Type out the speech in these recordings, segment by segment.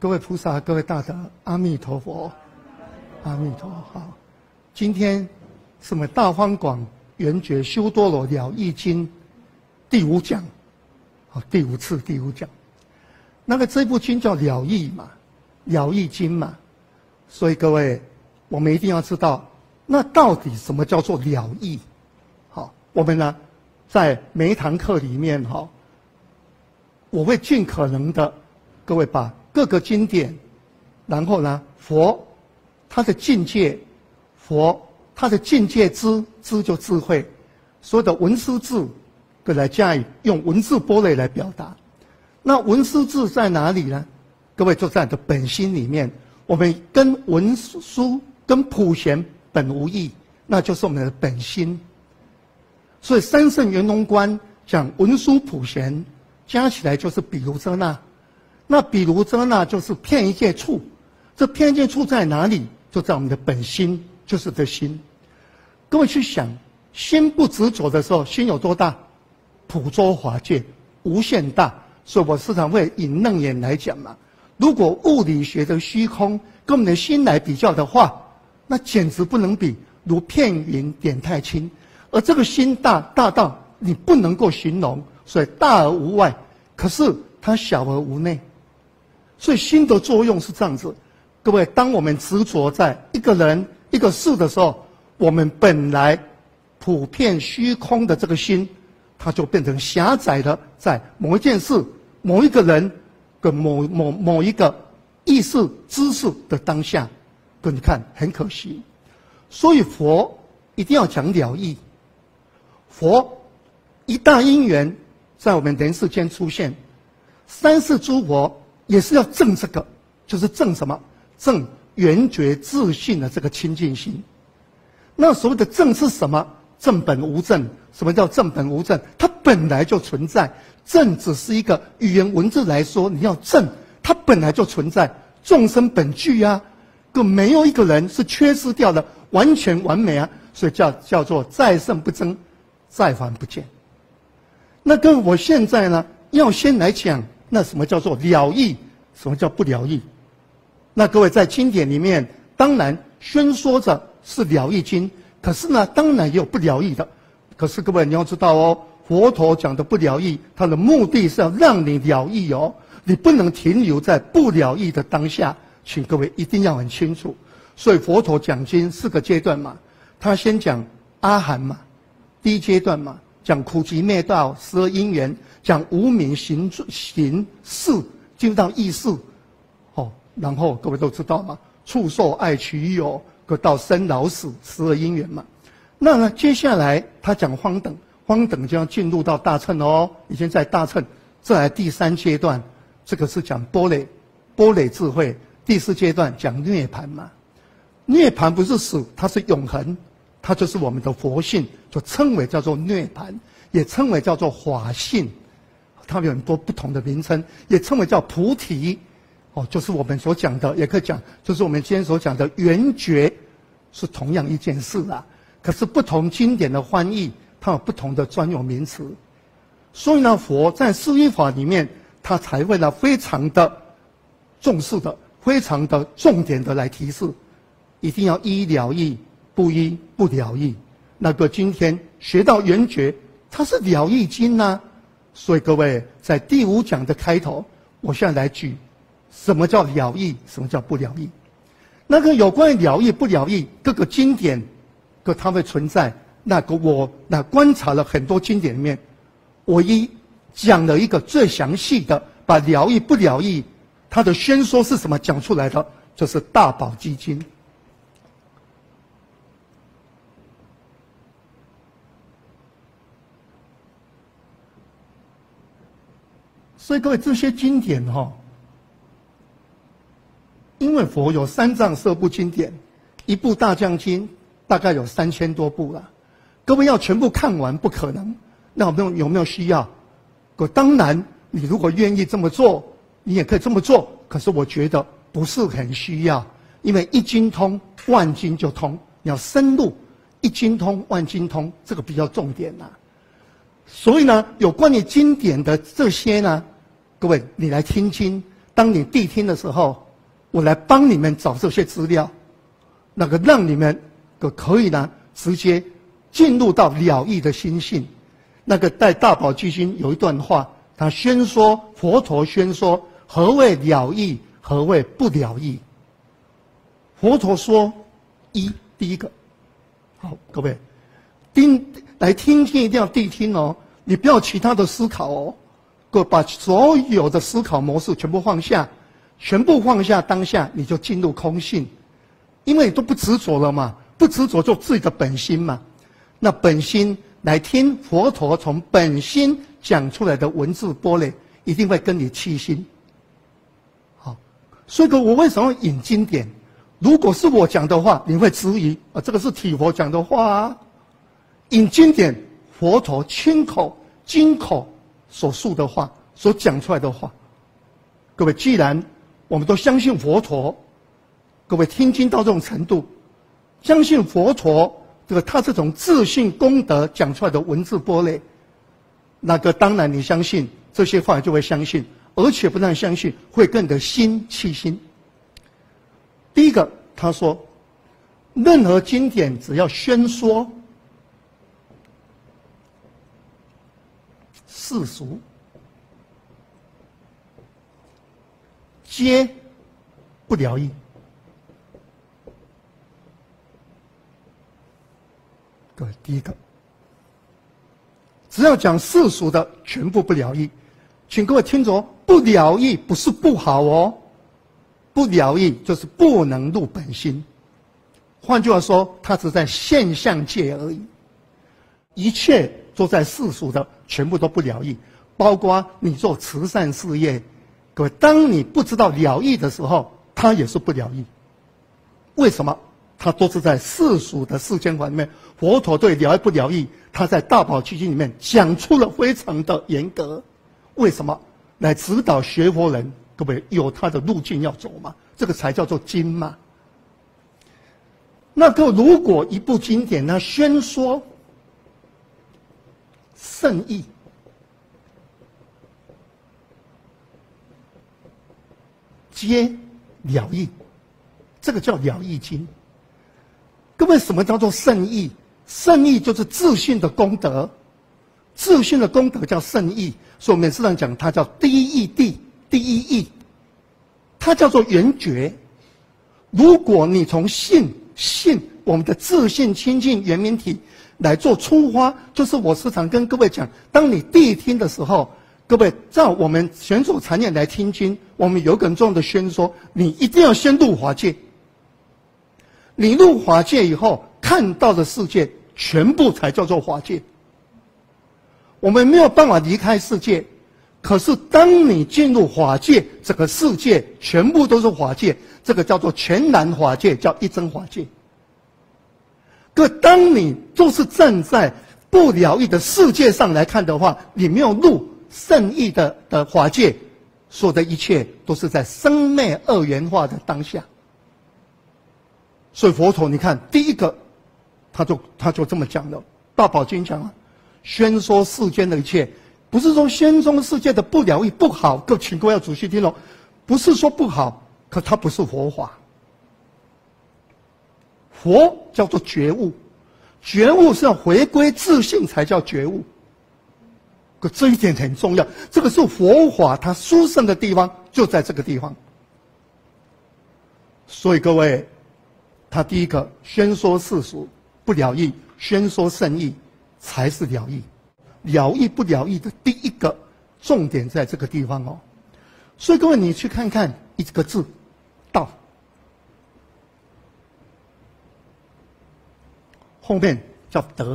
各位菩萨，各位大德，阿弥陀佛，阿弥陀佛。好，今天是我们大方广圆觉修多罗了义经第5讲，第5次第5讲。这部经叫了义嘛，了义经嘛，所以各位，我们一定要知道，那到底什么叫做了义？好，我们呢，在每一堂课里面我会尽可能的，各位把各个经典，然后呢，佛他的境界，佛他的境界知就智慧，所有的文思字，来加以用文字波类来表达。那文思字在哪里呢？各位就在你的本心里面。我们跟文殊跟普贤本无异，那就是我们的本心。所以三圣圆融观讲文殊普贤，加起来就是比卢遮那。那比卢遮那就是遍一切处，这遍一切处在哪里？就在我们的本心，就是这心。各位去想，心不执着的时候，心有多大？普周华界，无限大。所以我时常会引楞严来讲嘛，如果物理学的虚空跟我们的心来比较的话，那简直不能比，如片云点太轻。而这个心大到你不能够形容，所以大而无外，可是它小而无内。所以心的作用是这样子。各位，当我们执着在一个人一个事的时候，我们本来普遍虚空的这个心，它就变成狭窄的，在某一件事、某一个人跟某一个意识知识的当下，你看很可惜。所以佛一定要讲了义。佛一大因缘在我们人世间出现，三世诸佛也是要证这个，就是证什么？证圆觉自信的这个清净心。那所谓的证是什么？正本无证。什么叫正本无证？它本来就存在。证只是一个语言文字来说，你要证，它本来就存在。众生本具啊，没有一个人是缺失掉的，完全完美啊，所以叫做再圣不增，再凡不减。那跟我现在呢，要先来讲，那什么叫做了义？什么叫不了义？那各位在经典里面，当然宣说着是了义经，可是呢，当然也有不了义的。可是各位你要知道哦，佛陀讲的不了义，他的目的是要让你了义哦，你不能停留在不了义的当下，请各位一定要很清楚。所以佛陀讲经4个阶段嘛，他先讲阿含嘛，第一阶段嘛，讲苦集灭道12因缘，讲无明行识，进入到意识，然后各位都知道嘛，触受爱取有，到生老死12因缘嘛。那呢，接下来他讲荒等，荒等就要进入到大乘哦，已经在大乘。再来第3阶段，这个是讲般若智慧。第4阶段讲涅槃嘛，涅槃不是死，它是永恒，它就是我们的佛性，就称为叫做涅槃，也称为叫做法性，它有很多不同的名称，也称为叫菩提，就是我们所讲的，也可以讲，就是我们今天所讲的圆觉，是同样一件事啊。可是不同经典的翻译，它有不同的专有名词，所以呢，佛在释义法里面，他才会呢非常的重视的，非常的重点的来提示，一定要依了义，不依不了义。那个今天学到圆觉，它是了义经啊，所以各位在第5讲的开头，我现在来举什么叫了义，什么叫不了义。那个有关于了义不了义，各个经典。它会存在。我观察了很多经典里面，我讲了一个最详细的，把了义不了义，它的宣说是什么讲出来的，就是《大宝积经》。所以各位这些经典因为佛有3藏摄部经典，1部大将经。大概有3000多部了，各位要全部看完不可能。那有没有需要？当然，你如果愿意这么做，你也可以这么做。可是我觉得不是很需要，因为一经通，万经就通。你要深入，一经通，万经通，这个比较重点呐。所以呢，有关于经典的这些呢，各位你来听经， 当你谛听的时候，我来帮你们找这些资料，那个让你们可以呢直接进入到了义的心性。那个在大宝积经有一段话，他宣说佛陀宣说何谓了义，何谓不了义。佛陀说第一个，好，各位来听经一定要谛听哦，你不要其他的思考哦，把所有的思考模式全部放下，当下你就进入空性，因为你都不执着了嘛，不执着就自己的本心嘛。那本心来听佛陀从本心讲出来的文字波类，一定会跟你契心。好，所以我为什么要引经典？如果是我讲的话，你会质疑啊，这个是体佛讲的话啊。引经典，佛陀亲口、经口所述的话，所讲出来的话。各位，既然我们都相信佛陀，各位听经到这种程度，相信佛陀他这种自信功德讲出来的文字波类，那个当然你相信这些话就会相信，而且不但相信，会跟你的心契心。第一个，他说，任何经典只要宣说世俗，皆不了义。各位，第一个，只要讲世俗的，全部不了义。请各位听着，不了义不是不好哦，不了义就是不能入本心。换句话说，它只在现象界而已，一切都在世俗的，全部都不了义，包括你做慈善事业。各位，当你不知道了义的时候，它也是不了义。为什么？它都是在世俗的世间观里面，佛陀对了义不了义，他在大宝积经里面讲出了非常的严格。为什么？来指导学佛人，各位有他的路径要走嘛，这个才叫做经嘛。那个如果一部经典呢宣说圣义，皆了义，这个叫了义经。各位，什么叫做圣义？圣义就是自信的功德，自信的功德叫圣义。所以我们时常讲，它叫第一义谛，第一义，它叫做圆觉。如果你从信我们的自信清净圆明体来做出发，就是我时常跟各位讲，当你谛听的时候，各位照我们玄守禅念来听经，我们有一个很重要的宣说，你一定要先入法界。你入法界以后看到的世界全部才叫做法界。我们没有办法离开世界，可是当你进入法界，这个世界全部都是法界，这个叫做全然法界，叫一真法界。可当你就是站在不了义的世界上来看的话，你没有入圣义的法界，所有的一切都是在生灭二元化的当下。所以佛陀，你看第一个，他就这么讲了，《大宝经》讲了，宣说世间的一切，不是说宣说世界的不了义不好，请各位要仔细听哦，不是说不好，可它不是佛法。佛叫做觉悟，觉悟是要回归自性才叫觉悟。可这一点很重要，这个是佛法它殊胜的地方，就在这个地方。所以各位，他第一个宣说世俗不了义，宣说圣义才是了义。了义不了义的第一个重点在这个地方哦。所以各位，你去看看一个字，道，后面叫德。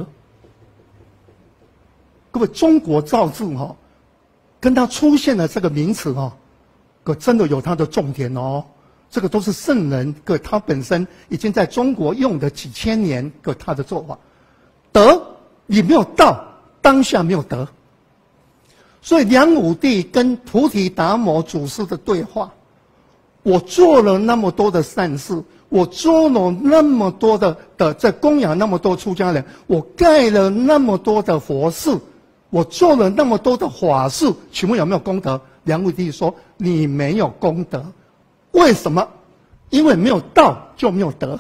各位，中国造字哈，跟它出现的这个名词哈，可真的有它的重点哦。这个都是圣人，他本身已经在中国用的几千年，他的做法。德，你没有道，当下没有德。所以梁武帝跟菩提达摩祖师的对话，我做了那么多的善事，我做了那么多的在供养那么多出家人，我盖了那么多的佛寺，我做了那么多的法事，请问有没有功德？ 梁武帝说：“你没有功德，为什么？因为没有道就没有德。”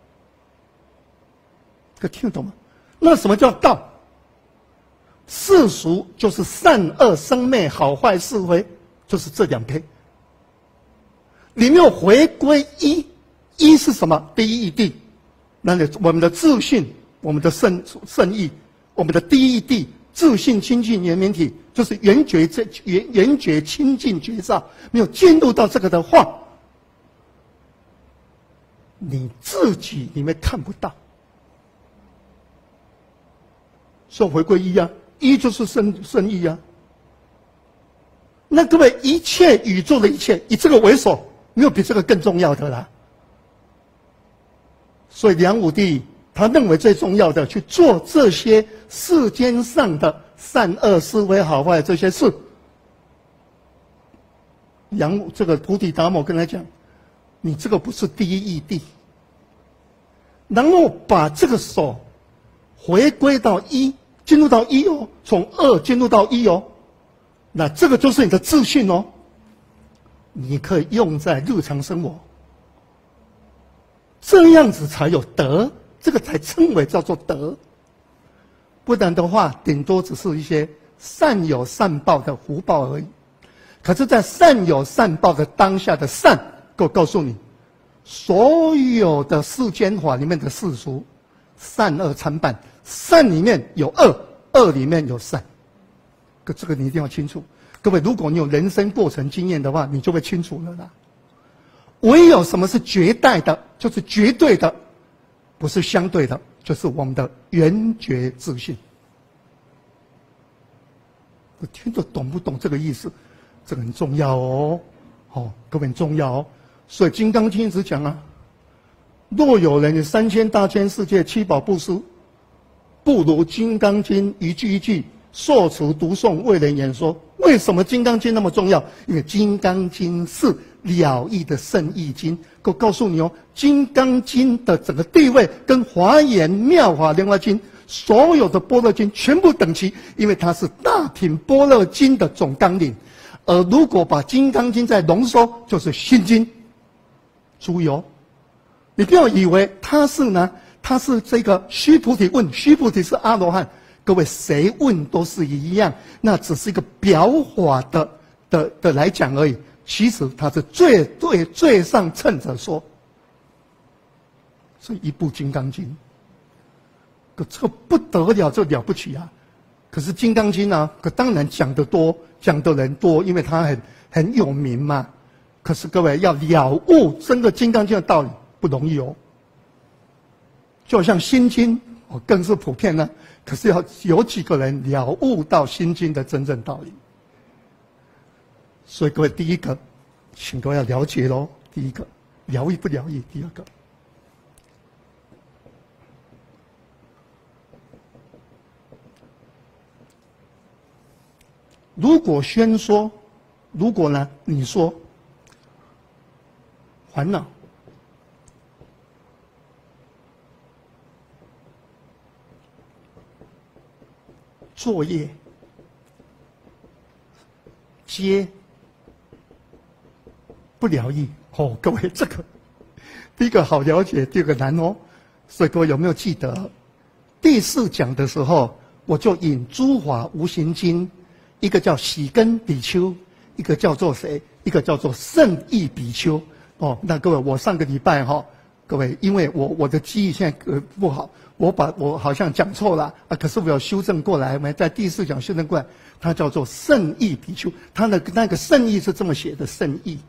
可听得懂吗？那什么叫道？世俗就是善恶生灭、好坏是非，就是这两篇。你没有回归一，一是什么？第一义谛，那我们的自信，我们的圣意，我们的第一义谛，自信清净圆明体，就是圆觉清净觉照。没有进入到这个的话，你自己里面看不到。所以回归一啊，一就是圣意啊。那各位，一切宇宙的一切以这个为首，没有比这个更重要的啦。所以梁武帝他认为最重要的去做这些世间上的善恶是非好坏这些事。这个菩提达摩跟他讲，你这个不是第一义谛。然后把这个手回归到一，进入到一哦，从二进入到一哦，那这个就是你的自信哦，你可以用在日常生活，这样子才有德，这个才称为叫做德。不然的话，顶多只是一些善有善报的福报而已。可是，在善有善报的当下的善，我告诉你，所有的世间法里面的世俗，善恶参半，善里面有恶，恶里面有善。可这个你一定要清楚。各位，如果你有人生过程经验的话，你就会清楚了啦。唯有什么是绝代的，就是绝对的，不是相对的，就是我们的圆觉自信。我听得懂不懂这个意思？这个很重要哦，各位很重要哦。所以《金刚经》一直讲啊，若有人3000大千世界七宝布施，不如《金刚经》一句一句受持读诵为人演说。为什么《金刚经》那么重要？因为《金刚经》是了义的圣义经。我告诉你哦，《金刚经》的整个地位跟《华严妙法莲华经》所有的般若经全部等齐，因为它是大品般若经的总纲领。而如果把《金刚经》再浓缩，就是《心经》。注意哦，你不要以为他是这个须菩提问，须菩提是阿罗汉，各位谁问都是一样，那只是一个表法的来讲而已。其实他是最上乘者说，是一部《金刚经》，这个不得了，这了不起啊！可是《金刚经》呢，可当然讲得多，讲的人多，因为它很有名嘛。可是各位要了悟真的《金刚经》的道理不容易哦。就好像《心经》更是普遍呢，可是要有几个人了悟到《心经》的真正道理。所以各位，第一个，请各位要了解咯。第一个，了义不了义；第二个，如果宣说，如果呢，你说烦恼、作业、皆不了义哦，各位，这个第一个好了解，第二个难哦。所以各位有没有记得第4讲的时候，我就引诸法无形经，一个叫喜根比丘，一个叫做谁？一个叫做圣意比丘。哦，那各位，我上个礼拜各位，因为我的记忆现在不好，我好像讲错了啊，可是我要修正过来，我们在第4讲修正过来，它叫做圣意比丘，它的那个圣意是这么写的，圣意。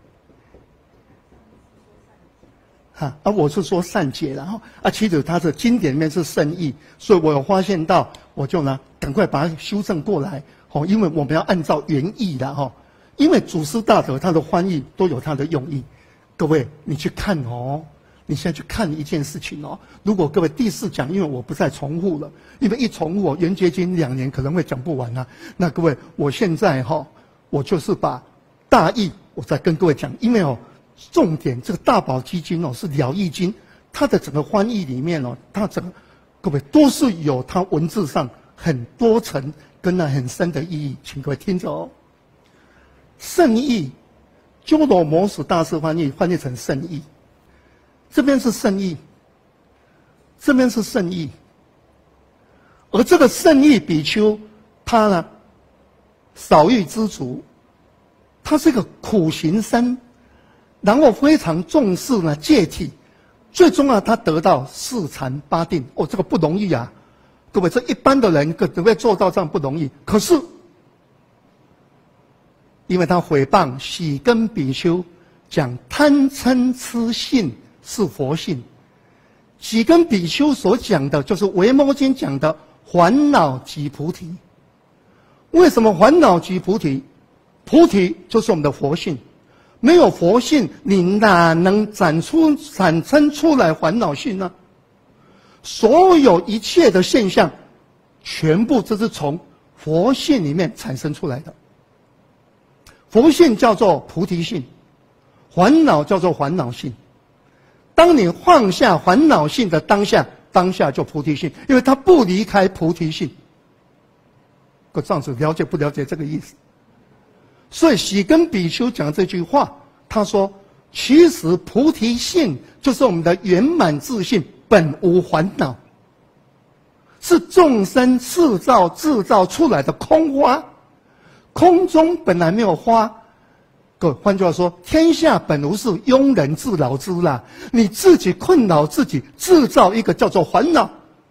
我是说善解，然后其实它的经典里面是圣意，所以我有发现到，我就呢赶快把它修正过来，因为我们要按照原意的因为祖师大德他的翻译都有他的用意。各位，你去看你现在去看一件事情如果各位第4讲，因为我不再重复了，因为一重复圆觉经2年可能会讲不完啊。那各位，我现在我就是把大意我再跟各位讲，因为重点这个大宝积经是了义经，它的整个翻译里面它整个各位都是有它文字上很多层跟很深的意义，请各位听着圣意，鸠罗摩什大师翻译成圣意，这边是圣意，这边是圣意，而这个圣意比丘，他呢少欲知足，他是个苦行僧，然后非常重视呢戒体，最重要他得到四禅八定，哦，这个不容易啊，各位，这一般的人可会做到这样不容易，可是。因为他诽谤喜根比丘讲贪嗔痴性是佛性，喜根比丘所讲的就是维摩经讲的烦恼即菩提。为什么烦恼即菩提？菩提就是我们的佛性，没有佛性，你哪能产生出来烦恼性呢？所有一切的现象，全部这是从佛性里面产生出来的。佛性叫做菩提性，烦恼叫做烦恼性。当你放下烦恼性的当下，当下就菩提性，因为它不离开菩提性。各位这样子了解不了解这个意思？所以喜根比丘讲这句话，他说：其实菩提性就是我们的圆满自性，本无烦恼，是众生制造出来的空花。空中本来没有花，各位，换句话说，天下本无事，庸人自扰之啦。你自己困扰自己，制造一个叫做烦恼。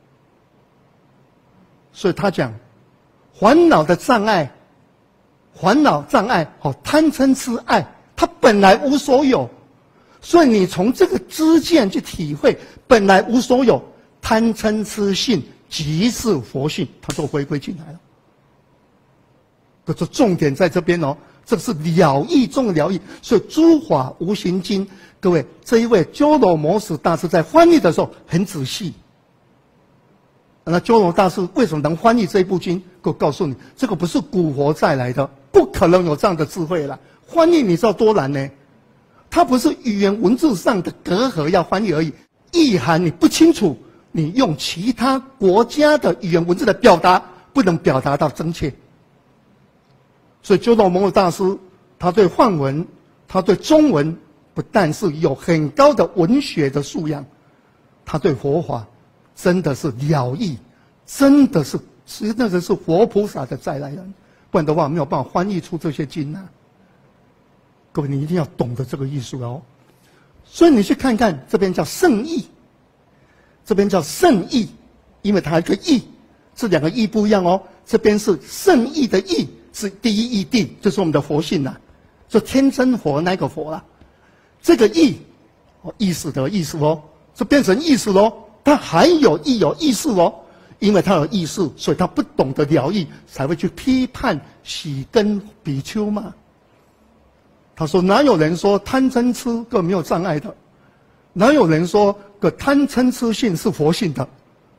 所以他讲，烦恼的障碍，烦恼障碍，贪嗔痴爱，它本来无所有。所以你从这个知见去体会，本来无所有，贪嗔痴性即是佛性，它就回归进来了。这重点在这边哦，这是了义中的了义。所以诸法无形经，各位，这一位鸠罗摩什大师在翻译的时候很仔细。那鸠罗大师为什么能翻译这一部经？我告诉你，这个不是古佛再来的，不可能有这样的智慧了。翻译你知道多难呢？它不是语言文字上的隔阂要翻译而已，意涵你不清楚，你用其他国家的语言文字的表达，不能表达到真切。所以鸠罗摩什大师，他对梵文，他对中文，不但是有很高的文学的素养，他对佛法真的是了义，真的是佛菩萨的再来人，不然的话没有办法翻译出这些经啊。各位，你一定要懂得这个艺术哦。所以你去看看，这边叫圣意，这边叫圣意，因为它一个意，这两个意不一样哦。这边是圣意的意。是第一义谛，就是我们的佛性呐，就天真佛那个佛啦。这个义，意识的意思哦，就变成意识喽。它还有意识哦，因为它有意识，所以他不懂得了义，才会去批判喜根比丘嘛。他说哪有人说贪嗔痴个没有障碍的？哪有人说个贪嗔痴性是佛性的？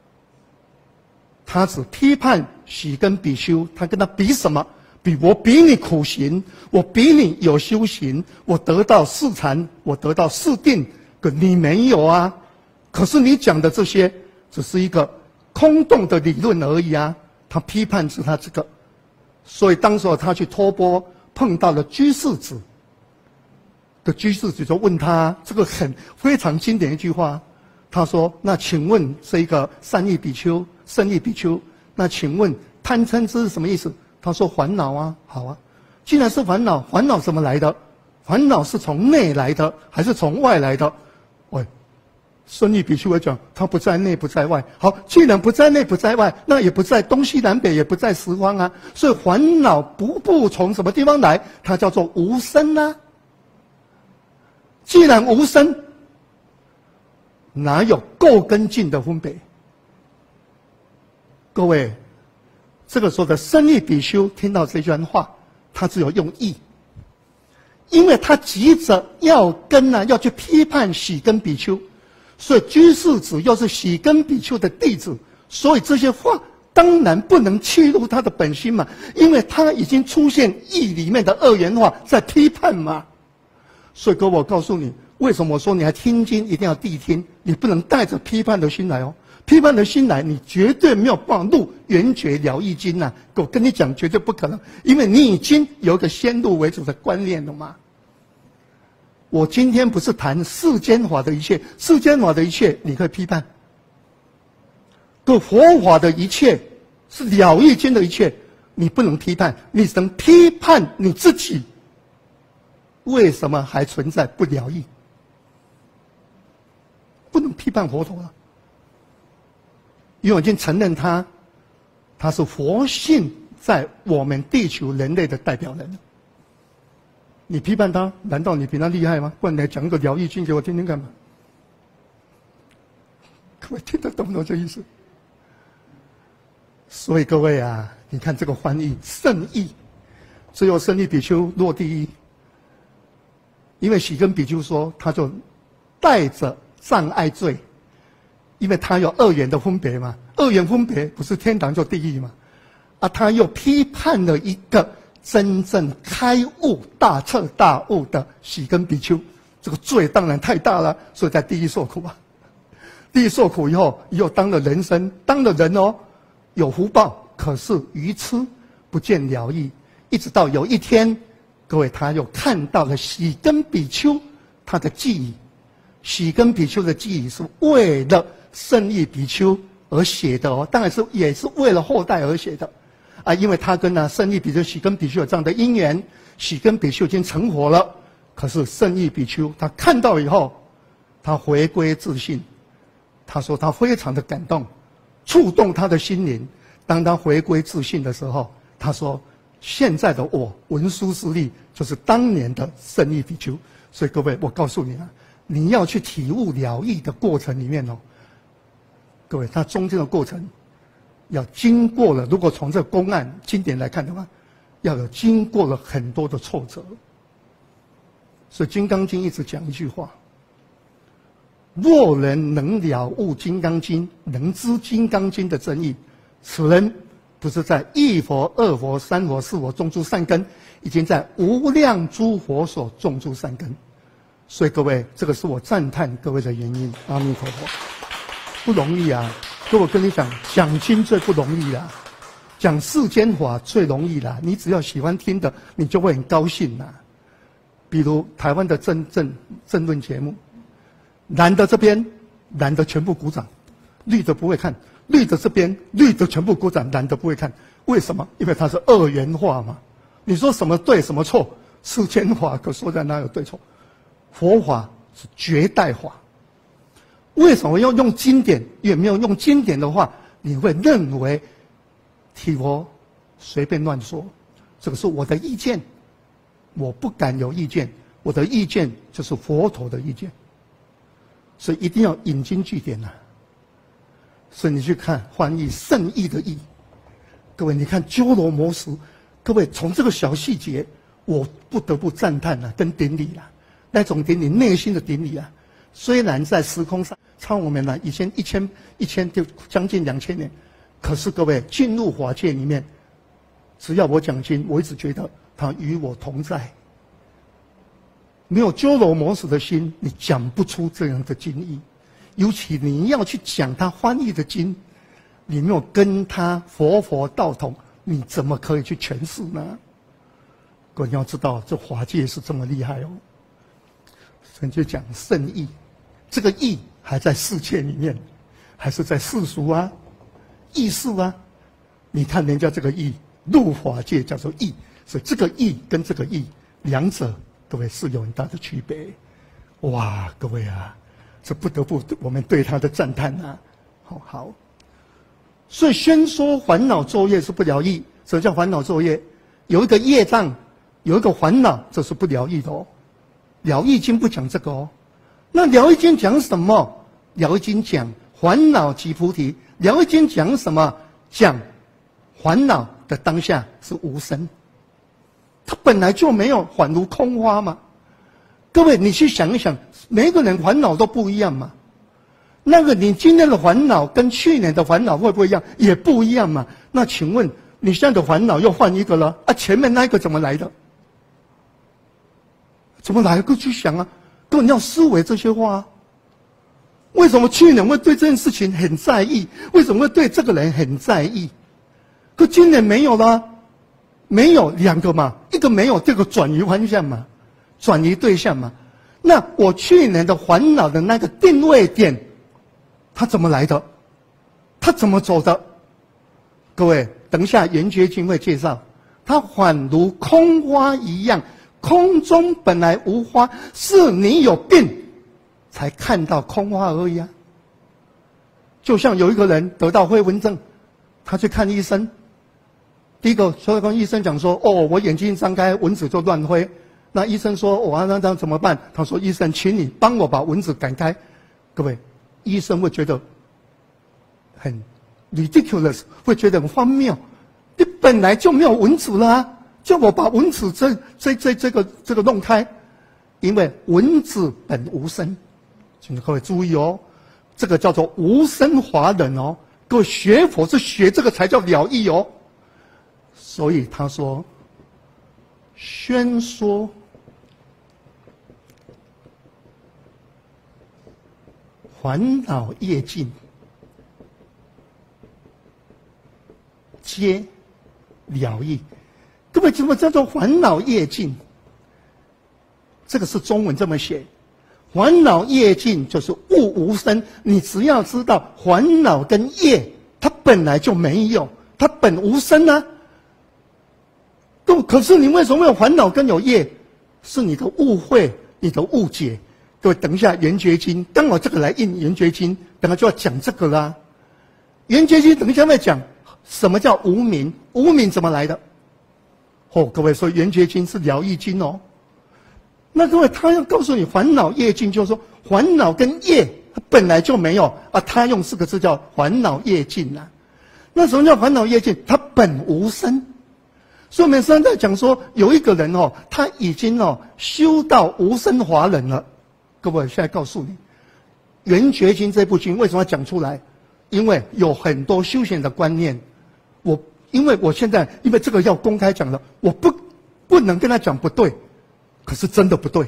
他只批判喜根比丘，他跟他比什么？我比你苦行，我比你有修行，我得到四禅，我得到四定，可你没有啊。可是你讲的这些只是一个空洞的理论而已啊。他批判是他这个，所以当时他去托钵碰到了居士子，的居士子就问他这个非常经典一句话，他说：那请问这一个善意比丘、圣意比丘，那请问贪嗔痴是什么意思？他说烦恼啊，好啊，既然是烦恼，烦恼怎么来的？烦恼是从内来的还是从外来的？喂，圣意比丘来讲，它不在内不在外。好，既然不在内不在外，那也不在东西南北，也不在十方啊。所以烦恼不从什么地方来？它叫做无生啊。既然无生，哪有垢跟净的分别？各位。这个时候的圣意比丘听到这段话，他只有用意，因为他急着要去批判喜根比丘，所以居士子又是喜根比丘的弟子，所以这些话当然不能切入他的本心嘛，因为他已经出现意里面的二元化在批判嘛。所以各位，我告诉你， 为什么我说你还听经一定要谛听？你不能带着批判的心来哦。批判的心来，你绝对没有办法入圆觉了义经呐！我跟你讲，绝对不可能，因为你已经有一个先入为主的观念了嘛。我今天不是谈世间法的一切，世间法的一切你可以批判，对佛法的一切是了义经的一切，你不能批判，你只能批判你自己。为什么还存在不了义？不能批判佛陀了，因为我已经承认他是佛性在我们地球人类的代表人了。你批判他，难道你比他厉害吗？不然你来讲一个了义经给我听听看吧。各位听得懂不懂这意思？所以各位啊，你看这个翻译圣义，只有圣义比丘落第一。因为喜根比丘说，他就带着障碍罪，因为他有二元的分别嘛，二元分别不是天堂就地狱嘛，啊，他又批判了一个真正开悟、大彻大悟的喜根比丘，这个罪当然太大了，所以在地狱受苦啊。地狱受苦以后当了人身，当了人哦，有福报，可是愚痴，不见了义，一直到有一天。各位，他又看到了喜根比丘他的记忆，喜根比丘的记忆是为了圣义比丘而写的哦，当然也是为了后代而写的，啊，因为他跟圣义比丘、喜根比丘有这样的因缘，喜根比丘已经成佛了，可是圣义比丘他看到以后，他回归自信，他说他非常的感动，触动他的心灵。当他回归自信的时候，他说。现在的我文殊师利就是当年的圣义比丘，所以各位，我告诉你啊，你要去体悟了义的过程里面哦，各位，它中间的过程要经过了，如果从这个公案经典来看的话，要有经过了很多的挫折。所以《金刚经》一直讲一句话：若人能了悟《金刚经》，能知《金刚经》的真义，此人。不是在一佛、二佛、三佛、四佛种出善根，已经在无量诸佛所种出善根。所以各位，这个是我赞叹各位的原因。阿弥陀佛，不容易啊！所以我跟你讲，讲经最不容易啦，讲世间法最容易啦。你只要喜欢听的，你就会很高兴啦。比如台湾的政论节目，蓝的这边，蓝的全部鼓掌，绿的不会看。绿的这边，绿的全部鼓掌，蓝的不会看，为什么？因为它是二元化嘛。你说什么对什么错？世间法可说在哪有对错？佛法是绝代法。为什么要用经典？因为没有用经典的话，你会认为体佛随便乱说，这个是我的意见，我不敢有意见，我的意见就是佛陀的意见，所以一定要引经据典啊。所以你去看翻译圣义的义，各位，你看鸠罗摩什，各位从这个小细节，我不得不赞叹啊，跟顶礼啊，那种顶礼，内心的顶礼啊。虽然在时空上超我们了以前一千就将近2000年，可是各位进入法界里面，只要我讲经，我一直觉得他与我同在。没有鸠罗摩什的心，你讲不出这样的经义。尤其你要去讲他翻译的经，你没有跟他佛道同，你怎么可以去诠释呢？各位你要知道，这法界是这么厉害哦。所以就讲圣义，这个义还在世界里面，还是在世俗啊、意识啊。你看人家这个义入法界叫做义，所以这个义跟这个义两者，各位是有很大的区别。哇，各位啊！这不得不我们对他的赞叹啊，好。所以宣说烦恼作业是不了义。什么叫烦恼作业？有一个业障，有一个烦恼，这是不了义的哦。了义经不讲这个哦。那了义经讲什么？了义经讲烦恼即菩提。了义经讲什么？讲烦恼的当下是无生，它本来就没有，恍如空花嘛。各位，你去想一想，每一个人烦恼都不一样嘛。那个你今天的烦恼跟去年的烦恼会不会一样？也不一样嘛。那请问你现在的烦恼又换一个了啊？前面那个怎么来的？怎么来个去想啊？ 各位你要思维这些话啊。为什么去年会对这件事情很在意？为什么会对这个人很在意？可今年没有了，没有两个嘛，一个没有，这个转移方向嘛，转移对象嘛。那我去年的烦恼的那个定位点，它怎么来的？它怎么走的？各位，等一下圆觉经会介绍，它恍如空花一样，空中本来无花，是你有病才看到空花而已啊。就像有一个人得到飞蚊症，他去看医生，第一个所以跟医生讲说：“哦，我眼睛张开，蚊子就乱飞。”那医生说：“我那怎么办？”他说：“医生，请你帮我把蚊子赶开。”各位，医生会觉得很 ridiculous， 会觉得很荒谬。你本来就没有蚊子了啊，叫我把蚊子这个弄开，因为蚊子本无生。请各位注意哦，这个叫做无生华人哦。各位学佛是学这个才叫了义哦。所以他说，宣说烦恼业尽，皆了义。各位，怎么叫做烦恼业尽？这个是中文这么写。烦恼业尽就是物无生。你只要知道烦恼跟业，它本来就没有，它本无生啊。可是你为什么有烦恼跟有业？是你的误会，你的误解。各位，等一下圆觉经，刚好这个来印圆觉经，等下就要讲这个啦。圆觉经等一下会讲什么叫无明，无明怎么来的？哦，各位说圆觉经是了义经哦。那各位，他要告诉你烦恼业尽，就是说烦恼跟业它本来就没有啊，他用4个字叫烦恼业尽啊。那什么叫烦恼业尽？它本无生。所以我们现在讲说，有一个人哦，他已经哦修到无生华人了。各位，现在告诉你，《圆觉经》这部经为什么要讲出来？因为有很多修行的观念，因为我现在因为这个要公开讲了，我不能跟他讲不对，可是真的不对，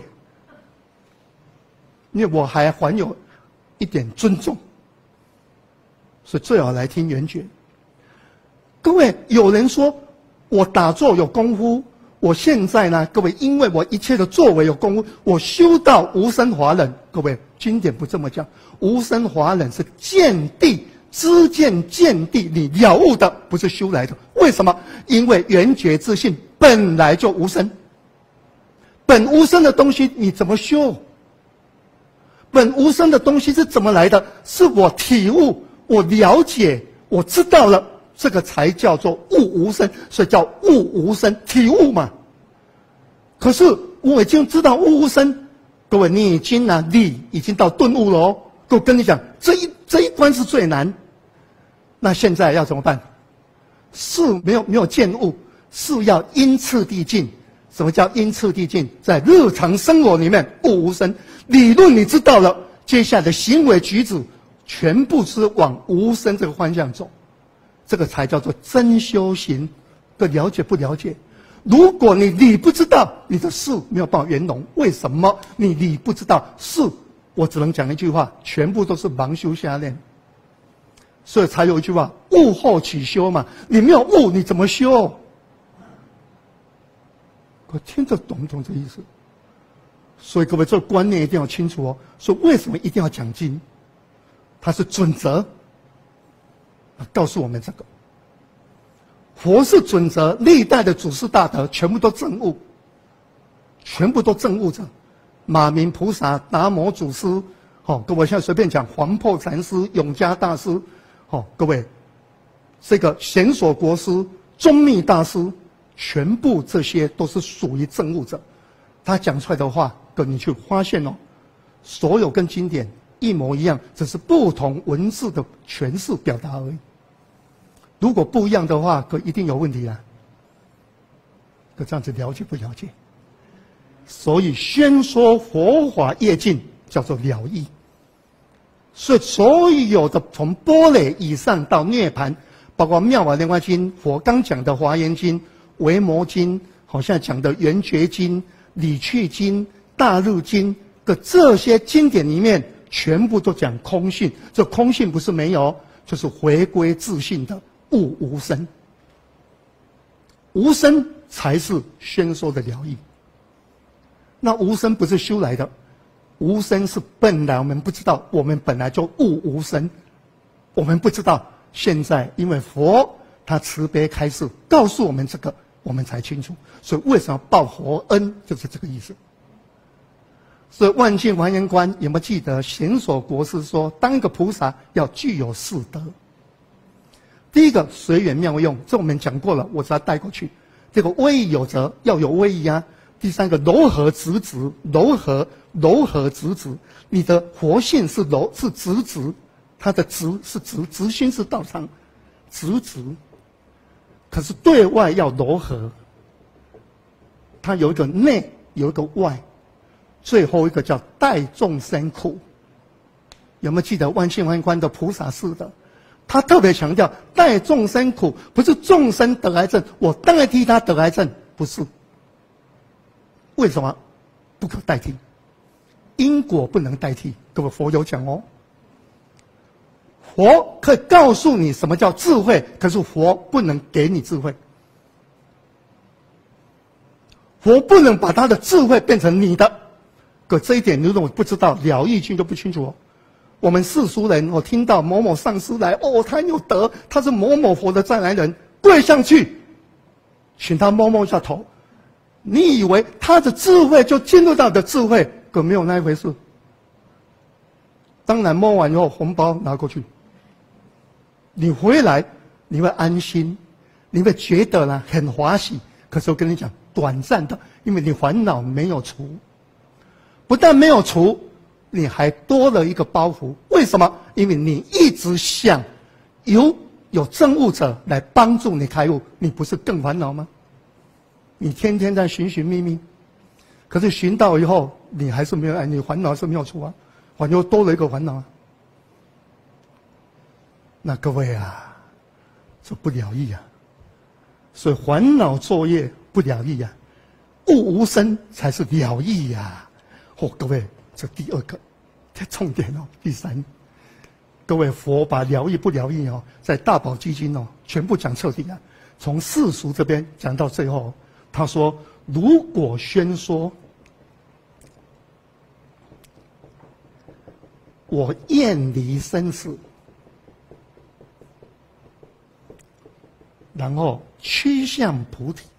因为我还怀有一点尊重，所以最好来听圆觉。各位，有人说我打坐有功夫，我现在呢，各位，因为我一切的作为有功夫，我修到无生华人。各位，经典不这么讲，无生华人是见地，知见见地，你了悟的，不是修来的。为什么？因为圆觉自性本来就无生，本无生的东西你怎么修？本无生的东西是怎么来的？是我体悟，我了解，我知道了。这个才叫做物无生，所以叫物无生，体悟嘛。可是我已经知道物无生，各位，你已经理已经到顿悟了哦。我跟你讲，这一关是最难。那现在要怎么办？是没有见悟，是要因次第进。什么叫因次第进？在日常生活里面，物无生，理论你知道了，接下来的行为举止全部是往无生这个方向走。这个才叫做真修行的了解不了解？如果你理不知道，你的事没有办法圆融。为什么你理不知道事？我只能讲一句话：全部都是盲修瞎练。所以才有一句话：悟后起修嘛。你没有悟，你怎么修？我听得懂不懂这意思？所以各位，这个观念一定要清楚哦。所以为什么一定要讲经？它是准则。告诉我们这个，佛是准则，历代的祖师大德全部都证悟，全部都证悟着。马明菩萨、达摩祖师，各位现在随便讲，黄破禅师、永嘉大师，各位，这个贤所国师、宗密大师，全部这些都是属于证悟者。他讲出来的话，你去发现哦，所有跟经典一模一样，只是不同文字的诠释表达而已。如果不一样的话，可一定有问题啊！可这样子了解不了解？所以宣说佛法业尽叫做了义。所以所有的从般若以上到涅槃，包括妙法莲华经、佛刚讲的华严经、维摩经，好像讲的圆觉经、理趣经、大日经， 可这些经典里面全部都讲空性，这空性不是没有，就是回归自性的悟无生。无生才是宣说的了义。那无生不是修来的，无生是本来我们不知道，我们本来就悟无生，我们不知道。现在因为佛他慈悲开示，告诉我们这个，我们才清楚。所以为什么报佛恩，就是这个意思。所以万境还原观有没有记得贤所国师说，当一个菩萨要具有四德。第一个随缘妙用，这我们讲过了，我只要带过去。这个威仪有则，要有威仪啊。第三个柔和直直，柔和直直，你的活性是柔是直直，它的直是直心是道场，直直。可是对外要柔和，它有一个内，有一个外，最后一个叫代众生苦。有没有记得万幸万观的菩萨式的？他特别强调代众生苦，不是众生得癌症，我代替他得癌症，不是。为什么？不可代替，因果不能代替。各位佛有讲哦，佛可以告诉你什么叫智慧，可是佛不能给你智慧，佛不能把他的智慧变成你的。可这一点如果不知道，了义经就不清楚哦。我们世俗人，我听到某某上师来，哦，他有德，他是某某佛的再来人，跪上去，请他摸一下头。你以为他的智慧就进入到的智慧，可没有那一回事。当然摸完以后，红包拿过去，你回来你会安心，你会觉得呢很欢喜。可是我跟你讲，短暂的，因为你烦恼没有除，不但没有除，你还多了一个包袱。为什么？因为你一直想有证悟者来帮助你开悟，你不是更烦恼吗？你天天在寻觅觅，可是寻到以后，你还是没有，你烦恼是没有除啊，反正又多了一个烦恼啊。那各位啊，这不了义啊！所以烦恼作业不了义啊，悟无生才是了义呀！哦，各位，这第二个，这重点哦。第三，各位佛把了义不了义哦，在大宝积经哦，全部讲彻底了，从世俗这边讲到最后。他说：“如果宣说，我厌离生死，然后趋向菩提，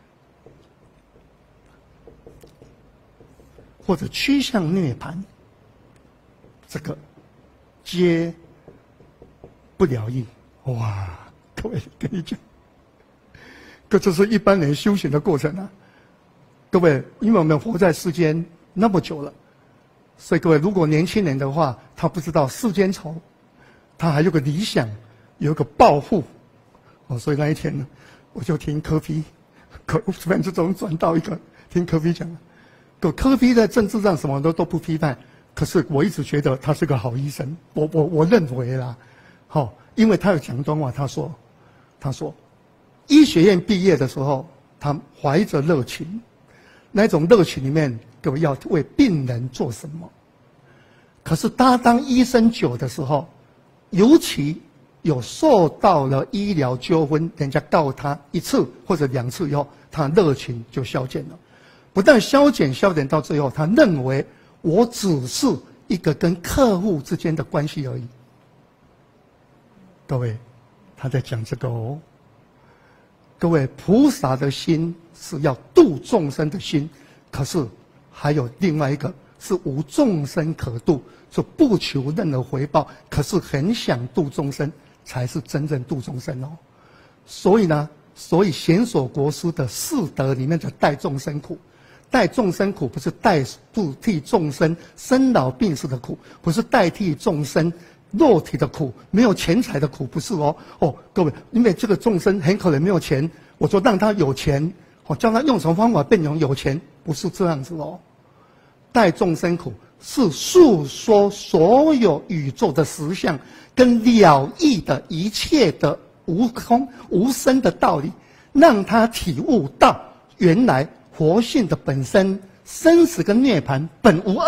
或者趋向涅槃，这个皆不了义。”哇，各位跟你讲。这是一般人修行的过程啊，各位，因为我们活在世间那么久了，所以各位，如果年轻人的话，他不知道世间愁，他还有个理想，有一个抱负，哦，所以那一天呢，我就听柯 P， 突然之中转到一个听柯 P 讲，柯 P 在政治上什么都不批判，可是我一直觉得他是个好医生，我认为啦，好，因为他有讲段话，他说。医学院毕业的时候，他怀着热情，那种热情里面，各位要为病人做什么？可是他当医生久的时候，尤其有受到了医疗纠纷，人家告他一次或者2次以后，他热情就消减了。不但消减到最后，他认为我只是一个跟客户之间的关系而已。各位，他在讲这个哦。各位，菩萨的心是要度众生的心，可是还有另外一个是无众生可度，就不求任何回报，可是很想度众生，才是真正度众生哦。所以贤所国师的四德里面的代众生苦，代众生苦不是代替众生生老病死的苦，不是代替众生肉体的苦，没有钱财的苦，不是哦。哦，各位，因为这个众生很可能没有钱，我就让他有钱，叫他用什么方法变成有钱，不是这样子哦。代众生苦是诉说所有宇宙的实相跟了义的一切的无空无生的道理，让他体悟到原来活性的本身，生死跟涅槃本无二，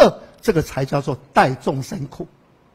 这个才叫做代众生苦。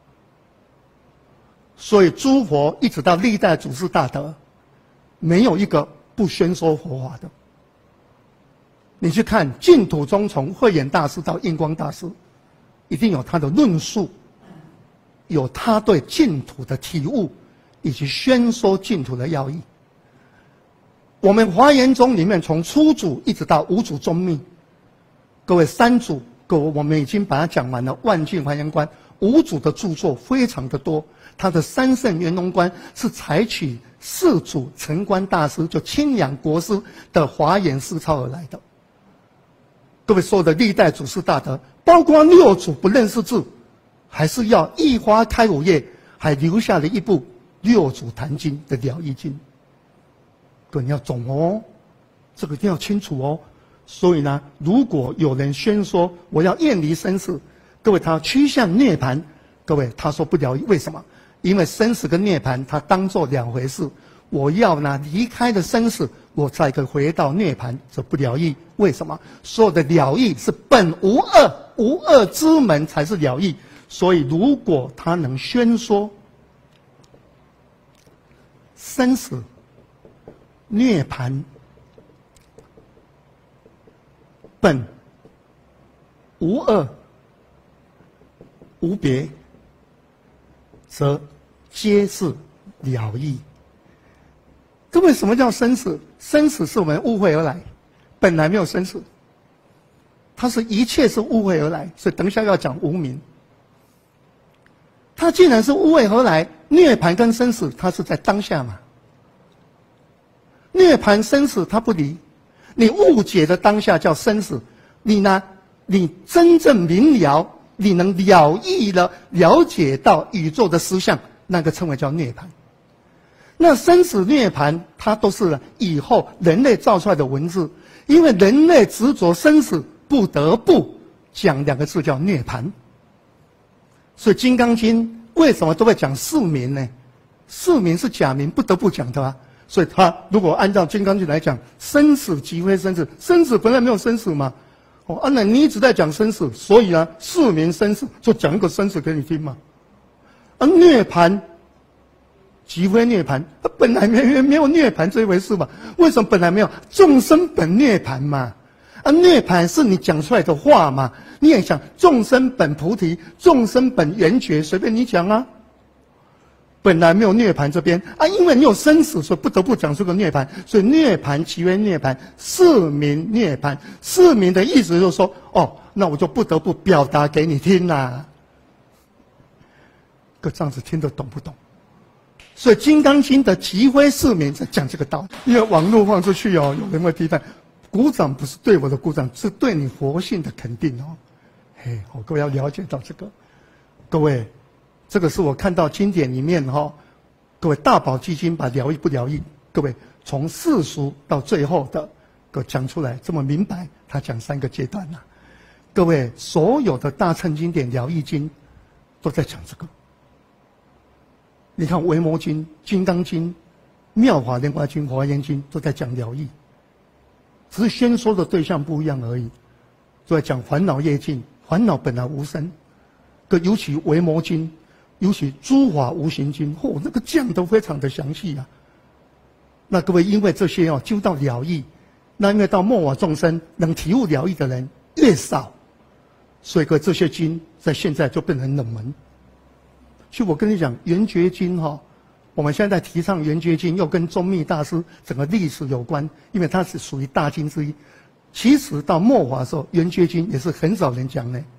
所以诸佛一直到历代祖师大德，没有一个不宣说佛法的。你去看净土中，从慧眼大师到印光大师，一定有他的论述，有他对净土的体悟，以及宣说净土的要义。我们华严宗里面，从初祖一直到五祖宗密，各位三祖，各位我们已经把它讲完了。万境华严观，五祖的著作非常的多。他的三圣圆融观是采取四祖澄观大师就清凉国师的华严思潮而来的。各位所有的历代祖师大德，包括六祖不认识字，还是要一花开五叶，还留下了一部《六祖坛经》的了义经。各位你要懂哦，这个一定要清楚哦。所以呢，如果有人宣说我要远离生死，各位他趋向涅槃，各位他说不了义，为什么？因为生死跟涅槃它当作两回事。我要呢离开了生死，我才可以回到涅槃，这不了义。为什么？所有的了义是本无二，无二之门才是了义。所以如果他能宣说生死、涅槃本无二、无别，则皆是了义。各位，什么叫生死？生死是我们误会而来，本来没有生死，它是一切是误会而来。所以等一下要讲无明。它既然是误会而来，涅槃跟生死它是在当下嘛。涅槃生死它不离，你误解的当下叫生死，你呢？你真正明了，你能了义了，了解到宇宙的实相，那个称为叫涅槃。那生死涅槃，它都是以后人类造出来的文字，因为人类执着生死，不得不讲两个字叫涅槃。所以《金刚经》为什么都会讲四名呢？四名是假名，不得不讲的啊。所以他如果按照《金刚经》来讲，生死即非生死，生死本来没有生死嘛。那你一直在讲生死，所以呢，四名生死就讲一个生死给你听嘛。涅槃即非涅槃，本来没有涅槃这一回事嘛？为什么本来没有？众生本涅槃嘛。涅槃是你讲出来的话嘛？你也想众生本菩提，众生本圆觉，随便你讲啊。本来没有涅槃这边因为你有生死，所以不得不讲出个涅槃。所以涅槃即为涅槃，四名涅槃。四名的意思就是说，那我就不得不表达给你听啦。各这样子听得懂不懂？所以《金刚经》的即非四名在讲这个道理。因为网络放出去有人会批判，鼓掌不是对我的鼓掌，是对你佛性的肯定哦。各位要了解到这个，各位。这个是我看到经典里面各位大宝基金把了义不了义，各位从世俗到最后的讲出来这么明白，他讲三个阶段各位所有的大乘经典了义经都在讲这个。你看维摩经、金刚经、妙法莲华经、华严经都在讲了义，只是宣说的对象不一样而已。都在讲烦恼业尽，烦恼本来无生。尤其维摩经。尤其诸法无形经，那个讲得非常的详细啊。那各位因为这些究到了义，那因为到末法众生能体悟了义的人越少，所以这些经在现在就变成冷门。所以我跟你讲，圆觉经我们现在提倡圆觉经，又跟宗密大师整个历史有关，因为它是属于大经之一。其实到末法的时候，圆觉经也是很少人讲的。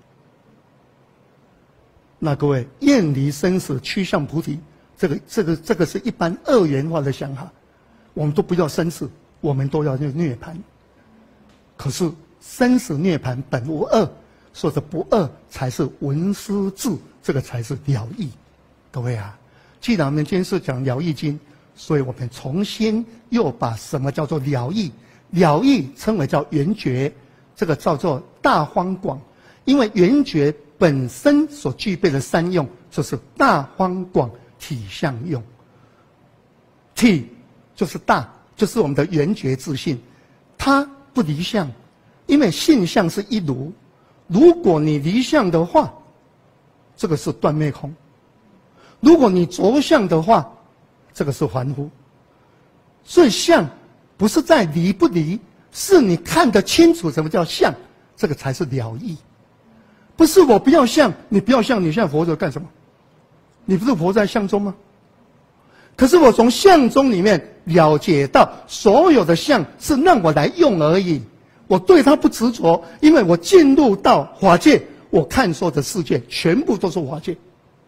那各位远离生死，趋向菩提，这个是一般二元化的想法。我们都不要生死，我们都要涅槃。可是生死涅槃本无二，说的不二才是闻思智，这个才是了义。各位既然我们今天是讲了义经，所以我们重新又把什么叫做了义，了义称为叫圆觉，这个叫做大方广，因为圆觉本身所具备的三用，就是大方广体相用。体就是大，就是我们的圆觉自性，它不离相，因为性相是一如， 如果你离相的话，这个是断灭空；如果你着相的话，这个是凡夫。所以相不是在离不离，是你看得清楚什么叫相，这个才是了义。不是我不要相，你不要相，你现在活着干什么？你不是活在相中吗？可是我从相中里面了解到，所有的相是让我来用而已，我对它不执着，因为我进入到法界，我看所有的世界全部都是法界。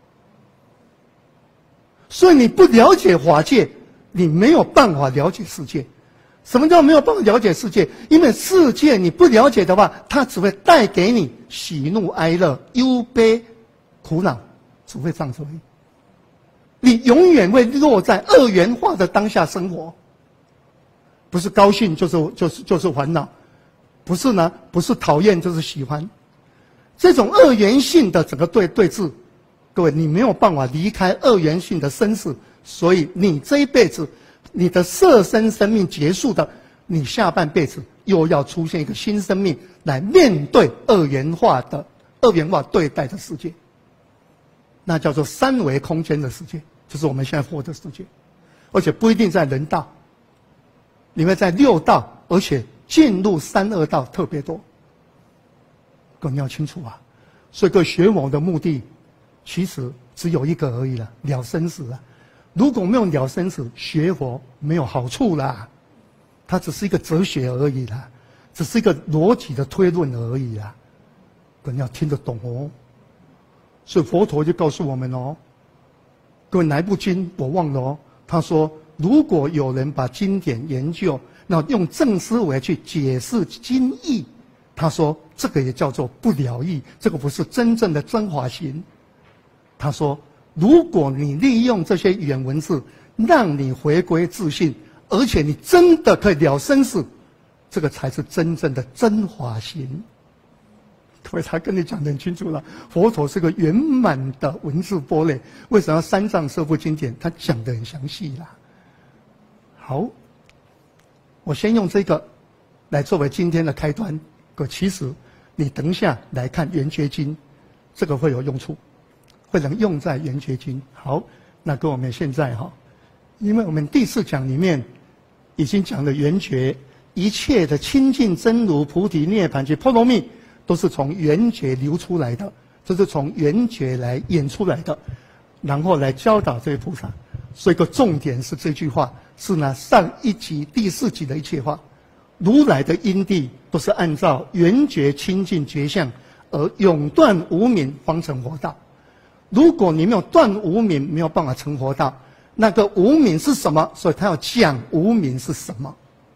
所以你不了解法界，你没有办法了解世界。什么叫没有办法了解世界？因为世界你不了解的话，它只会带给你喜怒哀乐、忧悲苦恼，只会这样子而已。你永远会落在二元化的当下生活，不是高兴就是烦恼，不是呢，不是讨厌就是喜欢，这种二元性的整个对峙，各位你没有办法离开二元性的生死，所以你这一辈子，你的色身生命结束的，你下半辈子又要出现一个新生命来面对二元化对待的世界。那叫做三维空间的世界，就是我们现在活的世界，而且不一定在人道，你会在六道，而且进入三恶道特别多。各位你要清楚啊！所以各位学佛的目的，其实只有一个而已了，了生死啊！如果没有了生死，学佛没有好处啦，它只是一个哲学而已啦，只是一个逻辑的推论而已啦。各位你要听得懂哦。所以佛陀就告诉我们哦，各位哪一部经我忘了哦。他说，如果有人把经典研究，那用正思维去解释经义，他说这个也叫做不了义，这个不是真正的真法行。他说，如果你利用这些语言文字，让你回归自信，而且你真的可以了生死，这个才是真正的真法行。各位，他跟你讲得很清楚了，佛陀是个圆满的文字波类。为什么要三藏摄部经典？他讲得很详细啦。好，我先用这个来作为今天的开端。其实你等一下来看《圆觉经》，这个会有用处，会能用在《圆觉经》。好，那跟我们现在因为我们第4讲里面已经讲了圆觉，一切的清净真如、菩提、涅槃及波罗蜜，都是从圆觉流出来的，这是从圆觉来演出来的，然后来教导这些菩萨。所以个重点是这句话，是呢上一集第4集的一切话。如来的因地都是按照圆觉清净觉相而永断无明，方成佛道。如果你没有断无明，没有办法成佛道。那个无明是什么？所以他要讲无明是什么。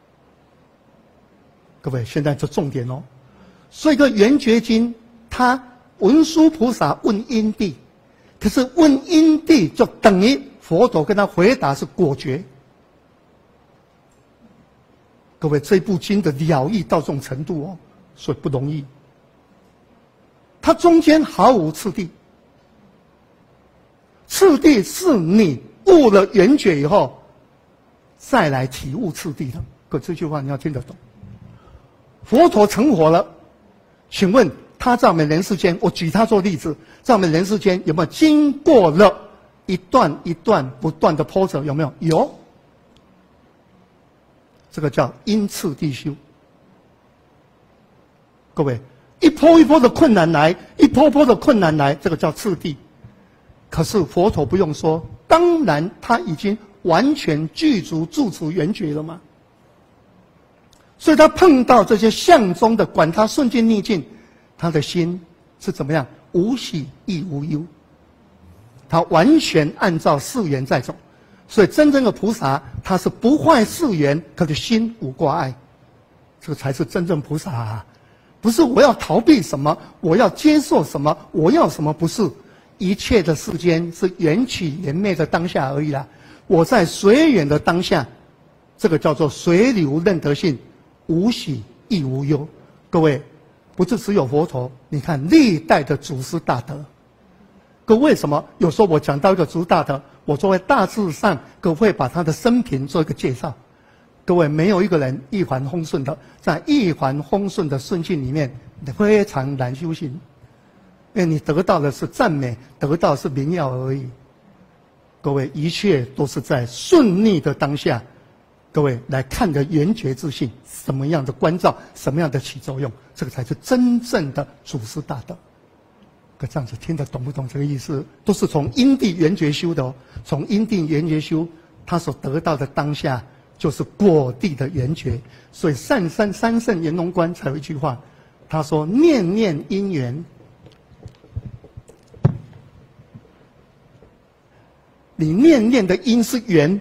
各位，现在这重点哦。所以个圆觉经，他文殊菩萨问因地，可是问因地就等于佛陀跟他回答是果决。各位，这部经的了义到这种程度哦，所以不容易。它中间毫无次第，次第是你悟了圆觉以后，再来体悟次第的。各位，这句话你要听得懂。佛陀成佛了，请问他在我们人世间，我举他做例子，在我们人世间有没有经过了一段一段不断的波折？有没有？有。这个叫因次第修。各位，一波一波的困难来，一波波的困难来，这个叫次第。可是佛陀不用说，当然他已经完全具足住持圆觉了嘛。所以他碰到这些相中的，管他顺境逆境，他的心是怎么样？无喜亦无忧，他完全按照誓言在走。所以真正的菩萨，他是不坏誓言，可是心无挂碍，这个才是真正菩萨啊！不是我要逃避什么，我要接受什么，我要什么，不是。一切的世间是缘起缘灭的当下而已啦。我在随缘的当下，这个叫做随流任得性，无喜亦无忧。各位，不是只有佛陀，你看历代的祖师大德。各位，为什么有时候我讲到一个祖师大德，我作为大致上各位把他的生平做一个介绍。各位，没有一个人一帆风顺的，在一帆风顺的顺境里面非常难修行，因为你得到的是赞美，得到的是荣耀而已。各位，一切都是在顺利的当下，各位来看的圆觉自信，什么样的关照，什么样的起作用，这个才是真正的祖师大德。可这样子听得懂不懂这个意思？都是从因地圆觉修的哦，从因地圆觉修，他所得到的当下就是果地的圆觉。所以三圣圆融观才有一句话，他说：念念因缘。你念念的因是缘，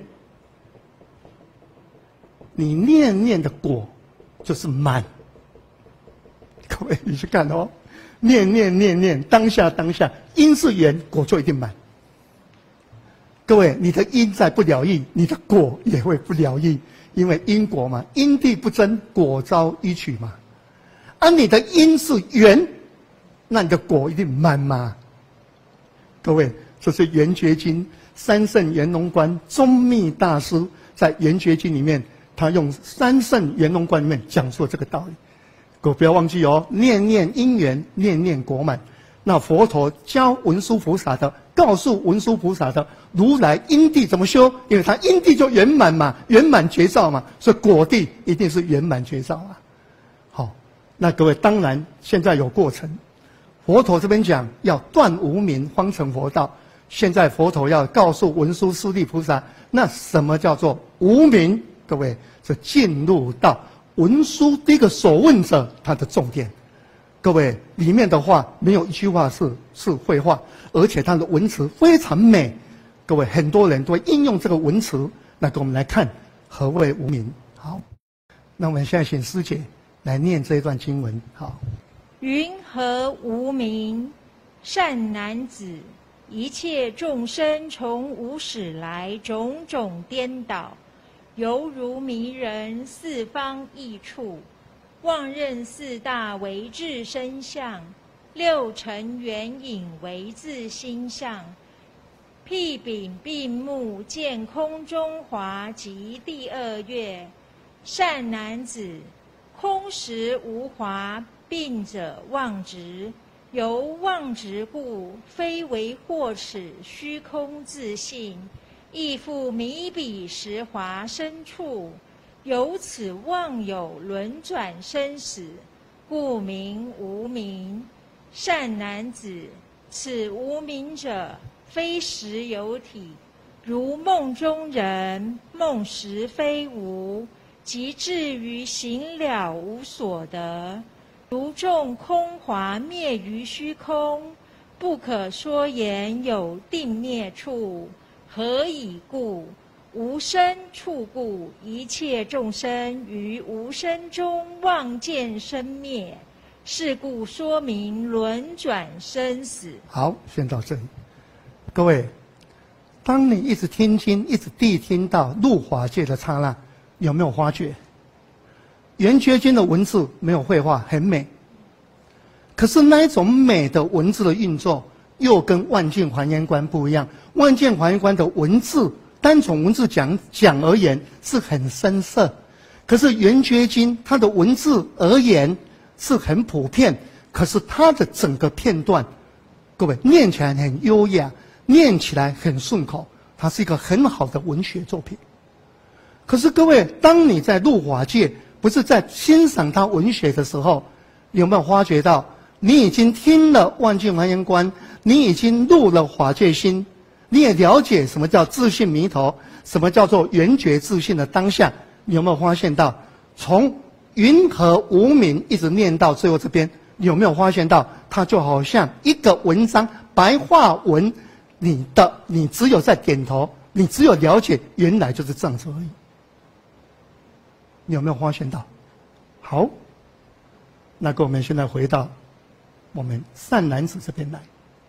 你念念的果就是满。各位，你去看哦，念念，当下，因是缘，果就一定满。各位，你的因在不了义，你的果也会不了义，因为因果嘛，因地不争，果遭依取嘛。而你的因是缘，那你的果一定满嘛。各位，这是圆觉经三圣圆融观宗密大师在圆觉经里面，他用三圣圆融观里面讲述这个道理。各位不要忘记哦，念念因缘，念念果满。那佛陀教文殊菩萨的，告诉文殊菩萨的，如来因地怎么修？因为他因地就圆满嘛，圆满觉照嘛，所以果地一定是圆满觉照啊。好，那各位当然现在有过程，佛陀这边讲要断无明方成佛道。现在佛陀要告诉文殊师利菩萨，那什么叫做无明？各位，是进入到文殊第一个所问者他的重点。各位，里面的话没有一句话是废话，而且他的文词非常美。各位，很多人都会应用这个文词。那我们来看何谓无明。好，那我们现在请师姐来念这一段经文。好， 云何无明？善男子。一切众生从无始来，种种颠倒，犹如迷人四方异处，妄认四大为自身相，六尘缘影为自心相。辟柄闭目见空中华及第二月，善男子，空实无华，病者妄执。由妄执故，非为惑齿虚空自性，亦复迷彼实华深处，由此妄有轮转生死，故名无明。善男子，此无明者，非实有体，如梦中人，梦实非无，即至于行了无所得。如众空华灭于虚空，不可说言有定灭处。何以故？无生处故，一切众生于无生中妄见生灭，是故说明轮转生死。 好，先到这里。各位，当你一直听经，一直谛听到入法界的刹那，有没有发觉？圆觉经的文字没有废话，很美。可是那一种美的文字的运作，又跟万境还原观不一样。万境还原观的文字，单从文字讲而言是很深色，可是圆觉经它的文字而言是很普遍，可是它的整个片段，各位念起来很优雅，念起来很顺口，它是一个很好的文学作品。可是各位，当你在入法界，不是在欣赏它文学的时候，有没有发觉到，你已经听了万境还原观，你已经入了法界心，你也了解什么叫自性弥陀，什么叫做圆觉自性的当下，你有没有发现到，从云何无明一直念到最后这边，你有没有发现到，它就好像一个文章白话文，你只有在点头，你只有了解原来就是这样子而已。你有没有发现到？好，那个我们现在回到我们善男子这边来。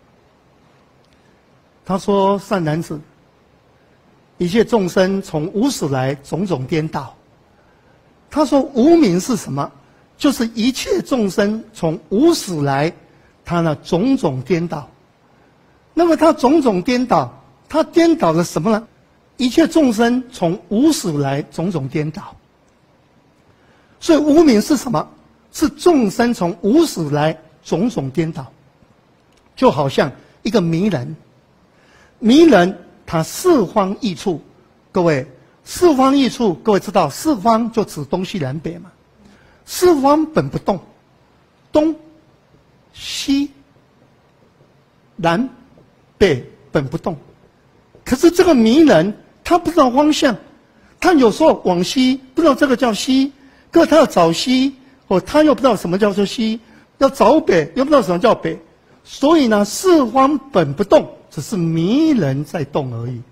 他说：善男子，一切众生从无始来，种种颠倒。他说无明是什么？就是一切众生从无始来，他呢种种颠倒。那么他种种颠倒，他颠倒了什么呢？一切众生从无始来，种种颠倒。所以无明是什么？ 是众生从无始来种种颠倒，就好像一个迷人，迷人他四方益处，各位四方益处，各位知道四方就指东西南北嘛，四方本不动，东西南北本不动，可是这个迷人他不知道方向，他有时候往西不知道这个叫西，各位他要找西，他又不知道什么叫做西，要找北又不知道什么叫北，所以呢四方本不动，只是迷人在动而已。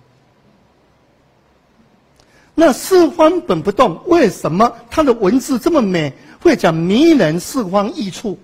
那四方本不动，为什么它的文字这么美，会讲迷人四方益处？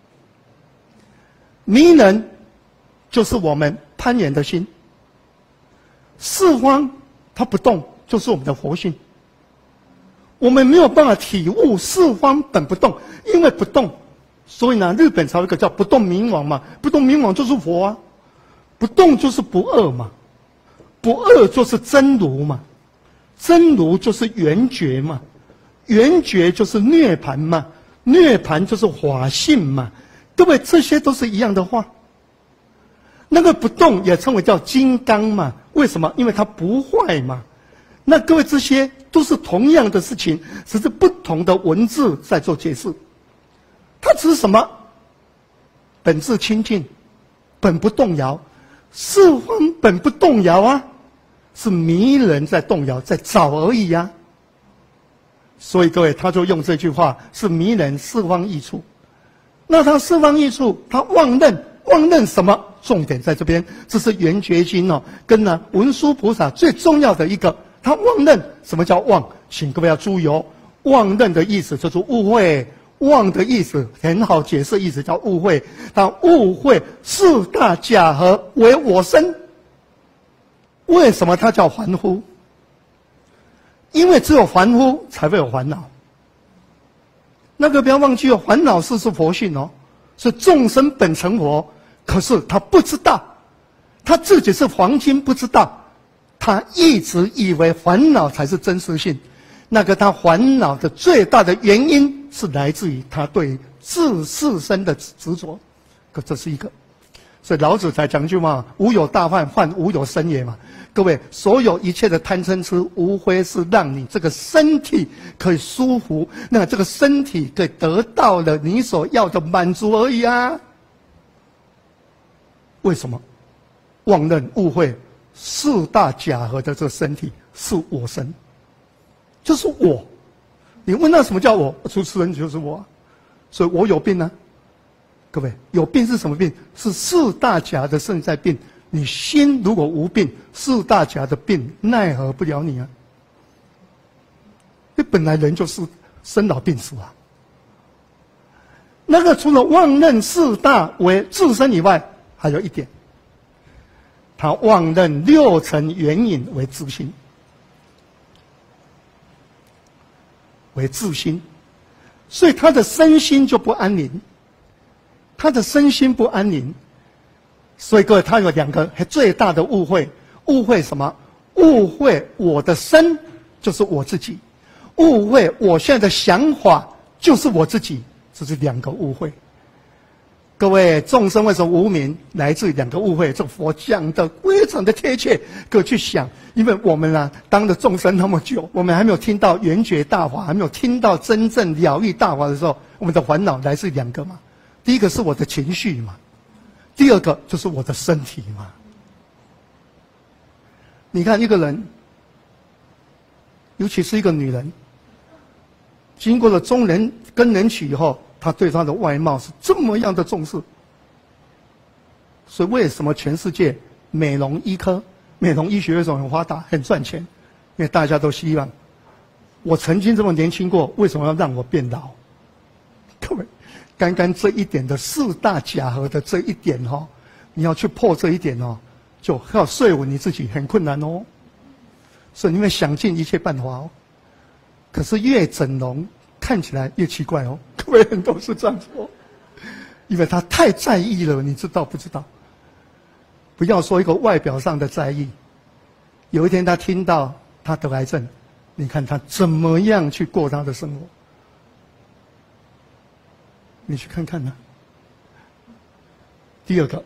迷人就是我们攀缘的心，四方它不动，就是我们的活性。我们没有办法体悟四方本不动，因为不动，所以呢，日本才有一个叫不动明王嘛，不动明王就是佛啊，不动就是不二嘛，不二就是真如嘛，真如就是圆觉嘛，圆觉就是涅盘嘛，涅盘就是法性嘛，各位这些都是一样的话。那个不动也称为叫金刚嘛，为什么？因为它不坏嘛。那各位这些都是同样的事情，只是不同的文字在做解释。它只是什么？本质清净，本不动摇，四方本不动摇啊，是迷人在动摇，在找而已啊。所以各位，他就用这句话是迷人四方益处。那他四方益处，他妄认，妄认什么？重点在这边，这是圆觉经哦，跟呢文殊菩萨最重要的一个。他妄认，什么叫妄？请各位要注意哦，妄认的意思就是误会，妄的意思很好解释，意思叫误会。他误会四大假合为我身。为什么它叫凡夫？因为只有凡夫才会有烦恼。那个不要忘记哦，烦恼是佛性哦，是众生本成佛，可是他不知道，他自己是黄金，不知道。他一直以为烦恼才是真实性，那个他烦恼的最大的原因是来自于他对自世身的执着，可这是一个。所以老子才讲一句嘛：“无有大患，患无有生也”嘛。各位，所有一切的贪嗔痴，无非是让你这个身体可以舒服，那这个身体可以得到了你所要的满足而已啊。为什么？妄认误会。四大假合的这个身体是我身，就是我。你问他什么叫我？主持人就是我，所以我有病呢。各位，有病是什么病？是四大假的身在病。你心如果无病，四大假的病奈何不了你啊？你本来人就是生老病死啊。那个除了妄认四大为自身以外，还有一点。他妄认六尘缘影为自心，为自心，所以他的身心就不安宁，他的身心不安宁，所以各位，他有两个最大的误会，误会什么？误会我的身就是我自己，误会我现在的想法就是我自己，这是两个误会。各位，众生为什么无明？来自于两个误会。这佛讲的非常的贴切，各位去想，因为我们啊，当了众生那么久，我们还没有听到圆觉大法，还没有听到真正了义大法的时候，我们的烦恼来自两个嘛。第一个是我的情绪嘛，第二个就是我的身体嘛。你看一个人，尤其是一个女人，经过了中人跟人娶以后，他对他的外貌是这么样的重视，所以为什么全世界美容医科、美容医学为什么很发达、很赚钱？因为大家都希望，我曾经这么年轻过，为什么要让我变老？各位，刚刚这一点的四大假合的这一点哦，你要去破这一点哦，就要说服你自己很困难哦。所以你们想尽一切办法哦，可是越整容看起来越奇怪哦。各位人都是这样说，因为他太在意了，你知道不知道？不要说一个外表上的在意，有一天他听到他得癌症，你看他怎么样去过他的生活？ 你去看看呢。第二个，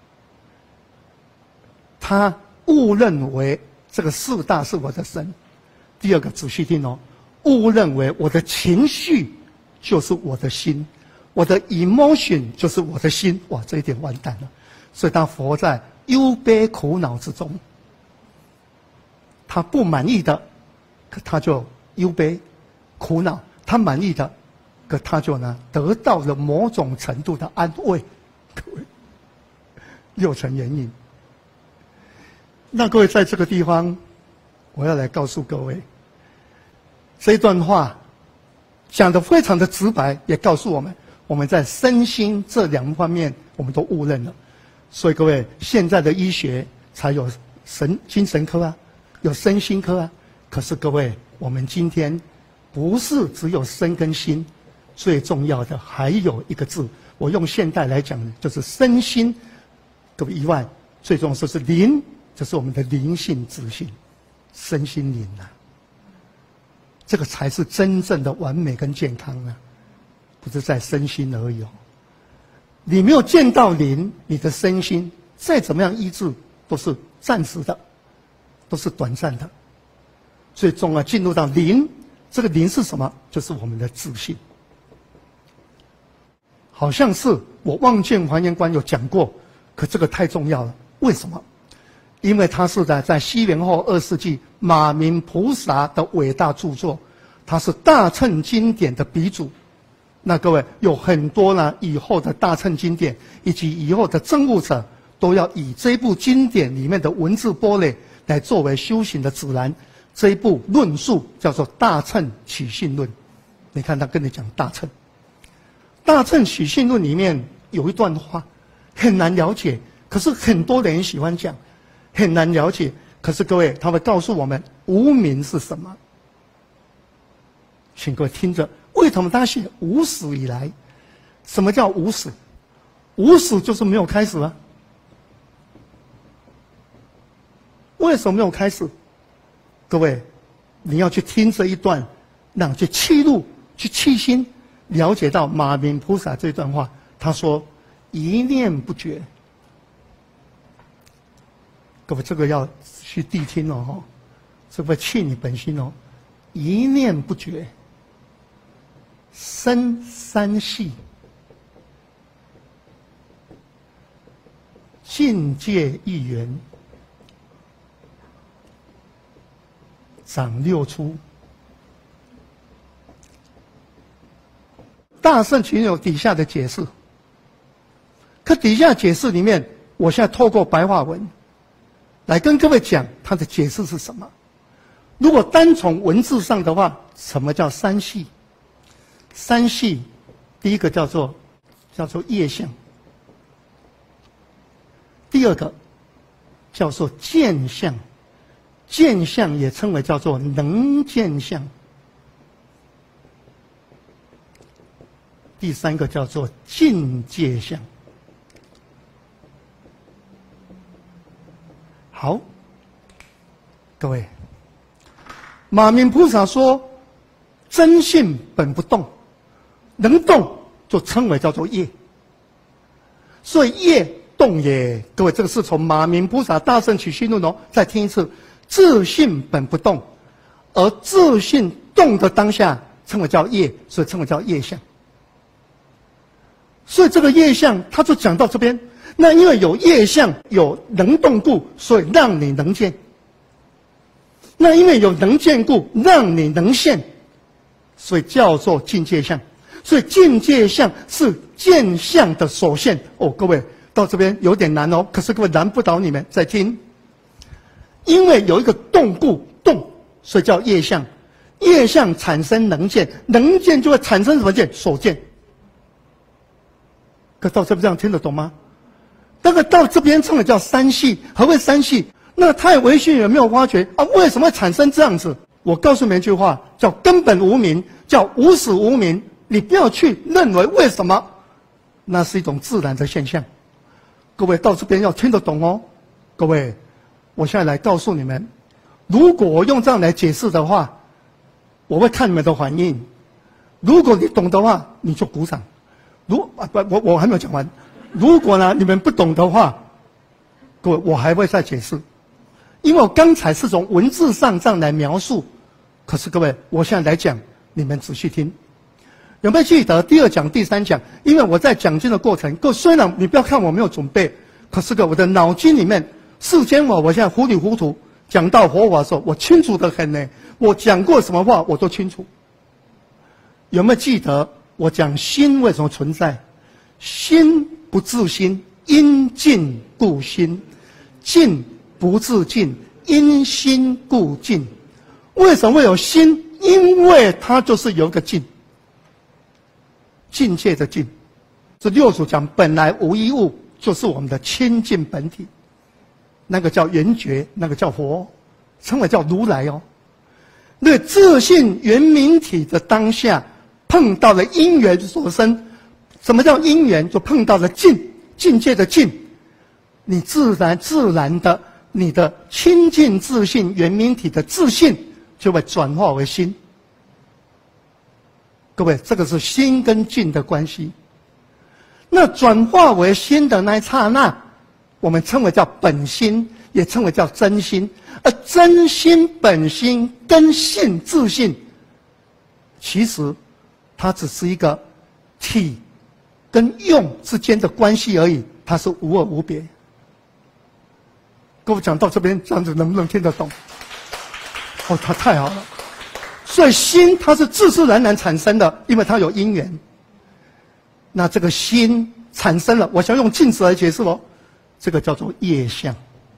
他误认为这个四大是我的神。第二个，仔细听哦，误认为我的情绪就是我的心，我的 emotion 就是我的心。哇，这一点完蛋了。所以他活在忧悲苦恼之中。他不满意的，可他就忧悲苦恼；他满意的，可他就得到了某种程度的安慰。各位，6层原因。那各位在这个地方，我要来告诉各位，这一段话讲得非常的直白，也告诉我们在身心这2方面我们都误认了。所以各位，现在的医学才有精神科啊，有身心科啊。可是各位，我们今天不是只有身跟心，最重要的还有一个字，我用现代来讲就是身心。各位以外，最重要的是灵，就是我们的灵性自信，身心灵啊，这个才是真正的完美跟健康啊，不是在身心而已哦。你没有见到灵，你的身心再怎么样医治都是暂时的，都是短暂的。最重要进入到灵，这个灵是什么？就是我们的自信。好像是我望见还原观有讲过，可这个太重要了。为什么？因为它是在西元后2世纪马明菩萨的伟大著作，它是大乘经典的鼻祖。那各位有很多以后的大乘经典以及以后的证悟者，都要以这部经典里面的文字波类来作为修行的指南。这一部论述叫做《大乘起信论》。你看他跟你讲大乘，《大乘起信论》里面有一段话很难了解，可是很多人喜欢讲，很难了解。可是各位，他会告诉我们无明是什么。请各位听着，为什么他写无始以来？什么叫无始？无始就是没有开始啊。为什么没有开始？各位，你要去听这一段，让去契入、去契心，了解到马明菩萨这段话。他说：“一念不绝。”各位，这个要去谛听哦，这个契你本心哦。一念不绝，生三系，境界一元，长六出。大圣群有底下的解释，可底下解释里面，我现在透过白话文来跟各位讲它的解释是什么。如果单从文字上的话，什么叫三系？三系，第一个叫做业相，第二个叫做见相，见相也称为叫做能见相，第三个叫做境界相。好，各位，马明菩萨说，真性本不动，能动就称为叫做业。所以业动也，各位，这个是从马明菩萨大圣起信论哦，再听一次，自性本不动，而自性动的当下称为叫业，所以称为叫业相。所以这个业相，他就讲到这边。那因为有业相，有能动故，所以让你能见。那因为有能见故，让你能现，所以叫做境界相。所以境界相是见相的所现。哦，各位到这边有点难哦，可是各位难不倒你们，再听。因为有一个动故动，所以叫业相。业相产生能见，能见就会产生什么见？所见。可到这边这样听得懂吗？那个到这边称的叫三系。何谓三系？那个太微训有没有发觉啊？为什么会产生这样子？我告诉你们一句话，叫根本无明，叫无始无明。你不要去认为为什么，那是一种自然的现象。各位到这边要听得懂哦。各位，我现在来告诉你们，如果我用这样来解释的话，我会看你们的反应。如果你懂的话，你就鼓掌； 我还没有讲完。如果呢你们不懂的话，各位我还会再解释，因为我刚才是从文字上这样来描述，可是各位我现在来讲，你们仔细听，有没有记得第2讲、第3讲？因为我在讲经的过程，各位虽然你不要看我没有准备，可是我的脑筋里面，世间我现在糊里糊涂讲到佛法的时候，我清楚得很呢。我讲过什么话我都清楚。有没有记得我讲心为什么存在？心不自心，因尽故心；尽不自尽，因心故尽。为什么会有心？因为它就是有一个尽，境界的尽。这六祖讲本来无一物，就是我们的清净本体，那个叫圆觉，那个叫佛，称为叫如来哦。那自性圆明体的当下，碰到了因缘所生。什么叫因缘？就碰到了境界的境，你自然的，你的清净自性圆明体的自信就会转化为心。各位，这个是心跟境的关系。那转化为心的那一刹那，我们称为叫本心，也称为叫真心。而真心本心跟性自性，其实它只是一个体跟用之间的关系而已，它是无二无别。各位讲到这边，这样子能不能听得懂？哦，它太好了。所以心它是自自然然产生的，因为它有因缘。那这个心产生了，我想用镜子来解释哦，这个叫做业相。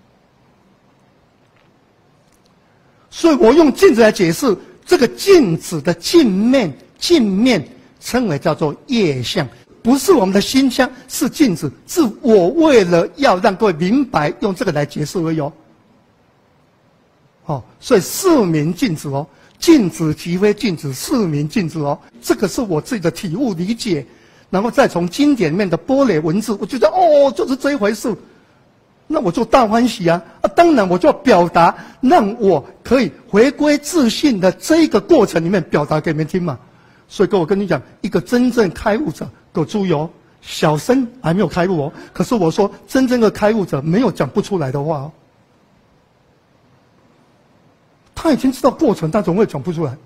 所以我用镜子来解释这个镜子的镜面称为叫做业相，不是我们的心相，是镜子，是我为了要让各位明白，用这个来解释而已哦。哦，所以四明镜子哦，镜子即非镜子，四明镜子哦，这个是我自己的体悟理解，然后再从经典里面的波雷文字，我觉得哦，就是这一回事，那我就大欢喜啊！当然我就要表达，让我可以回归自信的这一个过程里面表达给你们听嘛。所以各位，我跟你讲，一个真正开悟者，各位注意哦，小僧还没有开悟哦，可是我说真正的开悟者没有讲不出来的话哦。他已经知道过程，但总会讲不出来。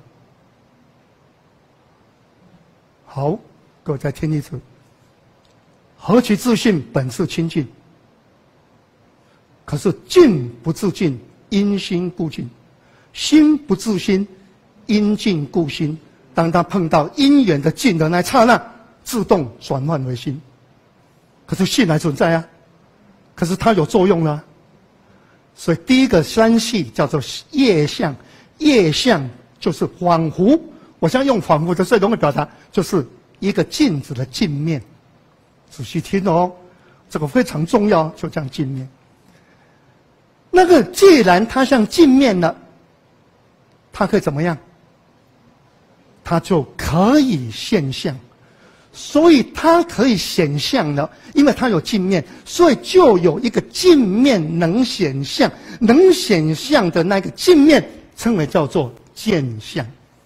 好，各位再听一次。何其自信，本是清净。可是静不自静，因心故静；心不自心，因静故心。当他碰到因缘的静的那一刹那，自动转换为心。可是心还存在啊，可是它有作用了啊。所以第一个三系叫做业相，业相就是恍惚。我现在用恍惚的最容易表达，就是一个镜子的镜面。仔细听哦，这个非常重要，就这样镜面。那个既然它像镜面了，它可以怎么样？它就可以现象。所以它可以显象了，因为它有镜面，所以就有一个镜面能显象，能显象的那个镜面称为叫做见相。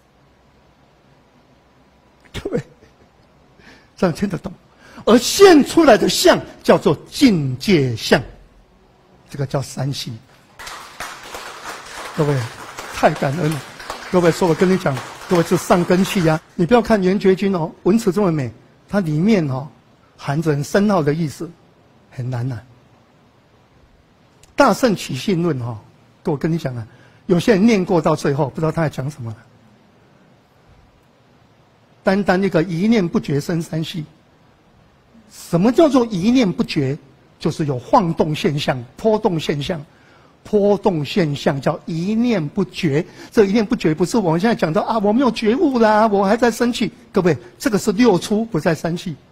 各位，这样听得懂？而现出来的相叫做境界相，这个叫三性。各位，太感恩了。各位说，我跟你讲，各位是上根器呀。你不要看圆觉经哦，文词这么美，它里面哦含着很深奥的意思，很难呐。大圣起信论哦，各位跟你讲啊，有些人念过到最后，不知道他在讲什么了。单单一个一念不觉生三系。什么叫做一念不觉？就是有晃动现象、波动现象。波动现象叫一念不觉，这一念不觉不是我们现在讲到啊，我没有觉悟啦，我还在生气。各位，这个是六出，不在三系。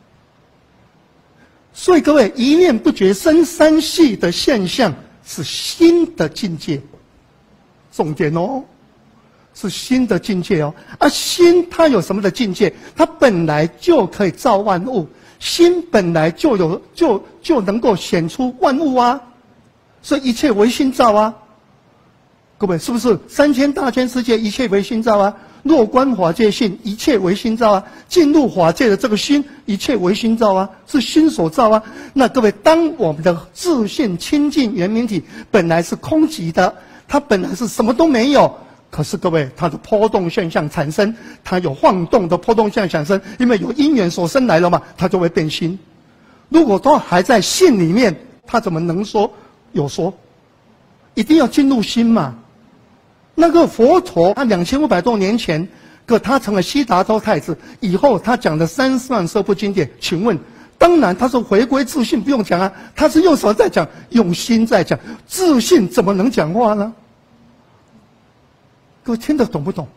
所以各位，一念不觉生三系的现象是新的境界，重点哦，是新的境界哦。而心它有什么的境界？它本来就可以造万物，心本来就有就能够显出万物啊。所以一切唯心造啊！ 各位是不是3000大千世界一切为心造啊？若观法界性，一切为心造啊！进入法界的这个心，一切为心造啊，是心所造啊。那各位，当我们的自性清净圆明体本来是空寂的，它本来是什么都没有，可是各位，它的波动现象产生，它有晃动的波动现象产生，因为有因缘所生来了嘛，它就会变心。如果都还在性里面，它怎么能说有说？一定要进入心嘛。那个佛陀，他2500多年前，他成了悉达多太子以后，他讲的30万奢部经典，请问，当然他是回归自信，不用讲啊，他是用什么在讲？用心在讲，自信怎么能讲话呢？各位听得懂不懂？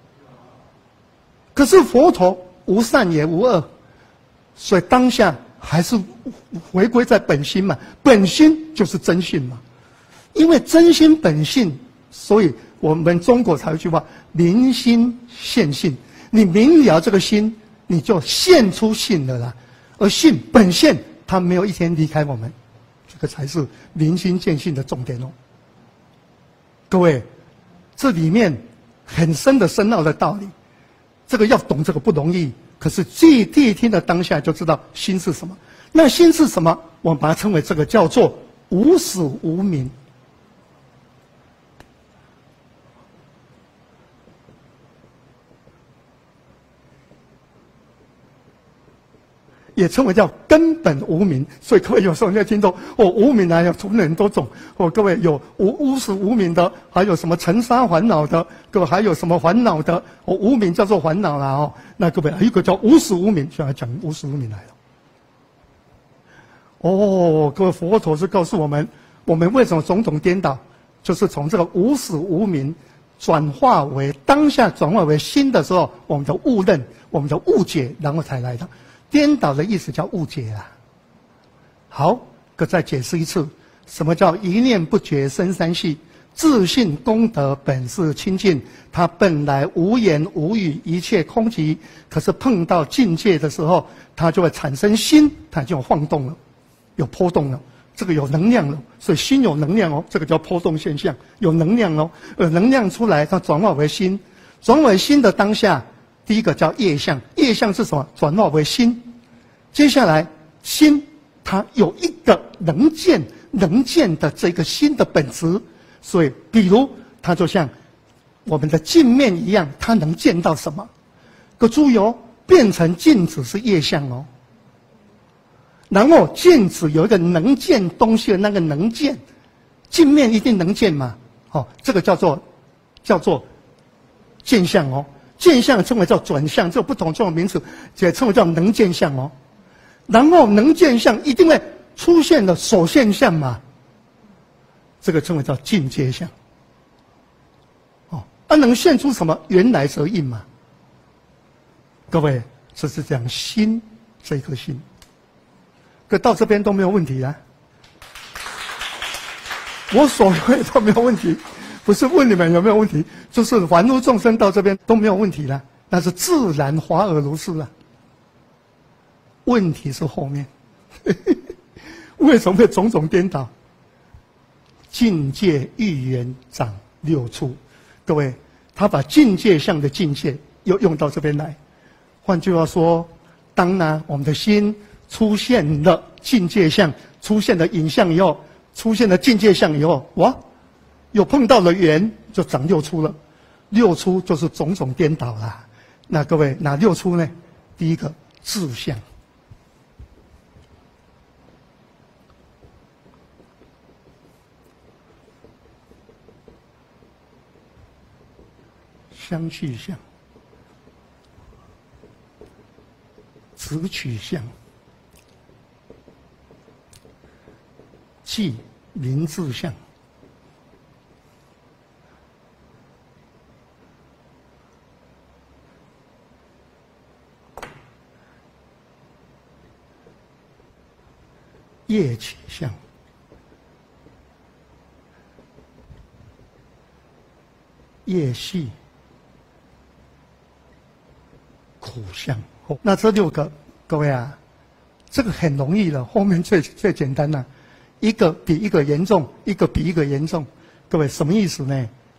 可是佛陀无善也无恶，所以当下还是回归在本心嘛，本心就是真性嘛，因为真心本性，所以我们中国才有一句话：明心现性。你明了这个心，你就现出性了啦。而性本性，它没有一天离开我们，这个才是明心见性的重点哦。各位，这里面很深的深奥的道理，这个要懂这个不容易。可是第一听的当下就知道心是什么。那心是什么？我们把它称为这个叫做无始无明。也称为叫根本无明。所以各位有时候你要听到无明有分很多种各位有无始无明的，还有什么尘沙烦恼的，各位还有什么烦恼的无明叫做烦恼啦那各位还有一个叫无始无明，现在讲无始无明来了。各位佛陀是告诉我们为什么种种颠倒，就是从这个无始无明转化为当下转化为心的时候，我们的误认，我们的误解，然后才来的。颠倒的意思叫误解啊。好，再解释一次，什么叫一念不觉生三系？自信功德本是清净，它本来无言无语，一切空寂。可是碰到境界的时候，它就会产生心，它就晃动了，有波动了，这个有能量了。所以心有能量哦，这个叫波动现象，有能量哦。能量出来，它转化为心，转为心的当下。第一个叫业相，业相是什么？转化为心。接下来，心它有一个能见的这个心的本质，所以，比如它就像我们的镜面一样，它能见到什么？注意哦，变成镜子是业相哦。然后镜子有一个能见东西的那个能见，镜面一定能见嘛？这个叫做见相哦。见相称为叫转相，这不同这种名词，也称为叫能见相哦。然后能见相一定会出现的所现相嘛，这个称为叫境界相。能现出什么？缘来则应嘛。各位，这是讲心这颗心。可到这边都没有问题啊，我所谓都没有问题。不是问你们有没有问题，就是凡夫众生到这边都没有问题了，那是自然华而如是了。问题是后面，为什么会种种颠倒？境界欲缘长六处，各位，他把境界相的境界又用到这边来。换句话说，当呢我们的心出现了境界相，出现了影像以后，出现了境界相以后，哇！又碰到了缘，就长六出了。六出就是种种颠倒啦。那各位，哪六出呢？第一个志向，相去相，直取相，即名志相。业起相，业系，苦相。那这六个，各位啊，这个很容易了，后面最简单了，一个比一个严重，一个比一个严重。各位什么意思呢？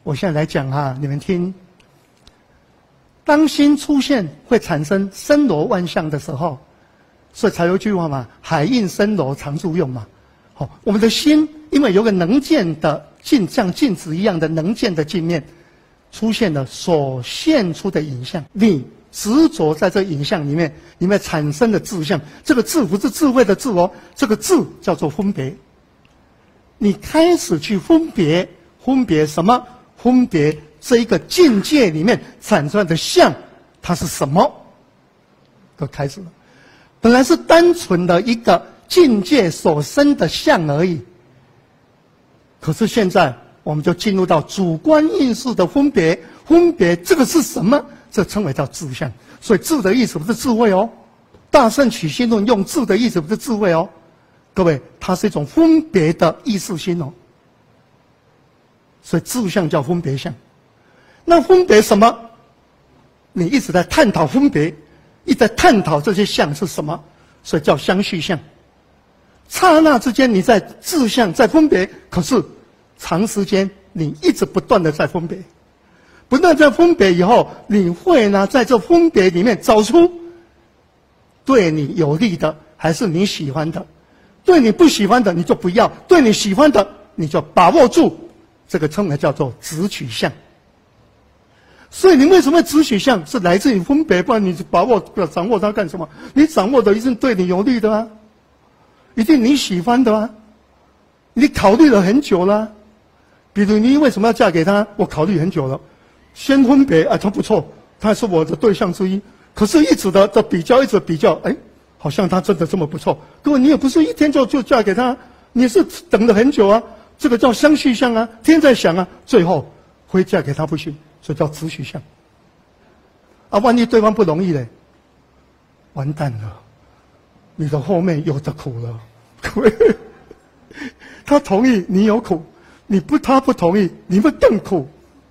我现在来讲哈，你们听。当心出现会产生森罗万象的时候，所以才有一句话嘛，海印森罗常住用嘛。好，我们的心因为有个能见的镜，像镜子一样的能见的镜面，出现了所现出的影像。你执着在这影像里面产生的智相，这个智不是智慧的智哦，这个智叫做分别。你开始去分别什么？分别这一个境界里面产出来的相，它是什么？都开始了。本来是单纯的一个境界所生的相而已，可是现在我们就进入到主观意识的分别这个是什么？这称为叫智相。所以智的意思不是智慧哦，大圣起心论用智的意思不是智慧哦，各位，它是一种分别的意识心哦。所以智相叫分别相。那分别什么？你一直在探讨分别，一直在探讨这些相是什么，所以叫相续相。刹那之间你在智相在分别，可是长时间你一直不断的在分别，不断在分别以后，你会呢在这分别里面找出对你有利的还是你喜欢的，对你不喜欢的你就不要，对你喜欢的你就把握住，这个称为叫做直取相。所以你为什么直取相？是来自于分别，不然你把握掌握它干什么？你掌握的一定对你有利的啊，一定你喜欢的啊，你考虑了很久了。比如你为什么要嫁给他？我考虑很久了，先分别啊，他不错，他是我的对象之一。可是一直的比较，一直比较，哎，好像他真的这么不错。各位，你也不是一天就嫁给他，你是等了很久啊。这个叫相续相啊，天在想啊，最后会嫁给他不行，所以叫直取相。啊，万一对方不容易嘞，完蛋了，你的后面有的苦了。各位，他同意你有苦，他不同意，你会更苦。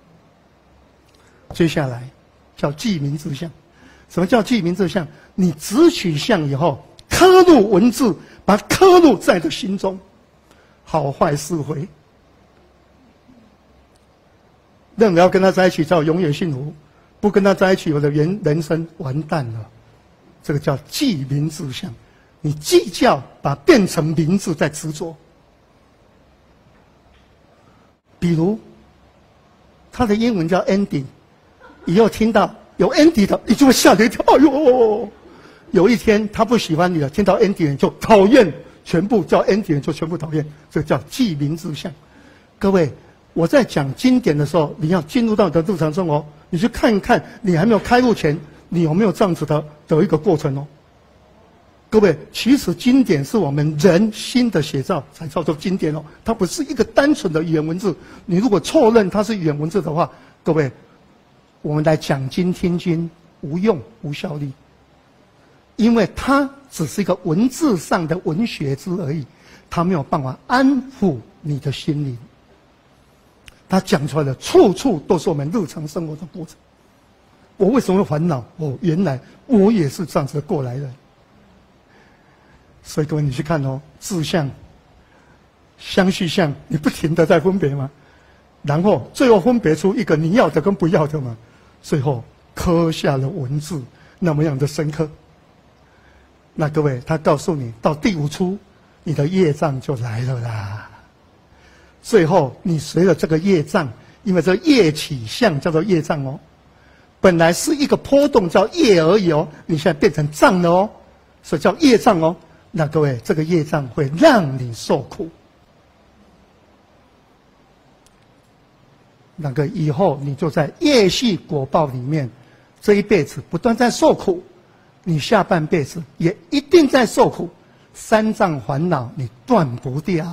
接下来叫记名志相。什么叫记名志相？你直取相以后，刻入文字，把它刻入在的心中。好坏是非，认为要跟他在一起叫永远幸福，不跟他在一起我的人生完蛋了。这个叫记名志相，你计较把它变成名字在执着。比如他的英文叫 Andy， 以后听到有 Andy 的，你就会吓了一跳，哎呦！有一天他不喜欢你了，听到 Andy 人就讨厌。全部叫 Andy 人就全部讨厌，这个叫记名志相。各位，我在讲经典的时候，你要进入到你的日常生活，你去看一看，你还没有开入前，你有没有这样子的一个过程哦？各位，其实经典是我们人心的写照，才叫做经典哦。它不是一个单纯的语言文字。你如果错认它是语言文字的话，各位，我们来讲经听经无用无效力。因为它只是一个文字上的文学之而已，它没有办法安抚你的心灵。它讲出来的处处都是我们日常生活的过程。我为什么会烦恼？原来我也是这样子的过来人。所以各位，你去看哦，志相、相续相，你不停的在分别吗？然后最后分别出一个你要的跟不要的嘛，最后刻下了文字，那么样的深刻。那各位，他告诉你，到第5出，你的业障就来了啦。最后，你随着这个业障，因为这业起相叫做业障哦，本来是一个波动叫业而已哦，你现在变成障了哦，所以叫业障哦。那各位，这个业障会让你受苦。那个以后你就在业系果报里面，这一辈子不断在受苦。你下半辈子也一定在受苦，三障烦恼你断不掉。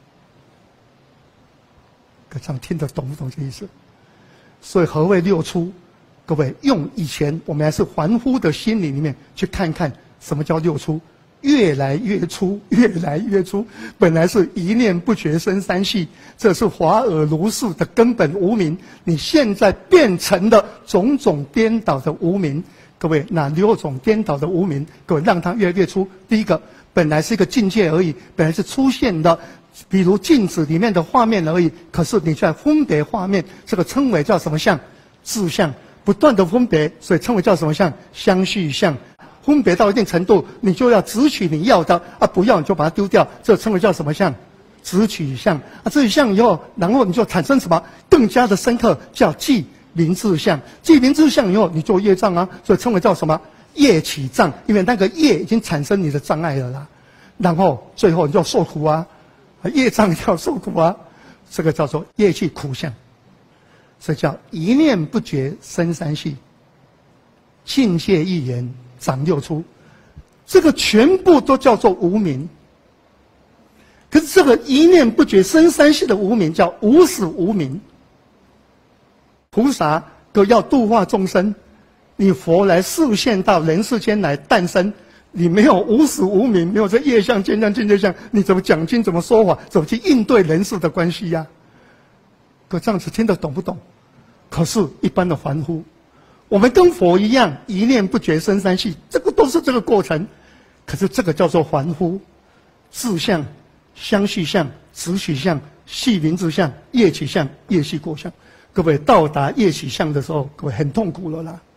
各位听得懂不懂这意思？所以何谓6出？各位用以前我们还是凡夫的心理里面去看看什么叫6出，越来越粗，越来越粗。本来是一念不觉生三系，这是华尔如是的根本无明，你现在变成了种种颠倒的无明。各位，那6种颠倒的无明，各位让它越来越粗。第一个，本来是一个境界而已，本来是出现的比如镜子里面的画面而已。可是你在分别画面，这个称为叫什么相？自相，不断的分别，所以称为叫什么相？相续相。分别到一定程度，你就要只取你要的啊，不要你就把它丢掉，这称为叫什么相？只取相啊。只取相以后，然后你就产生什么更加的深刻，叫记名字相。记名字相以后，你做业障啊，所以称为叫什么？业起障，因为那个业已经产生你的障碍了啦。然后最后你就受苦啊，业障要受苦啊，这个叫做业气苦相。所以叫一念不觉生三系，境界一言长六出，这个全部都叫做无明。可是这个一念不觉生三系的无明叫无始无明。菩萨都要度化众生，你佛来示现到人世间来诞生，你没有无始无明，没有这业相、见相、境界相，你怎么讲经、怎么说法、怎么去应对人事的关系呀？可这样子听得懂不懂？可是，一般的凡夫，我们跟佛一样，一念不觉生三系，这个都是这个过程。可是这个叫做凡夫，自相、相续相、执取相、系名字相、业起相、业系过相。各位到达业起相的时候，各位很痛苦了啦。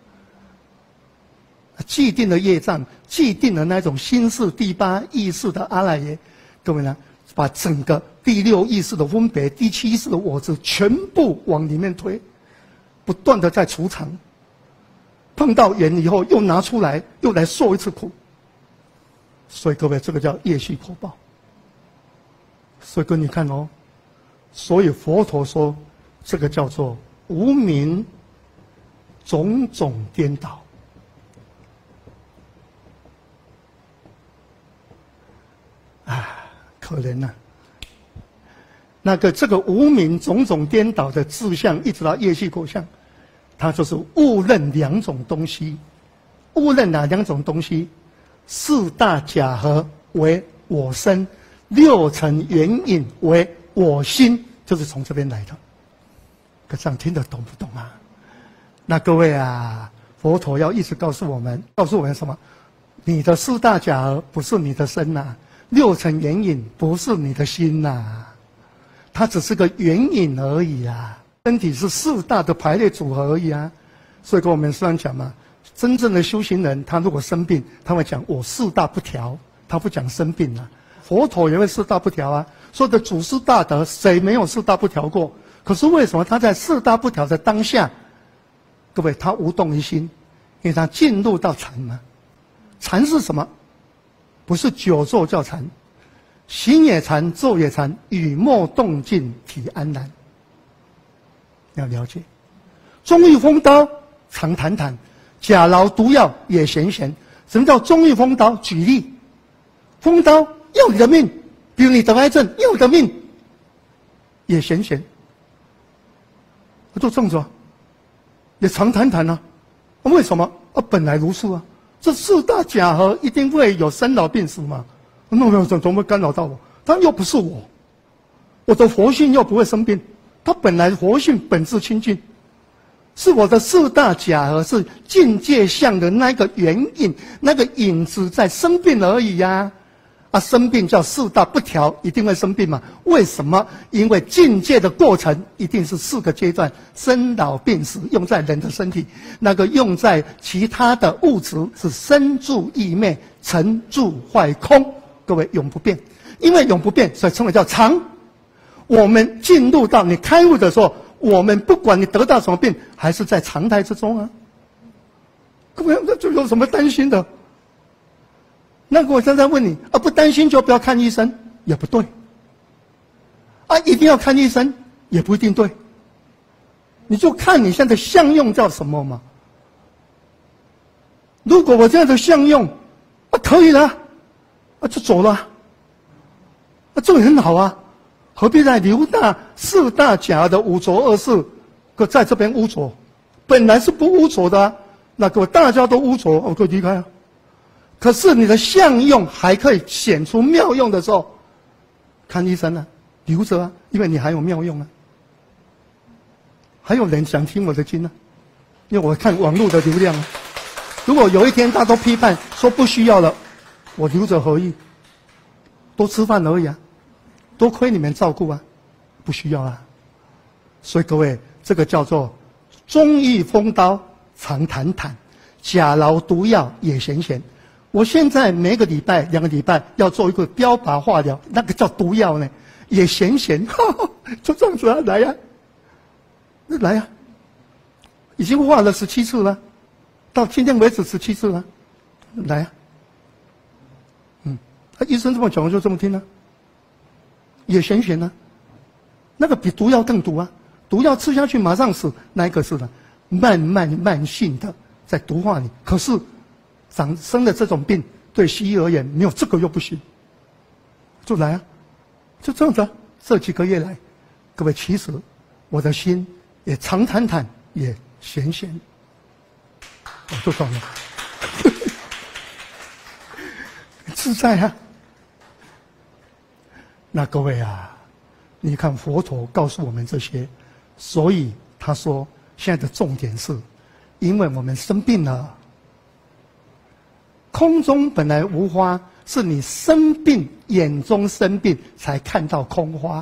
既定的业障，既定的那种心识第八意识的阿赖耶，各位呢，把整个第六意识的分别、第七意识的我执全部往里面推，不断的在储藏。碰到缘以后，又拿出来，又来受一次苦。所以各位，这个叫业系果报。所以各位你看哦，所以佛陀说，这个叫做无明种种颠倒。可怜呐、这个无明种种颠倒的志向，一直到业系果相，它就是误认两种东西。误认哪两种东西？四大假合为我身，六尘缘影为我心，就是从这边来的。可这样听得懂不懂啊？那各位啊，佛陀要一直告诉我们什么？你的四大假合不是你的身呐、六尘缘影不是你的心呐、它只是个缘影而已啊。身体是四大的排列组合而已啊。所以跟我们虽然讲嘛，真正的修行人，他如果生病，他会讲我四大不调，他不讲生病啊。佛陀也会四大不调啊。所有的祖师大德，谁没有四大不调过？可是为什么他在四大不调的当下，各位他无动于心，因为他进入到禅嘛。禅是什么？不是久坐叫禅，行也禅，坐也禅，语默动静体安然。要了解，中遇风刀常谈谈，假劳毒药也闲闲。什么叫中遇风刀？举例，风刀要你的命，比如你得癌症要你的命，也闲闲。就这样子啊，也常谈谈啊。为什么？本来如是啊。这四大假合一定会有生老病死嘛？那怎么会干扰到我？他又不是我，我的佛性又不会生病，他本来佛性本质清净，是我的四大假合是境界相的那个原因，那个影子在生病而已呀。生病叫四大不调，一定会生病嘛？为什么？因为境界的过程一定是四个阶段：生老病死用在人的身体，那个用在其他的物质是生住异灭、成住坏空。各位永不变，因为永不变，所以称为叫常。我们进入到你开悟的时候，我们不管你得到什么病，还是在常态之中啊。各位，那就有什么担心的？那我现在问你不担心就不要看医生，也不对。一定要看医生，也不一定对。你就看你现在相用叫什么嘛。如果我这样的相用，可以了，就走了，这个很好啊，何必在六大四大假的五浊恶世，在这边污浊，本来是不污浊的啊。那个大家都污浊，我可以离开啊。可是你的相用还可以显出妙用的时候，看医生啊，留着啊，因为你还有妙用啊。还有人想听我的经啊，因为我看网络的流量啊。如果有一天他都批判说不需要了，我留着何意？多吃饭而已啊。 多亏你们照顾啊，不需要啊。所以各位，这个叫做忠义风刀常坦坦，假劳毒药也闲闲。我现在每个礼拜、2个礼拜要做一个标靶化疗，那个叫毒药呢，也闲闲，就这样子啊，来呀、来呀、已经化了17次了，到今天为止17次了，来呀、医生这么讲，我就这么听啊，也闲闲啊，那个比毒药更毒啊，毒药吃下去马上死，那一个是的，慢性的在毒化你，可是生了这种病，对西医而言没有这个又不行，就来啊，就这样子啊，这几个月来，各位其实我的心也常坦坦，也闲闲，我就懂了，自在啊。那各位啊，你看佛陀告诉我们这些，所以他说现在的重点是，因为我们生病了。空中本来无花，是你生病眼中生病才看到空花。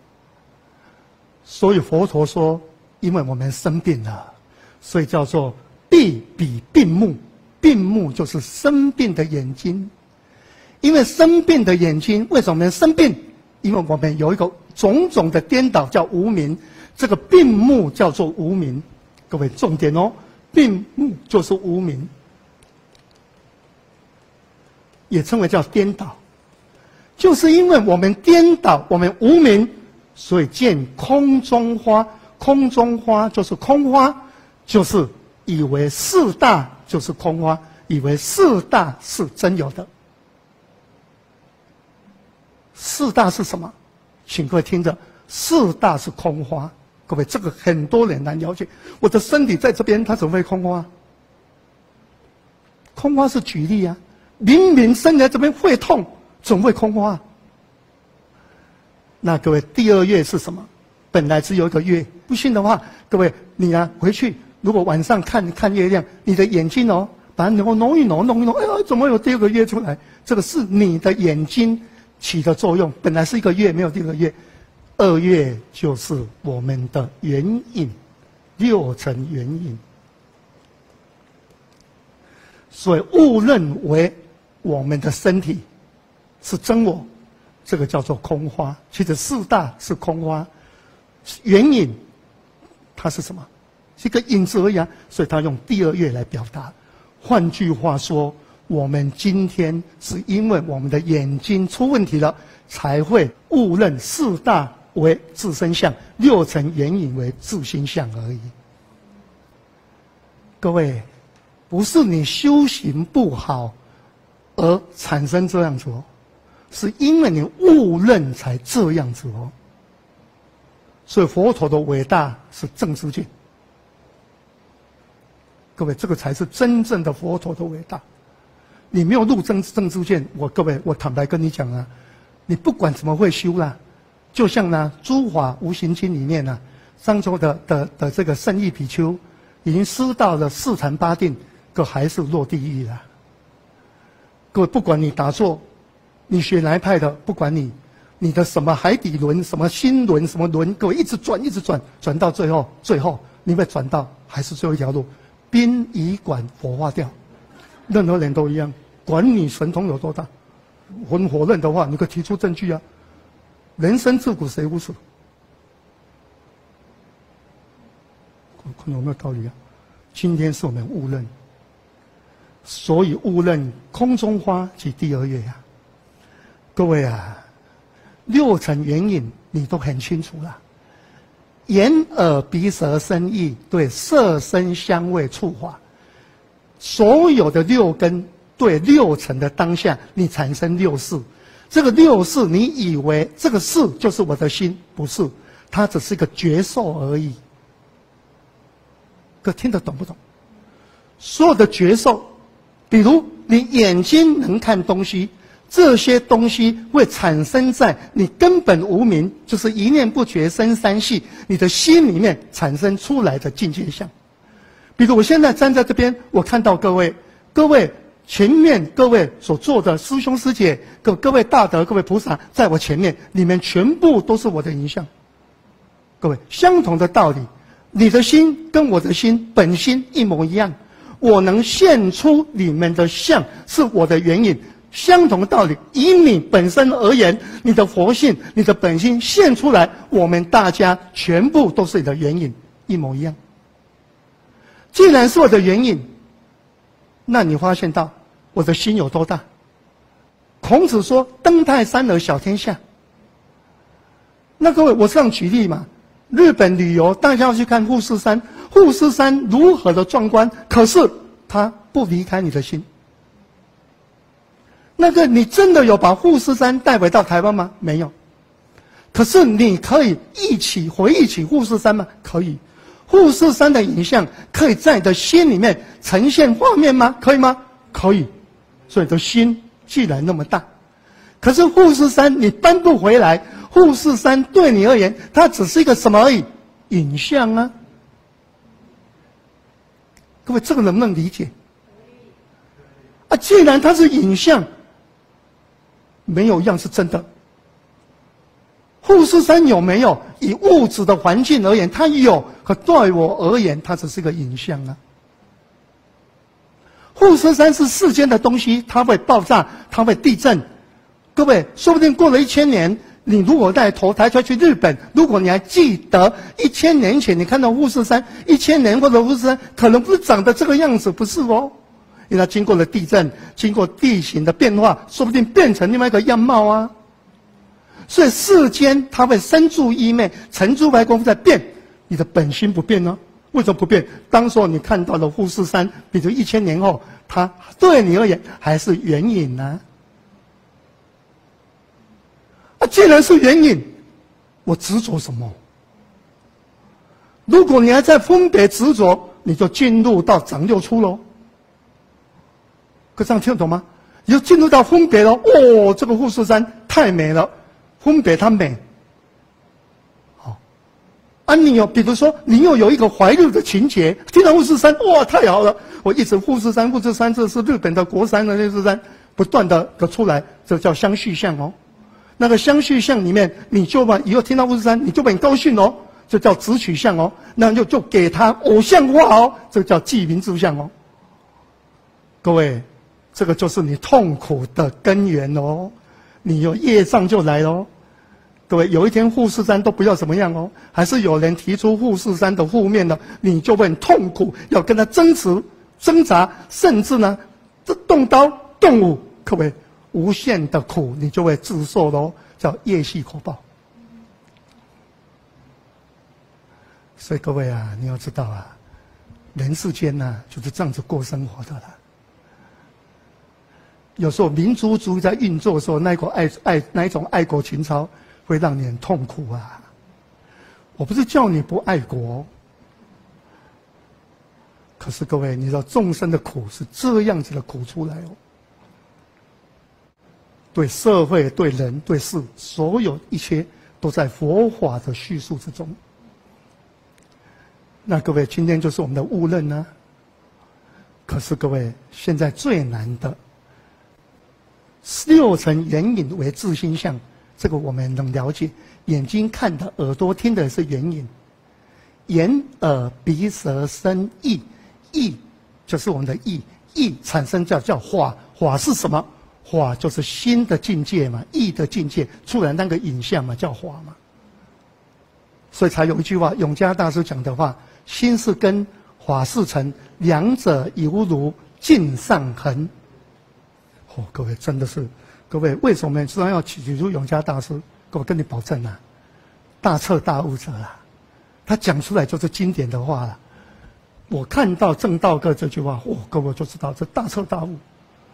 所以佛陀说，因为我们生病了，所以叫做闭比病目，病目就是生病的眼睛。因为生病的眼睛，为什么我们生病？因为我们有一个种种的颠倒，叫无明。这个病目叫做无明。各位重点哦，病目就是无明，也称为叫颠倒。就是因为我们颠倒，我们无明，所以见空中花。空中花就是空花，就是以为四大就是空花，以为四大是真有的。四大是什么？请各位听着，四大是空花。各位，这个很多人难了解。我的身体在这边，它怎么会空花？空花是举例啊，明明身在这边会痛，怎么会空花？那各位，第二月是什么？本来只有一个月，不信的话，各位你啊回去，如果晚上看月亮，你的眼睛哦，把它弄一弄，哎呀，怎么有第二个月出来？这个是你的眼睛起的作用，本来是一个月，没有第二个月。2月就是我们的元印，6层元印。所以误认为我们的身体是真我，这个叫做空花。其实四大是空花，元印它是什么？是一个影子而已啊。所以他用第2月来表达。换句话说，我们今天是因为我们的眼睛出问题了，才会误认四大为自身相，6层元印为自心相而已。各位，不是你修行不好而产生这样子哦，是因为你误认才这样子哦。所以佛陀的伟大是正知见。各位，这个才是真正的佛陀的伟大。你没有入正知见，各位，我坦白跟你讲啊，你不管怎么会修啦，就像呢《诸法无形经》里面呢，商周的这个圣意比丘，已经失到了4禅8定，可还是落地狱了。各位，不管你打坐，你学哪一派的，不管你的什么海底轮、什么心轮、什么轮，各位一直转到最后你会转到还是最后一条路，殡仪馆火化掉。任何人都一样，管你神通有多大，魂火认的话，你可以提出证据啊。人生自古谁无死？看有没有道理啊？今天是我们误认，所以误认空中花及第2月呀。各位啊，6层元印你都很清楚了。眼耳鼻舌身意对色声香味触法，所有的6根对6层的当下，你产生6识。这个6识，你以为这个识就是我的心，不是，它只是一个觉受而已。各位听得懂不懂？所有的觉受，比如你眼睛能看东西，这些东西会产生在你根本无明，就是一念不觉生三系，你的心里面产生出来的境界相。比如我现在站在这边，我看到各位前面各位所做的师兄师姐、各位大德、各位菩萨，在我前面，你们全部都是我的影像。各位，相同的道理，你的心跟我的心本心一模一样，我能现出你们的相，是我的原因。相同的道理，以你本身而言，你的佛性、你的本心现出来，我们大家全部都是你的原因，一模一样。既然是我的原因，那你发现到我的心有多大？孔子说：“登泰山而小天下。”那各位，我这样举例嘛。日本旅游，大家要去看富士山，富士山如何的壮观，可是它不离开你的心。那个，你真的有把富士山带回到台湾吗？没有。可是你可以一起回忆起富士山吗？可以。富士山的影像可以在你的心里面呈现画面吗？可以吗？可以。所以你的心既然那么大，可是富士山你搬不回来，富士山对你而言，它只是一个什么而已？影像啊。各位，这个能不能理解？啊，既然它是影像，没有一样是真的。富士山有没有？以物质的环境而言，它有；可对我而言，它只是个影像啊。富士山是世间的东西，它会爆炸，它会地震。各位，说不定过了1000年，你如果再投胎去日本，如果你还记得1000年前你看到富士山，1000年后的富士山可能不是长得这个样子，不是哦。因为它经过了地震，经过地形的变化，说不定变成另外一个样貌啊。所以世间它会生住异灭，成住白光在变，你的本心不变呢？为什么不变？当时你看到了富士山，比如1000年后，它对你而言还是原影呢？啊，既然是原影，我执着什么？如果你还在分别执着，你就进入到长六出喽。可这样听得懂吗？你就进入到分别了。哦，这个富士山太美了，分别它美。好，啊，你有，比如说你又有一个怀旧的情节，听到富士山，哇，太好了！我一直富士山，富士山，这是日本的国山的富士山，不断的出来，这叫相续相哦。那个相续相里面，你就把以后听到富士山，你就很高兴哦，这叫直取相哦。那就给他偶像化哦，这叫记名之相哦。各位。这个就是你痛苦的根源哦，你有业障就来咯。各位，有一天富士山都不要怎么样哦，还是有人提出富士山的负面的，你就会很痛苦，要跟他争执、挣扎，甚至呢，动刀动武，各位无限的苦你就会自受咯，叫业系果报。所以各位啊，你要知道啊，人世间呢，就是这样子过生活的了。有时候民族主义在运作的时候，那一种爱国情操会让你很痛苦啊！我不是叫你不爱国，可是各位，你知道众生的苦是这样子的苦出来哦。对社会、对人、对事，所有一切都在佛法的叙述之中。那各位，今天就是我们的误认呢。可是各位，现在最难的。6层眼影为自心相，这个我们能了解。眼睛看的，耳朵听的是眼影，眼、耳、鼻、舌、身、意，意就是我们的意，意产生叫法，法是什么？法就是心的境界嘛，意的境界出来那个影像嘛，叫法嘛。所以才有一句话，永嘉大师讲的话：心是根，法是尘，两者犹如镜上痕。哦，各位真的是，各位为什么知道要举如永嘉大师？我跟你保证啊，大彻大悟者啊，他讲出来就是经典的话了。我看到正道哥这句话，哦，各位就知道这大彻大悟。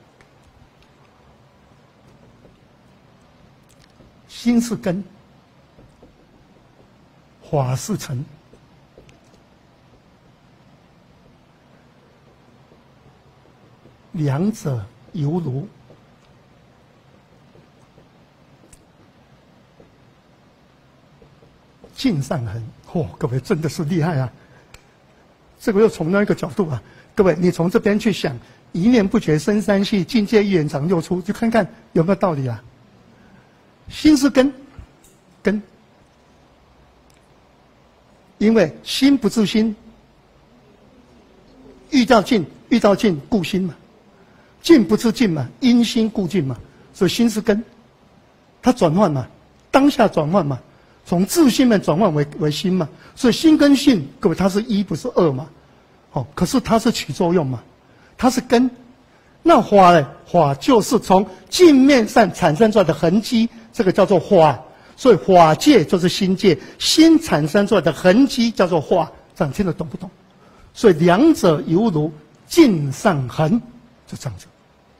心是根，法是尘，两者犹如镜上痕。哦，各位真的是厉害啊！ 这个又从那一个角度啊，各位，你从这边去想，一念不觉生三系，境界一眼长六出，就看看有没有道理啊？心是根，因为心不自心，遇到境故心嘛，境不自境嘛，因心故境嘛，所以心是根，它转换嘛，当下转换嘛。从自性面转换为心嘛，所以心跟性，各位它是一不是二嘛，可是它是起作用嘛，它是根。那法呢？法就是从镜面上产生出来的痕迹，这个叫做法。所以法界就是心界，心产生出来的痕迹叫做法。这样听得懂不懂？所以两者犹如镜上痕，就这样子。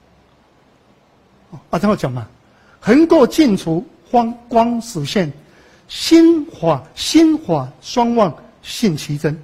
这样讲嘛，痕过镜除，光实现。心法双旺，性其真。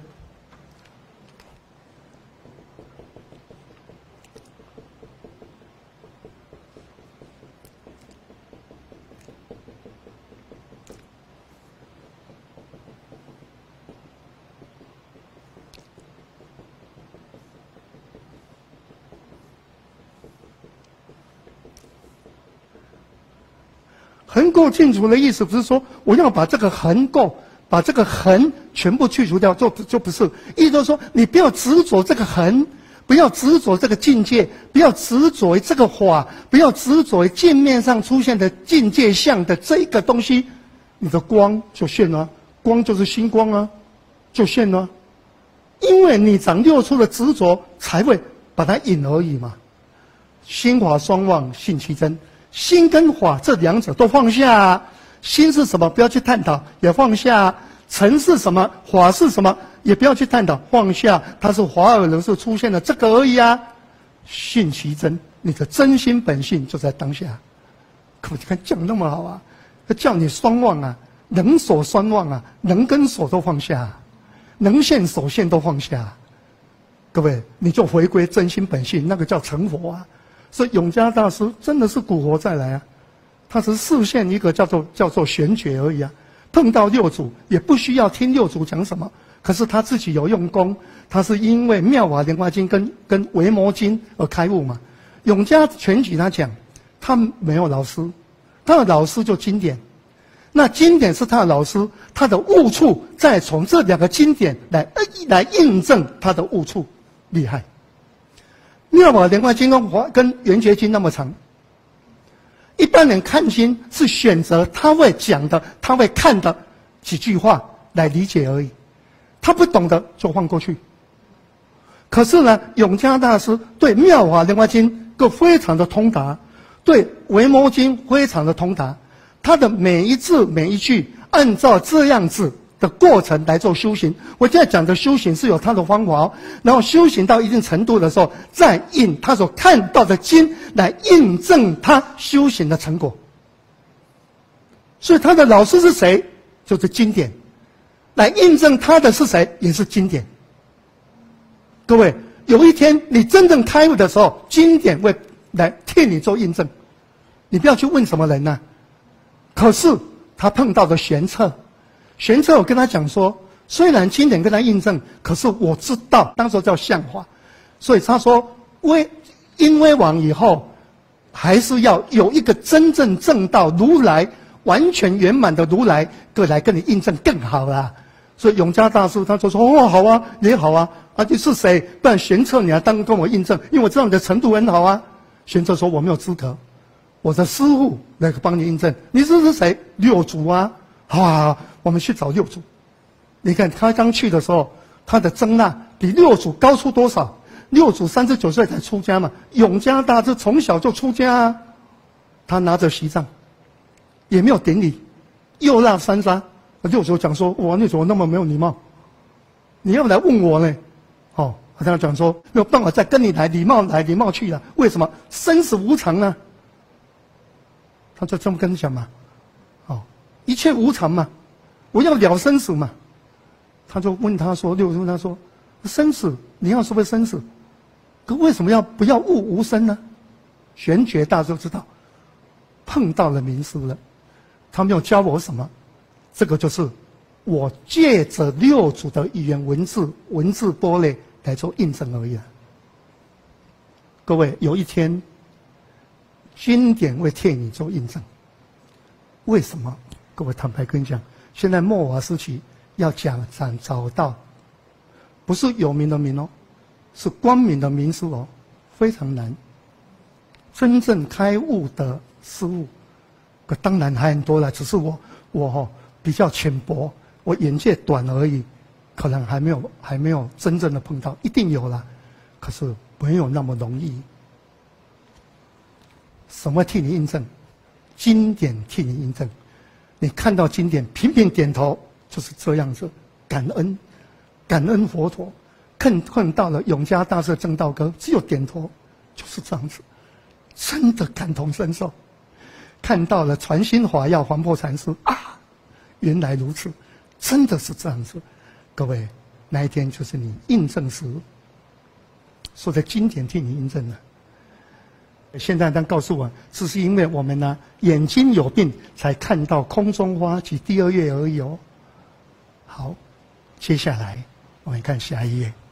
痕垢尽除的意思不是说我要把这个痕垢、把这个痕全部去除掉，就不是。意思就是说，你不要执着这个痕，不要执着这个境界，不要执着于这个法，不要执着于镜面上出现的境界相的这个东西，你的光就现了。光就是心光啊，就现了。因为你长六出的执着，才会把它引而已嘛。心法双旺，性其真。心跟法这两者都放下，心是什么？不要去探讨，也放下。尘是什么？法是什么？也不要去探讨，放下。它是华尔人是出现了这个而已啊。性其真，你的真心本性就在当下。可你看讲那么好啊，叫你双旺啊，能所双旺啊，能跟所都放下，能现所现都放下。各位，你就回归真心本性，那个叫成佛啊。所以永嘉大师真的是古佛再来啊，他只是示现一个叫做玄觉而已啊。碰到六祖也不需要听六祖讲什么，可是他自己有用功，他是因为妙法莲华经跟维摩经而开悟嘛。永嘉全集他讲，他没有老师，他的老师就经典，那经典是他的老师，他的悟处再从这两个经典来印证他的悟处，厉害。妙法莲华经跟圆觉经那么长，一般人看经是选择他会讲的、他会看的几句话来理解而已，他不懂的就放过去。可是呢，永嘉大师对妙法莲华经都非常的通达，对维摩经非常的通达，他的每一字每一句按照这样子的过程来做修行。我现在讲的修行是有他的方法，然后修行到一定程度的时候，再印他所看到的经来印证他修行的成果。所以他的老师是谁？就是经典，来印证他的是谁？也是经典。各位，有一天你真正开悟的时候，经典会来替你做印证，你不要去问什么人啊。可是他碰到的玄策，我跟他讲说，虽然经典跟他印证，可是我知道，当时叫相法，所以他说因为往以后，还是要有一个真正正道如来完全圆满的如来，来跟你印证更好啦。所以永嘉大师他就说：“哦，好啊，也好啊，你是谁？不然玄策你还跟我印证，因为我知道你的程度很好啊。”玄策说：“我没有资格，我的师父来帮你印证。你是谁？六祖啊！好，我们去找六祖。你看他刚去的时候，他的僧那比六祖高出多少？六祖39岁才出家嘛，永嘉大师从小就出家啊。他拿着席杖，也没有顶礼，又绕三匝。六祖讲说：“哇，你怎么那么没有礼貌？你要来问我呢？”他讲说：“没有办法再跟你来礼貌来礼貌去了。为什么？生死无常呢？”他就这么跟你讲嘛。一切无常嘛，我要了生死嘛。他就问他说：“六祖问他说，生死你要是会生死，可为什么不要悟无生呢？”玄觉大师知道，碰到了名师了，他没有教我什么。这个就是我借着六祖的语言文字波类来做印证而已啊。各位，有一天经典会替你做印证。为什么？各位坦白跟你讲，现在末法时期要找到，不是有名的名哦，是光明的名师哦，非常难。真正开悟的师父，当然还很多了，只是我比较浅薄，我眼界短而已，可能还没有真正的碰到，一定有啦，可是没有那么容易。什么替你印证？经典替你印证。你看到经典频频点头，就是这样子，感恩佛陀。看到了永嘉大师正道歌，只有点头，就是这样子，真的感同身受。看到了传心华要黄檗禅师啊，原来如此，真的是这样子。各位，那一天就是你印证时，说的经典替你印证了。现在当告诉我，只是因为我们呢眼睛有病，才看到空中花及第二页而已哦。好，接下来我们看下一页。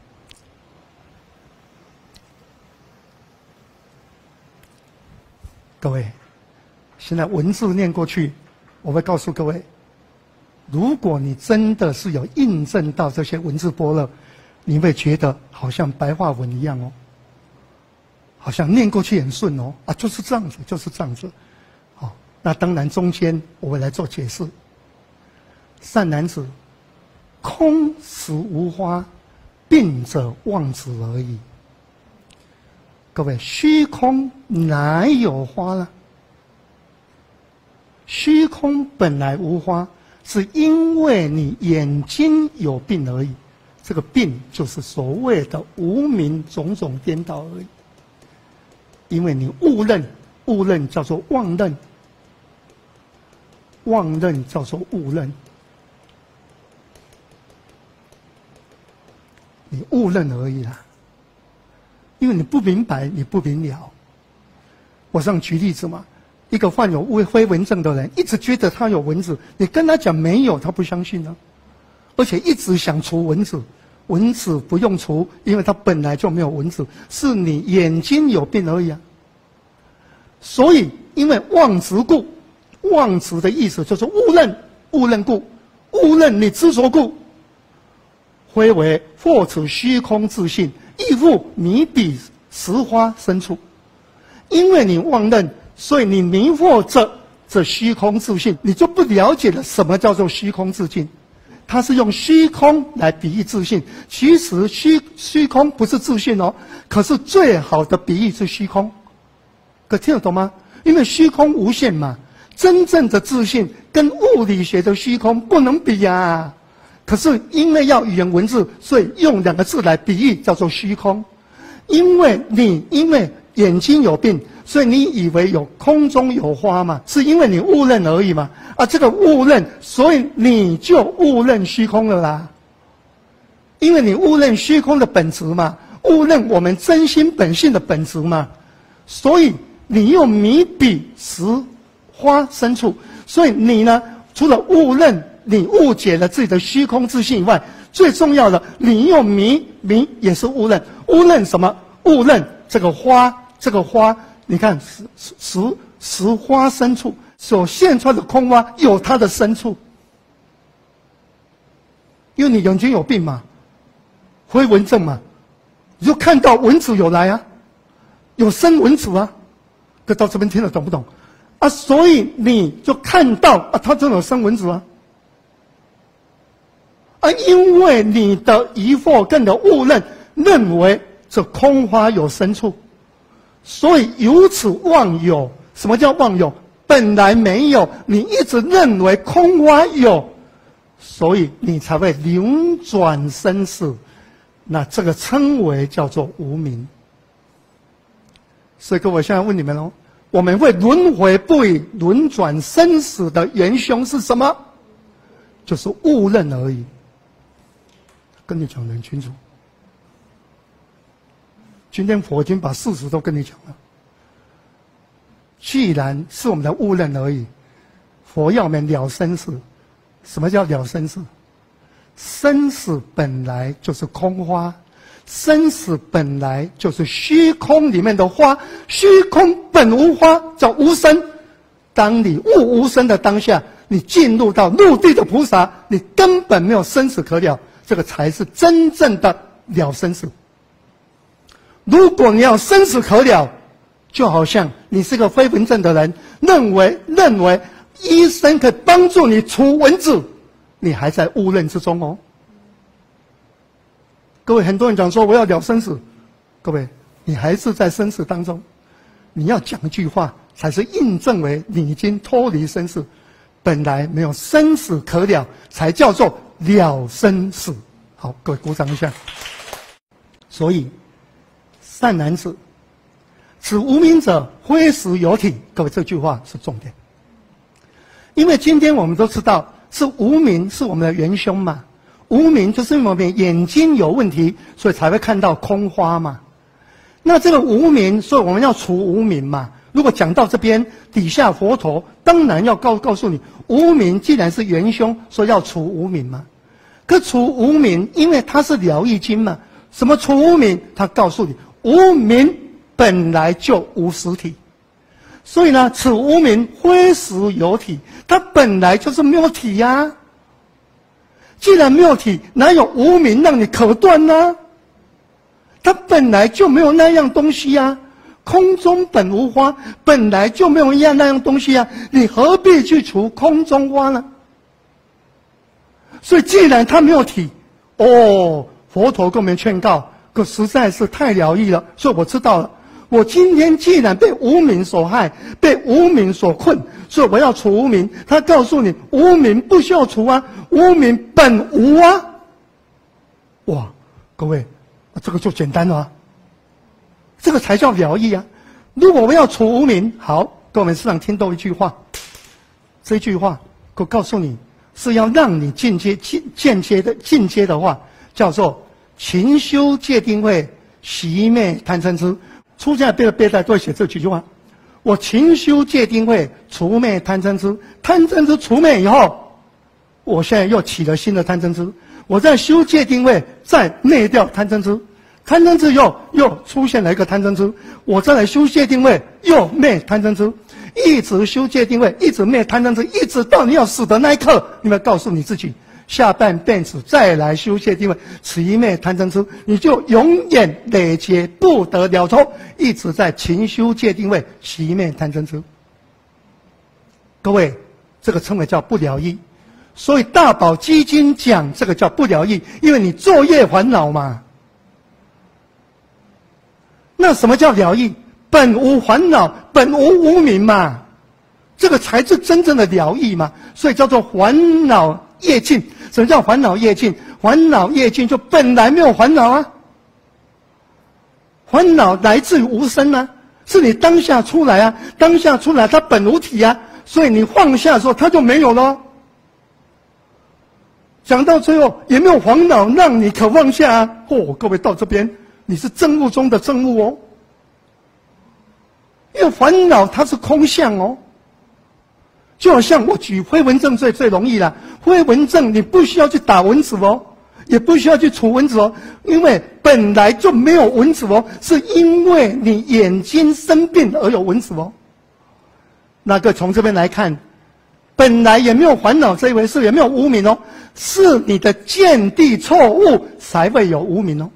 各位，现在文字念过去，我会告诉各位，如果你真的是有印证到这些文字波了，你会觉得好像白话文一样哦。好像念过去很顺哦，啊，就是这样子，就是这样子。好，那当然中间我会来做解释。善男子，空实无花，病者妄子而已。各位，虚空哪有花呢？虚空本来无花，是因为你眼睛有病而已。这个病就是所谓的无明种种颠倒而已。因为你误认叫做妄认，妄认叫做误认，你误认而已啦。因为你不明白，你不明了。我上举例子嘛，一个患有飞蚊症的人，一直觉得他有蚊子，你跟他讲没有，他不相信呢，而且一直想除蚊子。蚊子不用除，因为它本来就没有蚊子，是你眼睛有病而已啊。所以，因为妄执故，妄执的意思就是误认，误认故，误认你执着故，非为获此虚空自性，亦复迷彼实花深处。因为你妄认，所以你迷惑这虚空自性，你就不了解了什么叫做虚空自性。它是用虚空来比喻自性，其实虚空不是自性哦，可是最好的比喻是虚空。可听得懂吗？因为虚空无限嘛，真正的自性跟物理学的虚空不能比啊。可是因为要语言文字，所以用两个字来比喻，叫做虚空。因为眼睛有病，所以你以为有空中有花嘛，是因为你误认而已嘛。啊，这个误认，所以你就误认虚空了啦。因为你误认虚空的本质嘛，误认我们真心本性的本质嘛，所以你又迷彼实花深处。所以你呢，除了误认，你误解了自己的虚空自性以外，最重要的，你又迷也是误认。误认什么？误认这个花，你看实花深处所现出来的空花有它的深处，因为你眼睛有病嘛，飞蚊症嘛，你就看到蚊子有来啊，有生蚊子啊，可到这边听得懂不懂啊？所以你就看到啊，它真的有生蚊子啊。啊，因为你的疑惑跟你的误认为这空花有深处，所以由此妄有。什么叫妄有？本来没有，你一直认为空花有，所以你才会流转生死。那这个称为叫做无明。所以各位，现在问你们哦，我们会轮回不已、轮转生死的元凶是什么？就是误认而已。跟你讲得很清楚。今天佛经把事实都跟你讲了。既然是我们的误认而已，佛要我们了生死。什么叫了生死？ 生死本来就是空花，生死本来就是虚空里面的花，虚空本无花，叫无生。当你悟无生的当下，你进入到陆地的菩萨，你根本没有生死可了，这个才是真正的了生死。如果你要生死可了，就好像你是个飞蚊症的人，认为医生可以帮助你除蚊子，你还在误认之中哦。各位，很多人讲说我要了生死，各位，你还是在生死当中。你要讲一句话，才是印证为你已经脱离生死，本来没有生死可了，才叫做了生死。好，各位鼓掌一下。所以，善男子，此无明者非实有体。各位，这句话是重点。因为今天我们都知道，是无明是我们的元凶嘛。无明就是因为我们眼睛有问题，所以才会看到空花嘛。那这个无明，所以我们要除无明嘛。如果讲到这边，底下佛陀当然要告诉你，无明既然是元凶，所以要除无明嘛。可除无明，因为它是了义经嘛。什么除无明？他告诉你，无明本来就无实体。所以呢，此无明非实有体，它本来就是没有体呀。既然没有体，哪有无明让你可断呢？它本来就没有那样东西呀。空中本无花，本来就没有那样东西啊，你何必去除空中花呢？所以既然它没有体，佛陀跟我们劝告，可实在是太疗愈了。所以我知道了，我今天既然被无明所害，被无明所困，所以我要除无明。他告诉你，无明不需要除啊，无明本无啊。哇，各位，这个就简单了啊。这个才叫疗愈啊！如果我们要除无明，好，各位我们时常听到一句话，这句话我告诉你，是要让你进阶的话，叫做勤修戒定慧，息灭贪嗔痴。出家别的背带都会写这几句话。我勤修戒定慧，除灭贪嗔痴，贪嗔痴除灭以后，我现在又起了新的贪嗔痴，我在修戒定慧，再灭掉贪嗔痴。贪嗔痴又出现了一个贪嗔痴，我再来修戒定慧，又灭贪嗔痴，一直修戒定慧，一直灭贪嗔痴，一直到你要死的那一刻，你们告诉你自己，下半辈子再来修戒定慧，此一灭贪嗔痴，你就永远累劫不得了脱，一直在勤修戒定慧，息灭贪嗔痴。各位，这个称为叫不疗愈。所以大宝积经讲这个叫不疗愈，因为你作业烦恼嘛。那什么叫疗愈？本无烦恼，本无无明嘛，这个才是真正的疗愈嘛。所以叫做烦恼业尽。什么叫烦恼业尽？烦恼业尽就本来没有烦恼啊。烦恼来自于无生啊，是你当下出来啊，当下出来它本无体啊，所以你放下的时候它就没有了。讲到最后也没有烦恼让你可放下啊。各位到这边。你是证悟中的证悟哦，因为烦恼它是空相哦，就好像我举飞蚊症最容易了。飞蚊症你不需要去打蚊子哦，也不需要去除蚊子哦，因为本来就没有蚊子哦，是因为你眼睛生病而有蚊子哦。那个从这边来看，本来也没有烦恼这一回事，也没有无明哦，是你的见地错误才会有无明哦。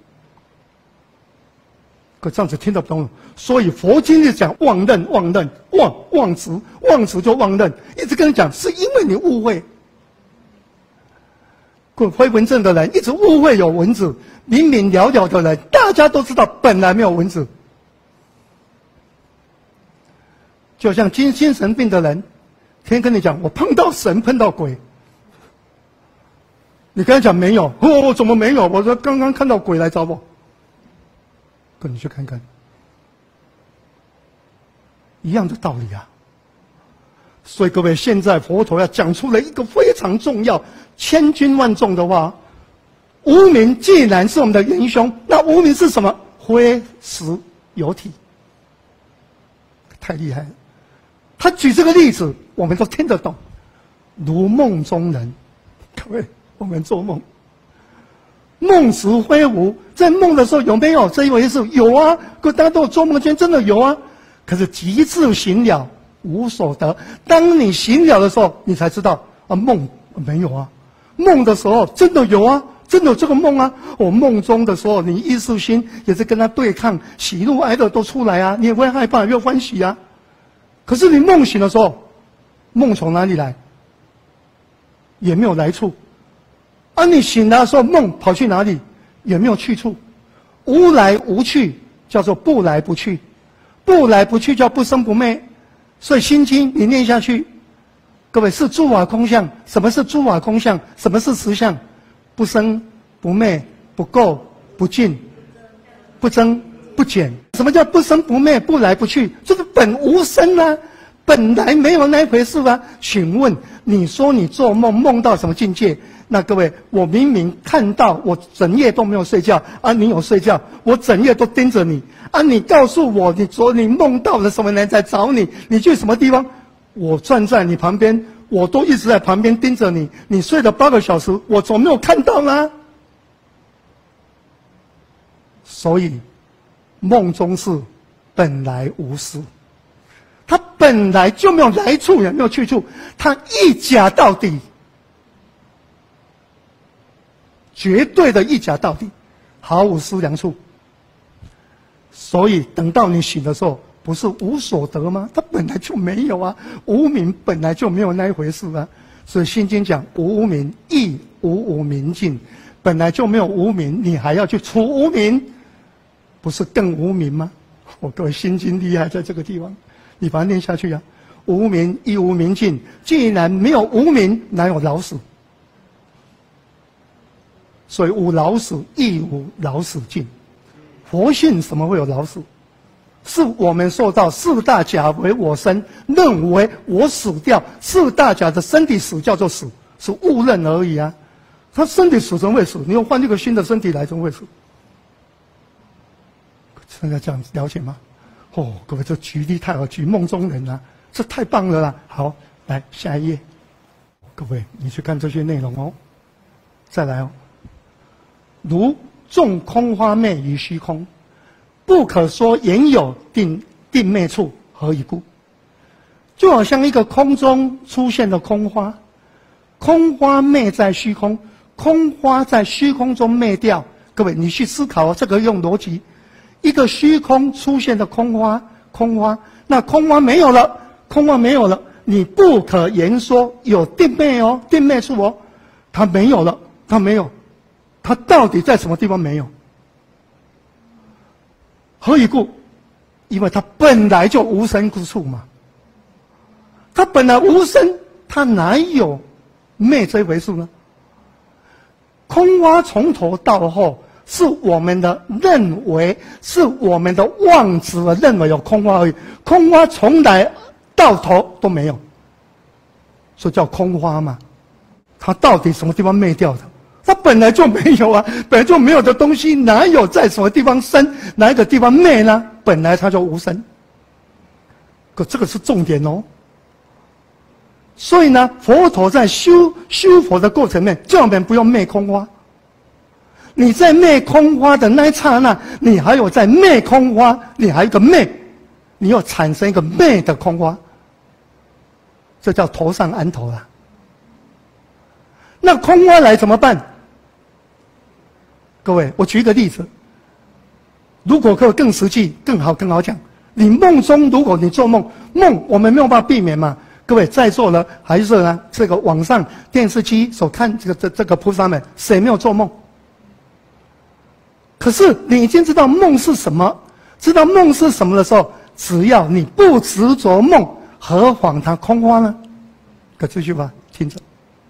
可这样子听得不懂，所以佛经就讲妄认，妄执就妄认，一直跟你讲，是因为你误会。飞蚊症的人一直误会有蚊子，明明了了的人，大家都知道本来没有蚊子。就像精神病的人，天天跟你讲我碰到神碰到鬼，你跟他讲没有，我怎么没有？我说刚刚看到鬼来找我。你去看看，一样的道理啊。所以各位，现在佛陀要讲出了一个非常重要、千军万众的话：无明既然是我们的元凶，那无明是什么？非实有体。太厉害了！他举这个例子，我们都听得懂。如梦中人，各位，我们做梦， 梦时非无，在梦的时候有没有这一回事？有啊，大家都有做梦间真的有啊。可是极致醒了，无所得。当你醒了的时候，你才知道啊，梦没有啊。梦的时候真的有啊，真的有这个梦啊。我梦中的时候，你意识心也是跟他对抗，喜怒哀乐都出来啊，你也会害怕，也会欢喜啊。可是你梦醒的时候，梦从哪里来？也没有来处。啊，你醒来的时候，梦跑去哪里？也没有去处。无来无去，叫做不来不去。不来不去叫不生不灭。所以《心经》你念下去，各位是诸法空相。什么是诸法空相？什么是实相？不生不灭，不垢不净，不增不减。什么叫不生不灭，不来不去？就是本无生啊，本来没有那回事啊。请问你说你做梦梦到什么境界？那各位，我明明看到我整夜都没有睡觉啊，你有睡觉，我整夜都盯着你啊，你告诉我你梦到了什么人在找你，你去什么地方？我站在你旁边，我都一直在旁边盯着你，你睡了8个小时，我总没有看到啦。所以梦中事本来无事，它本来就没有来处，也没有去处，它一假到底。绝对的一假到底，毫无思量处。所以等到你醒的时候，不是无所得吗？它本来就没有啊，无明本来就没有那一回事啊。所以《心经》讲无无明，亦无无明尽，本来就没有无明，你还要去除无明，不是更无明吗？各位，《心经》厉害在这个地方，你把它念下去啊。无明亦无明尽，既然没有无明，哪有老死？所以无老死，亦无老死尽。佛性什么会有老死？是我们受到四大假为我生，认为我死掉，四大假的身体死叫做死，是误认而已啊。他身体死怎么会死？你又换一个新的身体来，怎么会死？现在这样了解吗？哦，各位，这举例太好，举梦中人啊，这太棒了啦！好，来下一页，各位你去看这些内容哦。再来哦。如众空花昧于虚空，不可说言有定灭处，何以故？就好像一个空中出现的空花，空花昧在虚空，空花在虚空中灭掉。各位，你去思考哦，这个用逻辑，一个虚空出现的空花，那空花没有了，你不可言说有定灭哦，定灭处哦，它没有了，它没有。它到底在什么地方没有？何以故？因为它本来就无生之处嘛。它本来无生，它哪有灭这回事呢？空花从头到后是我们的认为，是我们的妄执而认为有空花而已。空花从来到头都没有，所以叫空花嘛。它到底什么地方灭掉的？它本来就没有啊，本来就没有的东西，哪有在什么地方生，哪一个地方灭呢？本来它就无生。可这个是重点哦。所以呢，佛陀在修佛的过程内，叫我们不用灭空花。你在灭空花的那一刹那，你还有在灭空花，你还有一个灭，你又产生一个灭的空花，这叫头上安头啦。那空花来怎么办？各位，我举一个例子，如果可以更实际、更好讲。你梦中，如果你做梦，我们没有办法避免嘛。各位在座的还是呢，这个网上电视机所看这个菩萨们，谁没有做梦？可是你已经知道梦是什么，知道梦是什么的时候，只要你不执着梦，何妨它空花呢？可这句话听着。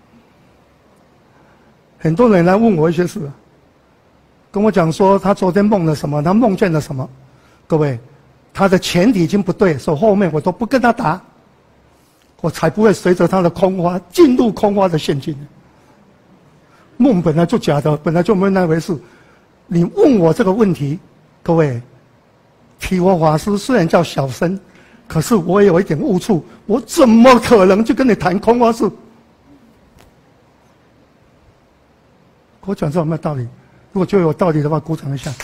很多人来问我一些事，跟我讲说他昨天梦了什么，他梦见了什么。各位，他的前提已经不对，所以后面我都不跟他答，我才不会随着他的空花进入空花的陷阱。梦本来就假的，本来就没有那回事。你问我这个问题，各位，体佛法师虽然叫小僧，可是我也有一点悟处，我怎么可能去跟你谈空花事？我讲这有没有道理？ 如果觉得有道理的话，鼓掌一下。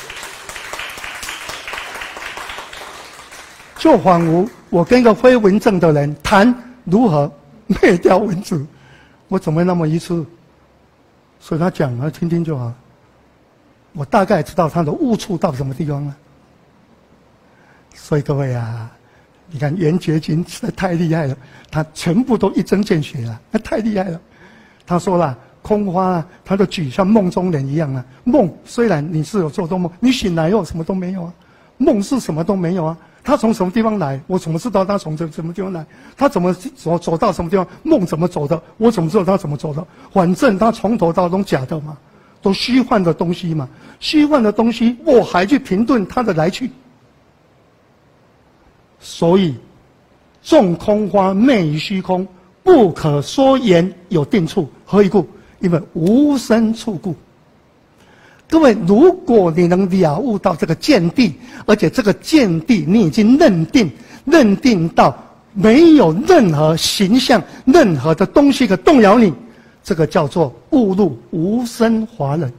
就仿佛我跟一个飞蚊症的人谈如何灭掉蚊子，我怎么会那么愚痴？所以他讲了，听听就好。我大概知道他的误触到什么地方了。所以各位啊，你看圆觉经实在太厉害了，他全部都一针见血了，那太厉害了。他说了，空花啊，他的举像梦中人一样啊。梦虽然你是有做做梦，你醒来后什么都没有啊，梦是什么都没有啊。他从什么地方来？我怎么知道他从什么地方来？他怎么走到什么地方？梦怎么走的？我怎么知道他怎么走的？反正他从头到都假的嘛，都虚幻的东西嘛。虚幻的东西，我还去评论它的来去。所以，众空花昧于虚空，不可说言有定处。何以故？因为无生处故。各位，如果你能了悟到这个见地，而且这个见地你已经认定到没有任何形象、任何的东西可动摇你，这个叫做悟入无生法忍。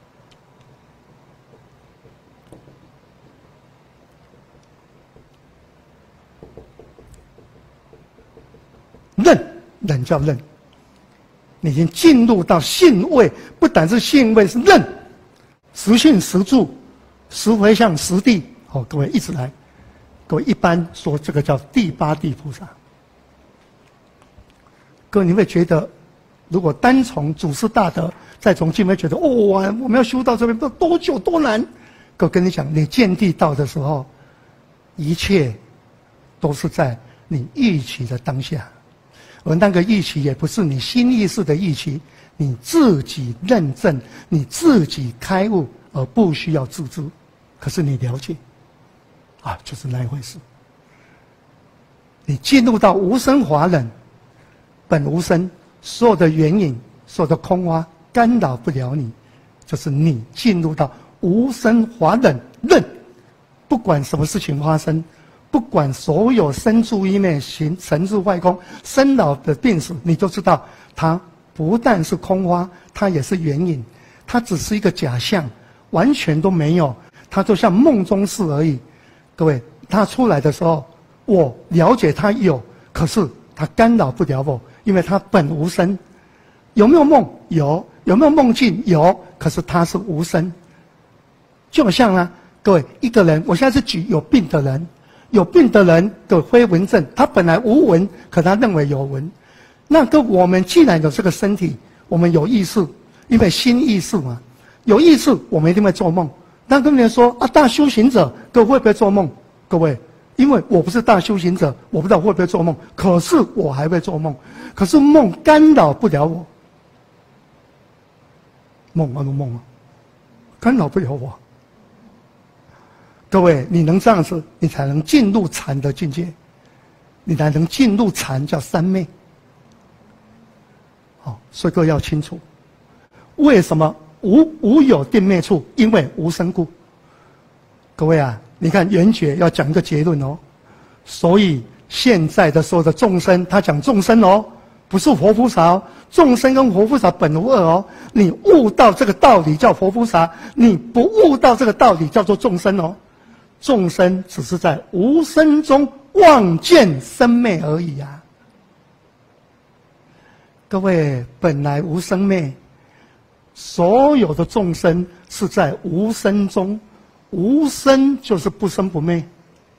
忍叫认，你已经进入到性位，不但是性位，是认。实性实住，实回向实地。好，各位一直来。各位一般说这个叫第八地菩萨。各位你会觉得，如果单从祖师大德，再从经，会觉得我们要修到这边多久多难。各位跟你讲，你见地道的时候，一切都是在你预期的当下，而那个预期也不是你心意识的预期。你自己认证，你自己开悟，而不需要自知。可是你了解，啊，就是那一回事。你进入到无生法忍，本无生，所有的缘影，所有的空花干扰不了你，就是你进入到无生法忍，不管什么事情发生，不管所有生住意灭行成住坏空，生老的病死，你就知道它。不但是空花，它也是缘影，它只是一个假象，完全都没有，它就像梦中事而已。各位，它出来的时候，我了解它有，可是它干扰不了我，因为它本无生。有没有梦？有。有没有梦境？有。可是它是无生。就好像啊，各位，一个人，我现在是举有病的人，有病的人的飞蚊症，他本来无蚊，可他认为有蚊。那个我们既然有这个身体，我们有意识，因为心意识嘛，有意识，我们一定会做梦。那跟人说啊，大修行者，各位会不会做梦？各位，因为我不是大修行者，我不知道会不会做梦，可是我还会做梦。可是梦干扰不了我，梦啊，干扰不了我。各位，你能这样子，你才能进入禅的境界，你才能进入禅，叫三昧。所以各位要清楚，为什么无有定灭处？因为无生故。各位啊，你看圆觉要讲一个结论哦。所以现在的所有的众生，他讲众生哦，不是佛菩萨哦。众生跟佛菩萨本无二哦。你悟到这个道理叫佛菩萨，你不悟到这个道理叫做众生哦。众生只是在无生中望见生灭而已啊。各位，本来无生灭，所有的众生是在无生中，无生就是不生不灭。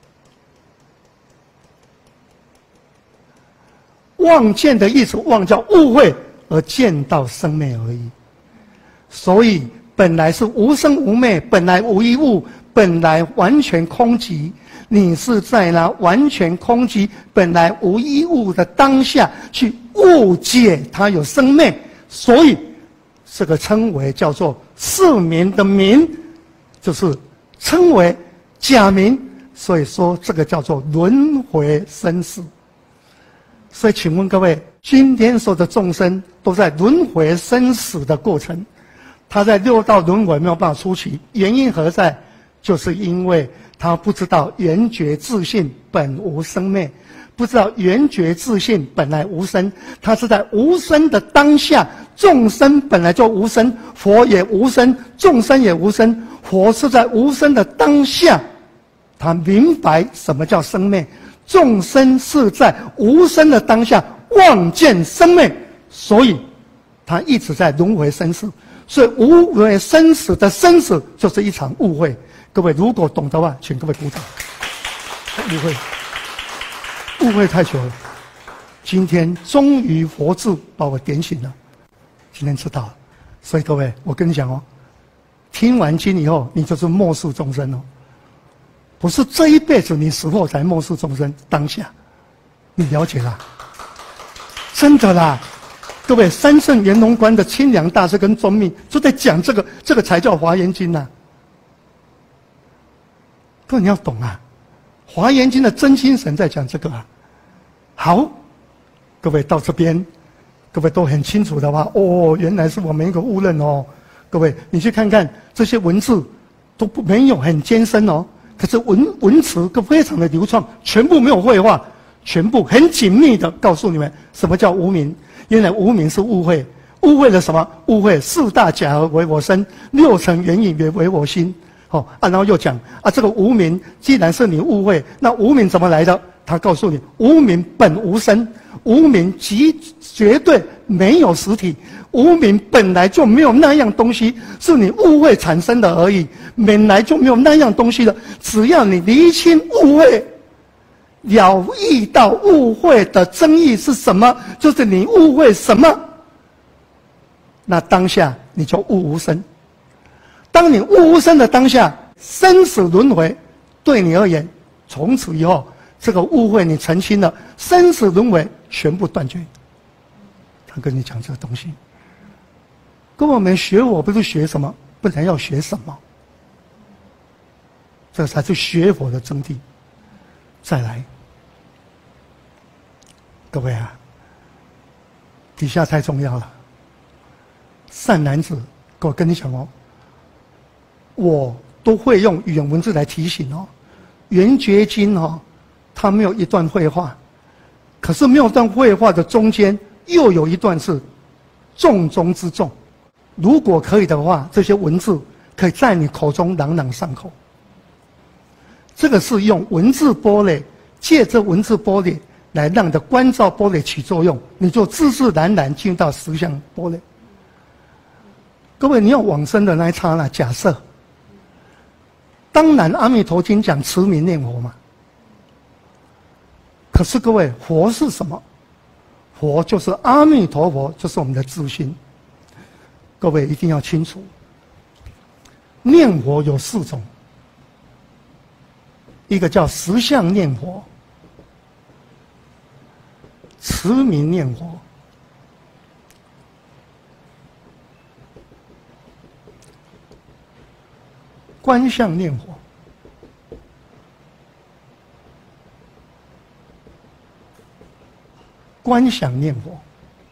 望见的意思，望叫误会而见到生灭而已。所以本来是无生无灭，本来无一物，本来完全空寂。你是在那完全空寂、本来无一物的当下去误解它有生灭，所以这个称为叫做世名的名，就是称为假名。所以说这个叫做轮回生死。所以请问各位，今天所有的众生都在轮回生死的过程，他在六道轮回没有办法出奇，原因何在？就是因为他不知道圆觉自性本无生灭， 不知道圆觉自性本来无生，它是在无生的当下，众生本来就无生，佛也无生，众生也无生。佛是在无生的当下，他明白什么叫生灭；众生是在无生的当下望见生灭，所以他一直在轮回生死。所以无为生死的生死就是一场误会。各位如果懂的话，请各位鼓掌。误会太久了，今天终于佛智把我点醒了，今天知道了。所以各位，我跟你讲哦，听完经以后，你就是末世众生哦，不是这一辈子你死后才末世众生，当下你了解啦，真的啦。各位，三圣圆融观的清凉大师跟宗密就在讲这个才叫华严经呐。各位你要懂啊，华严经的真精神在讲这个啊。好，各位到这边，各位都很清楚的话，哦，原来是我们一个误认哦。各位，你去看看这些文字，都没有很艰深哦，可是文词都非常的流畅，全部没有废话，全部很紧密的告诉你们什么叫无明。原来无明是误会，误会了什么？误会四大假合为我身，六尘缘影为我心。然后又讲这个无明既然是你误会，那无明怎么来的？他告诉你，无明本无生，无明绝对没有实体，无明本来就没有那样东西，是你误会产生的而已，本来就没有那样东西的。只要你厘清误会，了意到误会的争议是什么，就是你误会什么，那当下你就悟无生。当你悟无生的当下，生死轮回对你而言，从此以后这个误会你澄清了，生死轮回全部断绝。他跟你讲这个东西，跟我们学佛不是学什么，不然要学什么，这才是学佛的真谛。再来，各位啊，底下太重要了。善男子，我跟你讲哦，我都会用语言文字来提醒哦。圆觉经哦，它没有一段废话，可是没有一段废话的中间又有一段是重中之重。如果可以的话，这些文字可以在你口中朗朗上口。这个是用文字玻璃，借着文字玻璃来让你的观照玻璃起作用，你就自自然然进到实相玻璃。各位，你要往生的那一刹那，假设，当然阿弥陀经讲持名念佛嘛。可是各位，佛是什么？佛就是阿弥陀佛，就是我们的自心。各位一定要清楚，念佛有4种。一个叫实相念佛，持名念佛，观相念佛，观想念佛。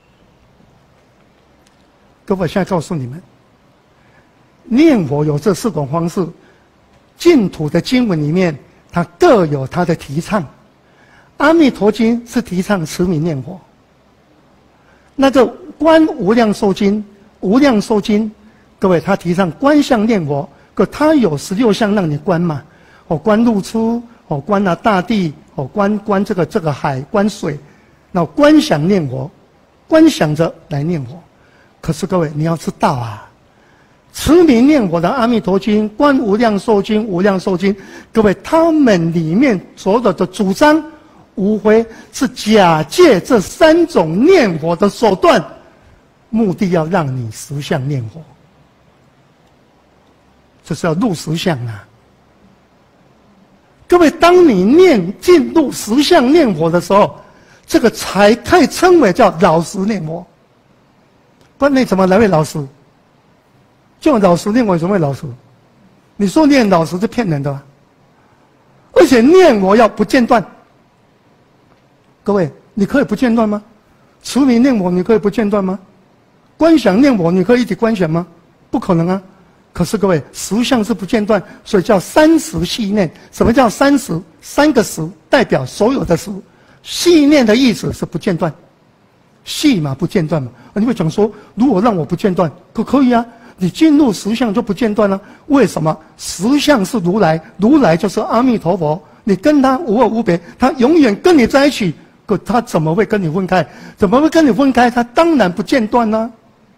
各位，现在告诉你们，念佛有这4种方式，净土的经文里面，它各有它的提倡。阿弥陀经是提倡持名念佛，那个观无量寿经，无量寿经，各位他提倡观相念佛，可他有16相让你观嘛，观日出，观大地，观这个海，观水，那观想念佛，观想着来念佛。可是各位你要知道啊，持名念佛的阿弥陀经、观无量寿经、无量寿经，各位他们里面所有的主张，无非是假借这3种念佛的手段，目的要让你实相念佛，这是要入实相啊。各位，当你进入实相念佛的时候，这个才可以称为叫老实念佛。不然你怎么来会老实？就老实念佛怎么会老实？你说念老实是骗人的啊，而且念佛要不间断。各位，你可以不间断吗？持名念佛你可以不间断吗？观想念佛你可以一起观想吗？不可能啊。可是各位，实相是不间断，所以叫30系念。什么叫30？3个时代表所有的时， 系念的意思是不间断，系嘛不间断嘛。你会讲说，如果让我不间断，可以啊？你进入实相就不间断了。为什么？实相是如来，如来就是阿弥陀佛，你跟他无二无别，他永远跟你在一起，可他怎么会跟你分开？怎么会跟你分开？他当然不间断呢。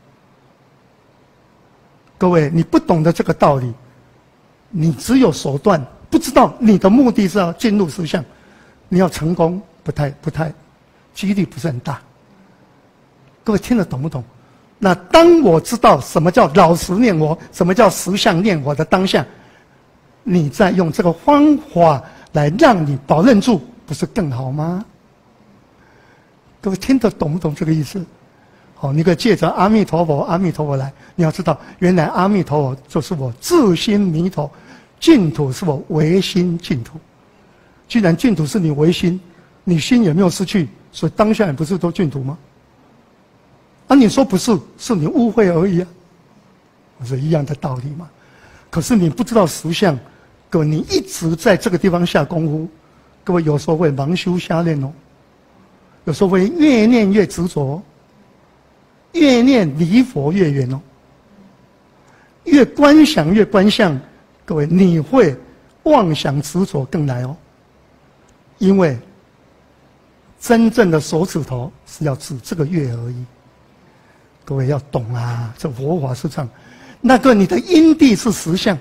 各位，你不懂得这个道理，你只有手段，不知道你的目的是要进入实相，你要成功不太，几率不是很大。各位听得懂不懂？那当我知道什么叫老实念佛，什么叫实相念佛的当下，你再用这个方法来让你保认住，不是更好吗？各位听得懂不懂这个意思？好，你可以借着阿弥陀佛，阿弥陀佛来，你要知道，原来阿弥陀佛就是我自心弥陀，净土是我唯心净土。既然净土是你唯心，你心也没有失去，所以当下也不是都净土吗？啊，你说不是，是你误会而已啊，是一样的道理嘛。可是你不知道实相，各位，你一直在这个地方下功夫，各位有时候会盲修瞎练哦，有时候会越念越执着，越念离佛越远哦，越观想越观相，各位你会妄想执着更来哦，因为真正的手指头是要指这个月而已。各位要懂啊，这佛法是这样。那个你的因地是实相，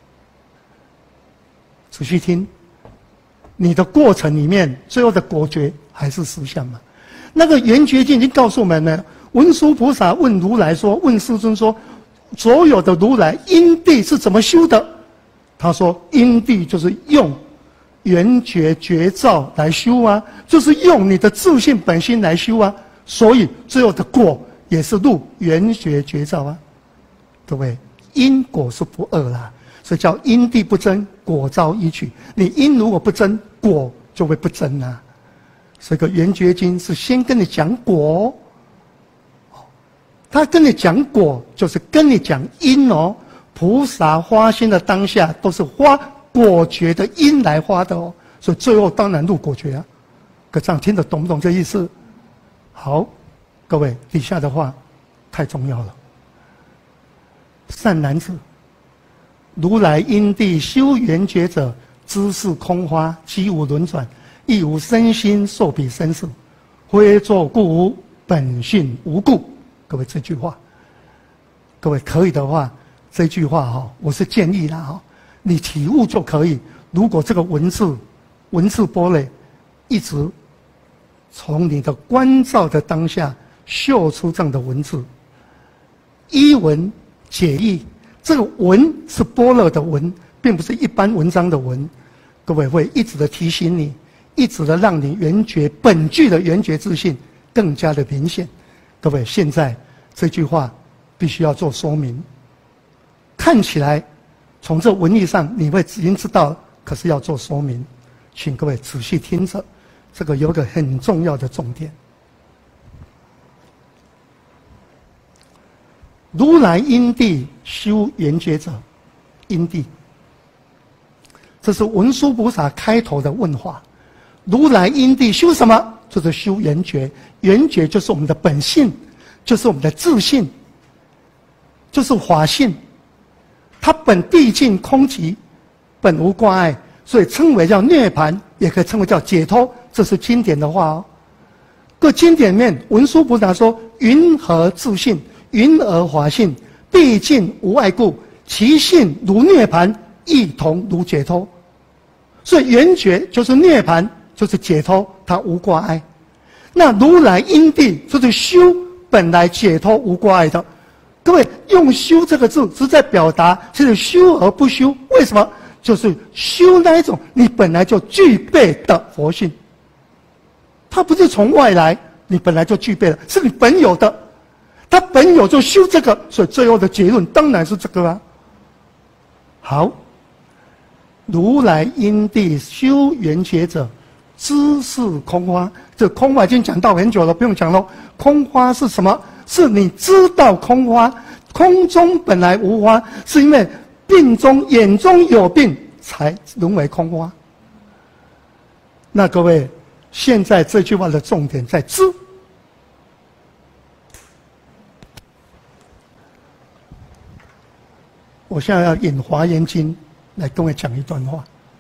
仔细听，你的过程里面最后的果觉还是实相嘛？那个圆觉经已经告诉我们了。文殊菩萨问如来说，问世尊说，所有的如来因地是怎么修的？他说，因地就是用圆觉觉照来修啊，就是用你的自性本心来修啊，所以最后的果也是入圆觉觉照啊。各位，因果是不二啦，所以叫因地不增，果照依取。你因如果不增，果就会不增啊。所以个圆觉经是先跟你讲果，他跟你讲果就是跟你讲因哦。菩萨发心的当下都是发果觉的因来发的哦，所以最后当然入果觉啊。可这样听得懂不懂这意思？好，各位底下的话太重要了。善男子，如来因地修圆觉者，知是空花，即无轮转，亦无身心受彼身事，非作故无，本性无故。各位这句话，各位可以的话，这句话哈，我是建议啦哈，你体悟就可以。如果这个文字波类一直从你的观照的当下秀出这样的文字，依文解义，这个文是般若的文，并不是一般文章的文。各位会一直的提醒你，一直的让你圆觉本具的圆觉自信更加的明显。各位，现在这句话必须要做说明。看起来从这文义上你会已经知道，可是要做说明，请各位仔细听着，这个有个很重要的重点。如来因地修圆觉者，因地，这是文殊菩萨开头的问法。如来因地修什么？就是修圆觉。圆觉就是我们的本性，就是我们的自性，就是法性。它本毕竟空寂，本无挂碍，所以称为叫涅槃，也可以称为叫解脱。这是经典的话哦。各经典里面，文殊菩萨说：“云何自性？云而法性，毕竟无碍故，其性如涅槃，亦同如解脱。”所以圆觉就是涅槃，就是解脱，它无挂碍。那如来因地就是修本来解脱无挂碍的。各位用修这个字是在表达，是修而不修。为什么？就是修那一种你本来就具备的佛性，它不是从外来，你本来就具备了，是你本有的。他本有就修这个，所以最后的结论当然是这个啊。好，如来因地修圆觉者，知是空花。这空花已经讲到很久了，不用讲了。空花是什么？是你知道空花，空中本来无花，是因为病中眼中有病才沦为空花。那各位， 现在这句话的重点在知。我现在要引《华严经》来跟我讲一段话。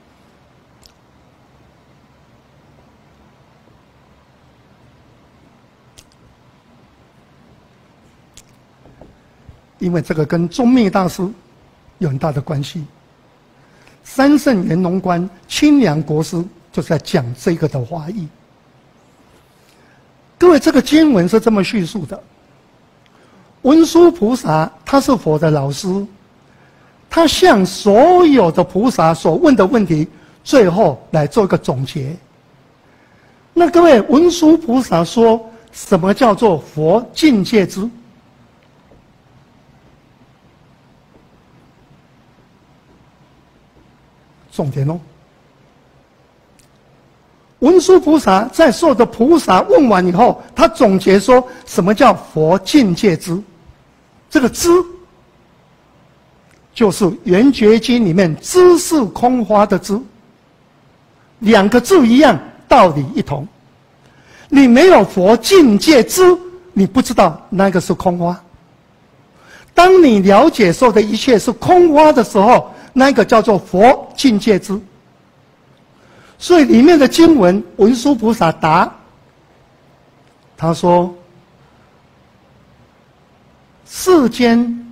因为这个跟宗密大师有很大的关系。三圣圆融观清凉国师就在讲这个的华义。各位，这个经文是这么叙述的：文殊菩萨他是佛的老师，他向所有的菩萨所问的问题，最后来做一个总结。那各位，文殊菩萨说什么叫做佛境界之？重点哦，文殊菩萨在所有的菩萨问完以后，他总结说什么叫佛境界之？这个知，就是《圆觉经》里面知是空花的知，两个字一样，道理一同。你没有佛境界知，你不知道那个是空花。当你了解所有的一切是空花的时候，那个叫做佛境界知。所以里面的经文，文殊菩萨答，他说：世间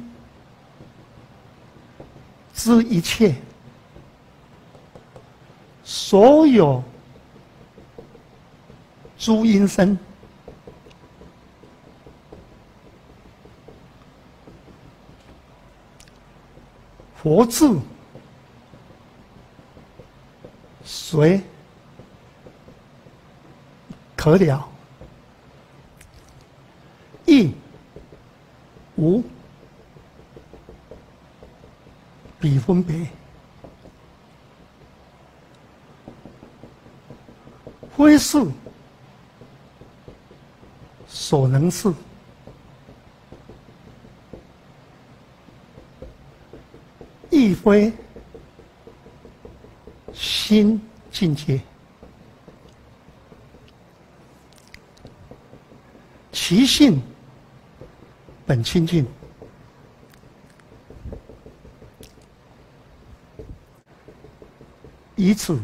之一切，所有诸因身，佛智随可了，亦无比分别。非是所能是，亦非心境界。其性本清净，以此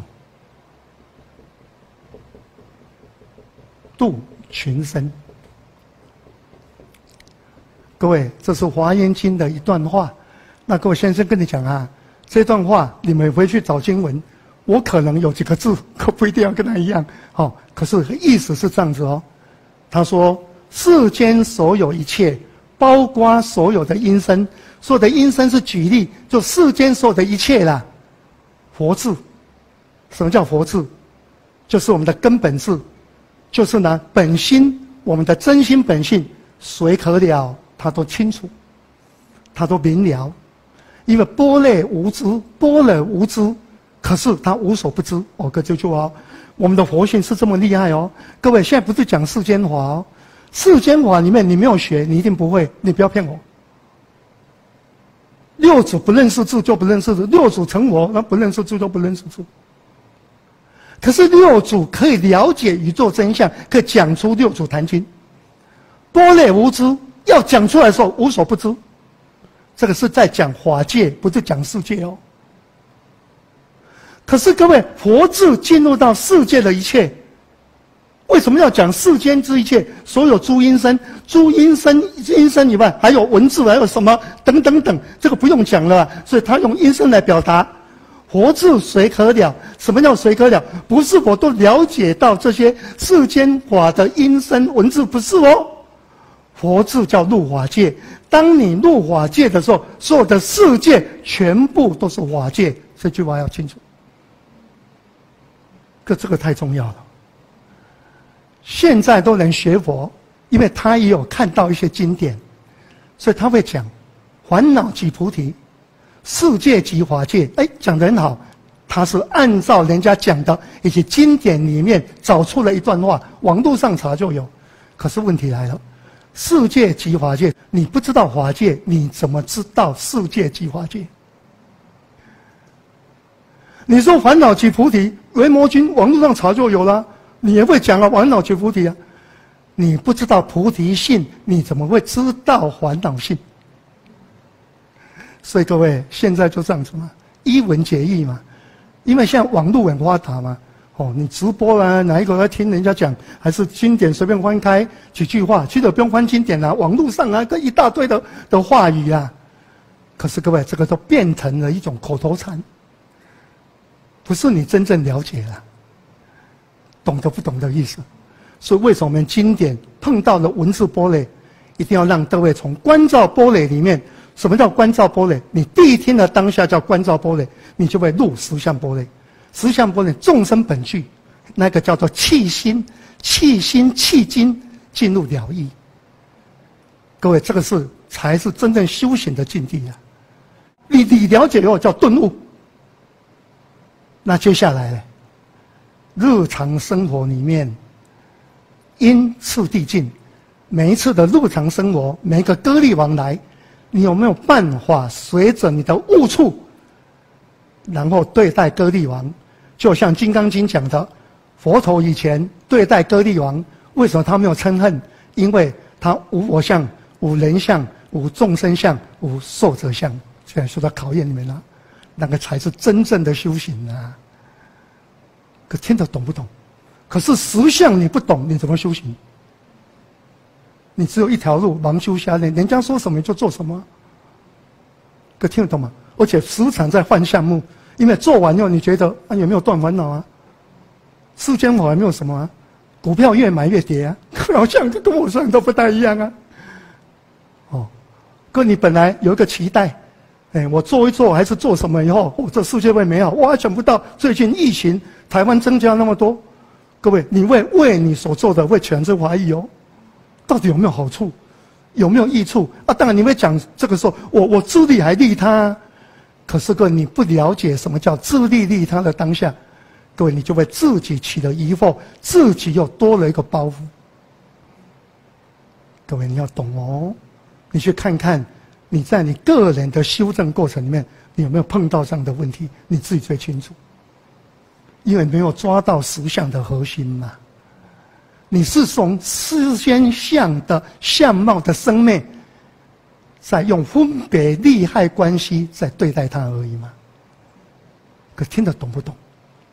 度群生。各位，这是《华严经》的一段话。那各位先生跟你讲啊，这段话你们回去找经文，我可能有几个字，可不一定要跟他一样。好，可是意思是这样子哦。他说：世间所有一切，包括所有的因身，所有的因身是举例，就世间所有的一切啦。佛智，什么叫佛智？就是我们的根本智，就是呢本心，我们的真心本性，谁可了？他都清楚，他都明了。因为般若无知，般若无知，可是他无所不知。哦，各位记住哦，我们的佛性是这么厉害哦。各位，现在不是讲世间法哦，世间法里面你没有学，你一定不会，你不要骗我。六祖不认识字就不认识字，六祖成佛，那不认识字就不认识字。可是六祖可以了解宇宙真相，可以讲出六祖坛经。般若无知，要讲出来的时候无所不知。这个是在讲法界，不是讲世界哦。可是各位，佛智进入到世界的一切，为什么要讲世间之一切？所有诸因身，诸因身以外，还有文字，还有什么等等等，这个不用讲了。所以他用因身来表达。佛智谁可了？什么叫谁可了？不是我都了解到这些世间法的因身文字，不是哦。佛智叫入法界，当你入法界的时候，所有的世界全部都是法界，这句话要清楚。这个太重要了。现在都能学佛，因为他也有看到一些经典，所以他会讲烦恼即菩提，世界即法界。哎，讲得很好，他是按照人家讲的以及经典里面找出了一段话，网络上查就有。可是问题来了，世界即法界，你不知道法界，你怎么知道世界即法界？你说烦恼即菩提，维摩经网络上查就有了。 你也会讲啊，烦恼即菩提啊。你不知道菩提性，你怎么会知道烦恼性？所以各位，现在就这样子嘛，一文解义嘛。因为现在网络很发达嘛，你直播啦，哪一个在听人家讲，还是经典随便翻开几句话，其实不用翻经典啦，网络上啊，一大堆的话语啊。可是各位，这个都变成了一种口头禅，不是你真正了解了，懂得不懂的意思。所以为什么我们经典碰到了文字波类，一定要让各位从观照波类里面，什么叫观照波类？你第一天的当下叫观照波类，你就会入实相波类。实相波类众生本具，那个叫做气心气经进入了义。各位，这个才是真正修行的境地啊！你了解以后叫顿悟。那接下来呢？日常生活里面，因次第进，每一次的日常生活，每一个歌利往来，你有没有办法随着你的悟处，然后对待歌利王？就像《金刚经》讲的，佛陀以前对待歌利王，为什么他没有嗔恨？因为他无我相、无人相、无众生相、无寿者相。现在说到考验你们了，那个才是真正的修行啊！可听得懂不懂？可是实相你不懂，你怎么修行？你只有一条路，盲修瞎练，人家说什么你就做什么。可听得懂吗？而且时常在换项目，因为做完以后你觉得啊有没有断烦恼啊？世间法还没有什么啊？股票越买越跌啊，好像跟我说的都不太一样啊。跟你本来有一个期待，我做一做还是做什么以后，这世界会美好。我还想不到最近疫情，台湾增加那么多。各位，你为你所做的会全是怀疑哦，到底有没有好处，有没有益处啊？当然你会讲这个时候，我自利还利他，可是各位你不了解什么叫自利利他的当下，各位你就会自己起了疑惑，自己又多了一个包袱。各位你要懂哦，你去看看你在你个人的修正过程里面，你有没有碰到这样的问题，你自己最清楚。因为没有抓到实相的核心嘛，你是从世间相的相貌的生灭，在用分别利害关系在对待它而已嘛。可听得懂不懂？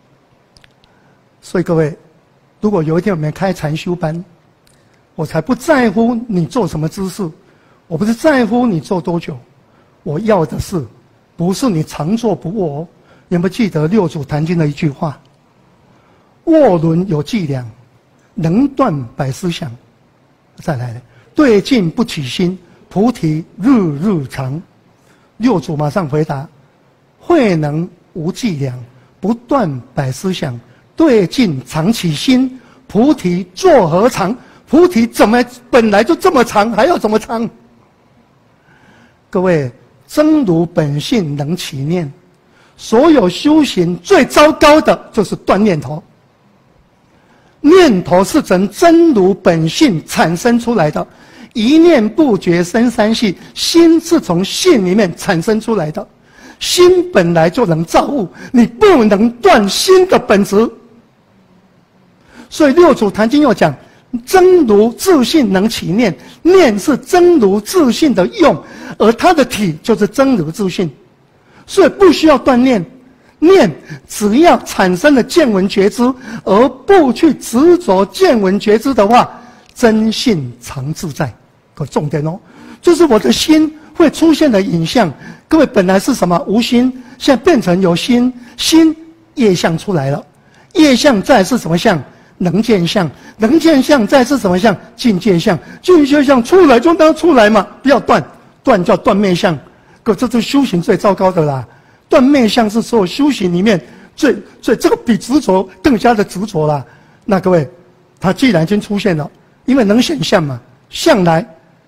所以各位，如果有一天我们开禅修班，我才不在乎你做什么姿势，我不是在乎你做多久，我要的是不是你常坐不卧哦。有没有记得六祖坛经的一句话？卧轮有伎俩，能断百思想。再来了，对境不起心，菩提日日长。六祖马上回答：慧能无伎俩，不断百思想。对境常起心，菩提作何长？菩提怎么本来就这么长，还要怎么长？各位，真如本性能起念。所有修行最糟糕的就是断念头，念头是从真如本性产生出来的，一念不觉生三系，心是从性里面产生出来的，心本来就能造物，你不能断心的本质。所以六祖坛经又讲，真如自性能起念，念是真如自性的用，而它的体就是真如自性。所以不需要锻炼，念只要产生了见闻觉知，而不去执着见闻觉知的话，真性常自在。可重点哦，就是我的心会出现的影像。各位本来是什么？无心，现在变成有心，心业相出来了，业相再是什么相？能见相，能见相再是什么相？境界相，境界相出来就当出来嘛，不要断，断叫断灭相。这是修行最糟糕的啦！断灭相是所有修行里面最这个比执着更加的执着啦。那各位，它既然已经出现了，因为能显相嘛，相来，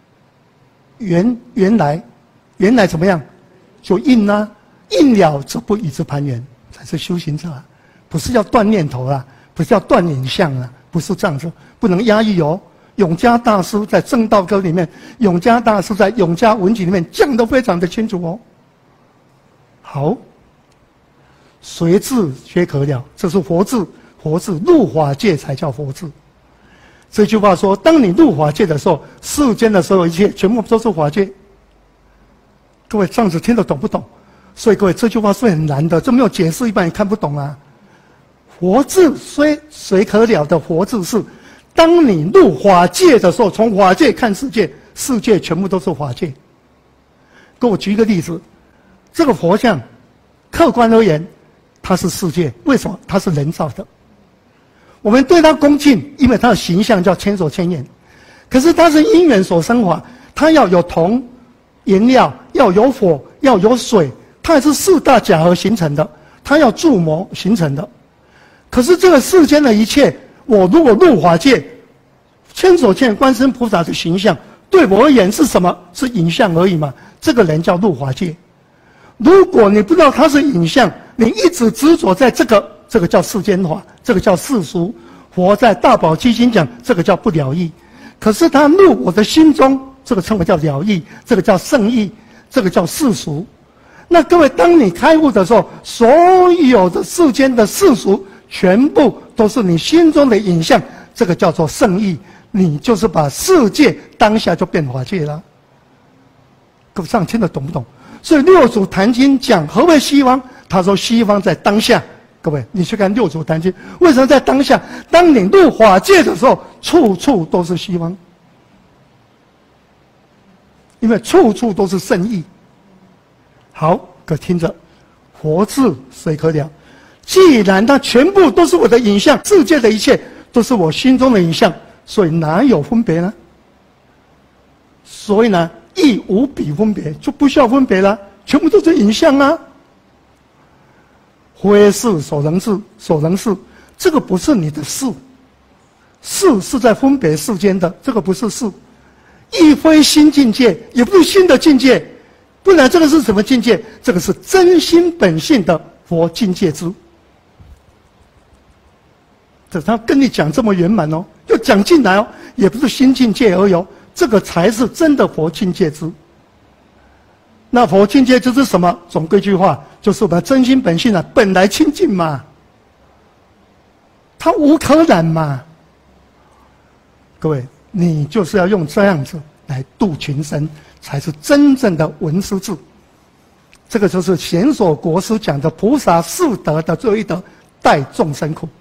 原来怎么样？就应啊，应了则不以之攀缘，才是修行者啊！不是要断念头啦，不是要断影像啊，不是这样子，不能压抑哦。永嘉大师在《正道歌》里面，永嘉大师在《永嘉文集》里面讲得非常的清楚哦。好，随智皆可了，这是佛智佛智，入法界才叫佛智。这句话说，当你入法界的时候，世间的所有一切全部都是法界。各位这样子听得懂不懂？所以各位这句话是很难的，这没有解释一般也看不懂啊。佛智虽谁可了的佛智是，当你入法界的时候，从法界看世界，世界全部都是法界。给我举一个例子，这个佛像，客观而言，它是世界，为什么？它是人造的。我们对它恭敬，因为它的形象叫千手千眼。可是它是因缘所生法，它要有铜、颜料，要有火，要有水，它也是四大假合形成的，它要铸模形成的。可是这个世间的一切，我如果入法界，千手千眼观世音菩萨的形象，对我而言是什么？是影像而已嘛。这个人叫入法界。如果你不知道它是影像，你一直执着在这个叫世间法，这个叫世俗。佛在大宝积经讲，这个叫不了义。可是他入我的心中，这个称为叫了义，这个叫圣义，这个叫世俗。那各位，当你开悟的时候，所有的世间的世俗，全部都是你心中的影像，这个叫做圣义。你就是把世界当下就变法界了。各位这样听得懂不懂？所以六祖坛经讲何为西方？他说西方在当下。各位，你去看六祖坛经，为什么在当下？当你入法界的时候，处处都是西方，因为处处都是圣意。好，各位听着，佛智谁可了？既然它全部都是我的影像，世界的一切都是我心中的影像，所以哪有分别呢？所以呢，亦无比分别，就不需要分别了，全部都是影像啊。非是所能事，所能事，这个不是你的事，事是在分别世间的，这个不是事，亦非新境界，也不是新的境界，不然这个是什么境界？这个是真心本性的佛境界之。这他跟你讲这么圆满哦，就讲进来哦，也不是新境界而已哦，这个才是真的佛境界之。那佛境界之是什么？总归一句话，就是我们真心本性啊，本来清净嘛，它无可染嘛。各位，你就是要用这样子来度群生，才是真正的闻思智。这个就是贤所国师讲的菩萨四德的最后一德，代众生苦。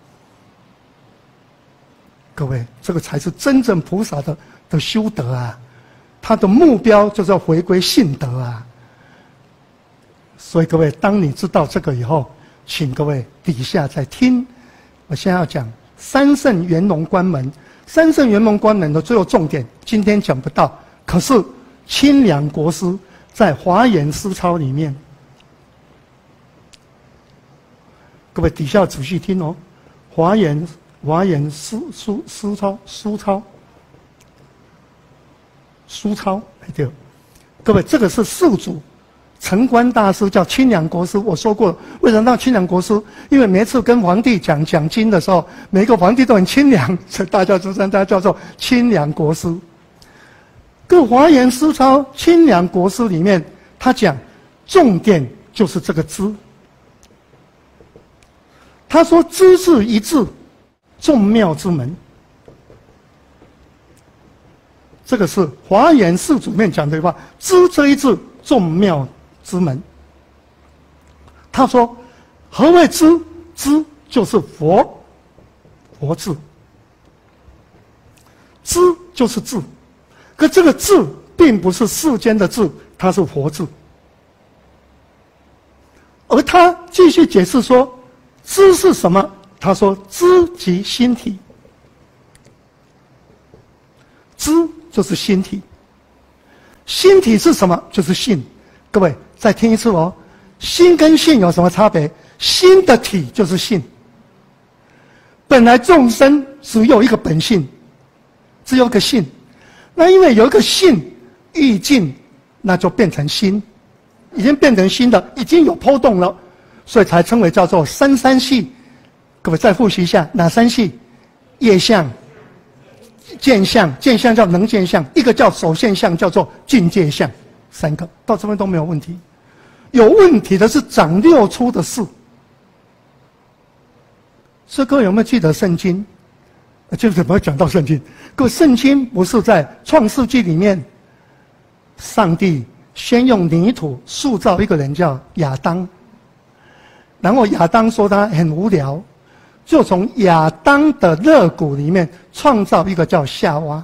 各位，这个才是真正菩萨的修德啊，他的目标就是要回归性德啊。所以各位，当你知道这个以后，请各位底下再听。我现在要讲三圣圆融关门，三圣圆融关门的最后重点，今天讲不到。可是清凉国师在华严诗抄里面，各位底下要仔细听哦。华严诗抄书抄，对，各位这个是四祖。城关大师叫清凉国师，我说过了，为什么叫清凉国师？因为每次跟皇帝讲经的时候，每个皇帝都很清凉，所以大家就称他叫做清凉国师。各华严诗抄清凉国师里面，他讲重点就是这个知。他说知是一字，众妙之门。这个是华严四祖里面讲的话，知这一字，众妙之门。他说何谓知？知就是佛智，知就是智，可这个智并不是世间的智，它是佛智。而他继续解释说知是什么？他说知即心体，知就是心体，心体是什么？就是性。各位再听一次哦，心跟性有什么差别？心的体就是性。本来众生只有一个本性，只有一个性，那因为有一个性欲尽，那就变成心，已经变成心的，已经有波动了，所以才称为叫做三系。各位再复习一下，哪三系？业相、见相，见相叫能见相，一个叫手现相，叫做境界相，三个到这边都没有问题。有问题的是长六出的事， 所以各位有没有记得圣经？就怎么讲到圣经？各位，圣经不是在创世纪里面，上帝先用泥土塑造一个人叫亚当，然后亚当说他很无聊，就从亚当的肋骨里面创造一个叫夏娃。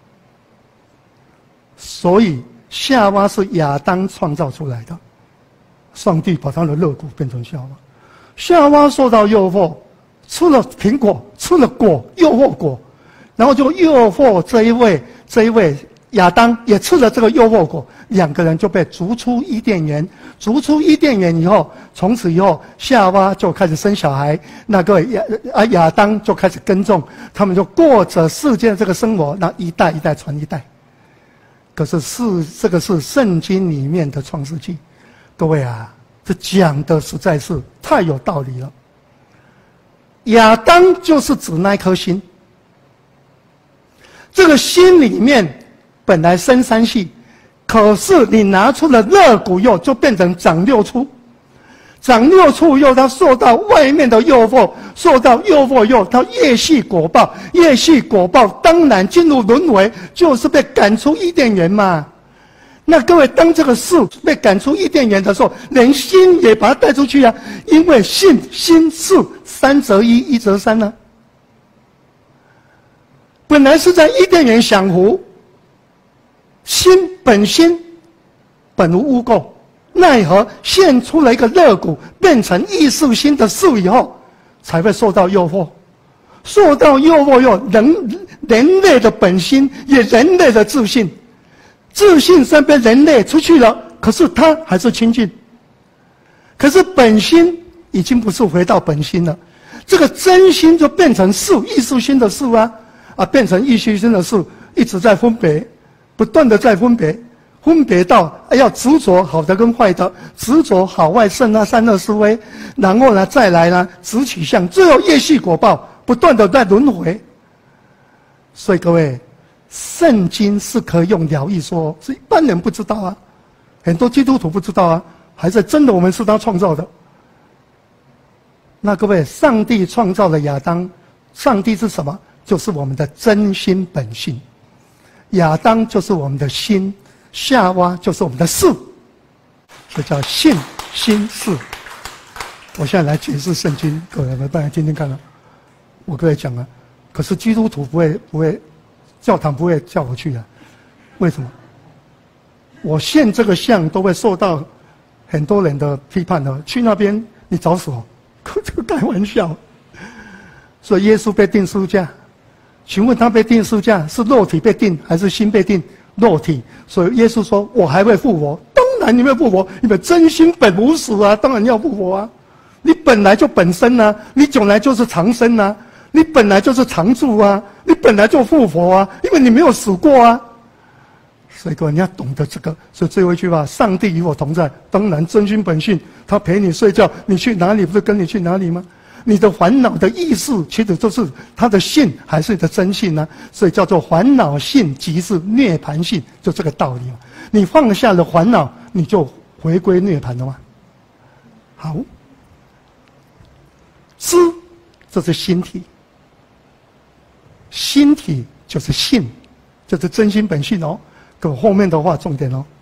所以夏娃是亚当创造出来的，上帝把他的肋骨变成夏娃。夏娃受到诱惑，吃了苹果，吃了果，诱惑果，然后就诱惑这一位亚当也吃了这个诱惑果，两个人就被逐出伊甸园。逐出伊甸园以后，从此以后夏娃就开始生小孩，那个亚当就开始耕种，他们就过着世界这个生活，那一代一代传一代。可是这个是圣经里面的创世纪，各位啊，这讲的实在是太有道理了。亚当就是指那颗心，这个心里面本来生三系，可是你拿出了肋骨以后，就变成长六畜。长六畜以后，他受到外面的诱惑，受到诱惑以后，他业系果报，业系果报当然进入轮回，就是被赶出伊甸园嘛。那各位，当这个事被赶出伊甸园的时候，连心也把它带出去啊，因为心事三则一，一则三呢。本来是在伊甸园享福，本心本无污垢，奈何现出了一个肋骨，变成意识心的事以后，才会受到诱惑。受到诱惑以后，人类的本心也人类的自信，自信虽然被人类出去了，可是他还是清净。可是本心已经不是回到本心了，这个真心就变成事，意识心的事变成意识心的事，一直在分别，不断的在分别到要执着好的跟坏的，执着好坏胜善恶是非，然后呢再来呢执取向，最后业系果报不断的在轮回。所以各位，圣经是可以用疗愈说，是一般人不知道啊，很多基督徒不知道啊，还是真的我们是他创造的。那各位，上帝创造了亚当，上帝是什么？就是我们的真心本性。亚当就是我们的心，夏娃就是我们的事，这叫性心事。我现在来解释圣经，各位们大家听听看啊。我跟各位讲啊，可是基督徒不会，教堂不会叫我去啊。为什么？我现这个像都会受到很多人的批判的，去那边你找死哦，这个开玩笑。所以耶稣被钉十字架，请问他被钉十字架是肉体被钉还是心被钉？肉体。所以耶稣说：“我还会复活。”当然你会复活，你们真心本无死啊，当然要复活啊。你本来就本身啊，你本来就是长生啊，你本来就是常住啊，你本来就复活啊，因为你没有死过啊。所以各位你要懂得这个。所以最后一句话：上帝与我同在。当然真心本性，他陪你睡觉，你去哪里不是跟你去哪里吗？你的烦恼的意识，其实就是他的性还是你的真性呢？所以叫做烦恼性即是涅槃性，就这个道理嘛。你放下了烦恼，你就回归涅槃了嘛。好，知这是心体，心体就是性，就是真心本性哦。跟后面的话重点哦，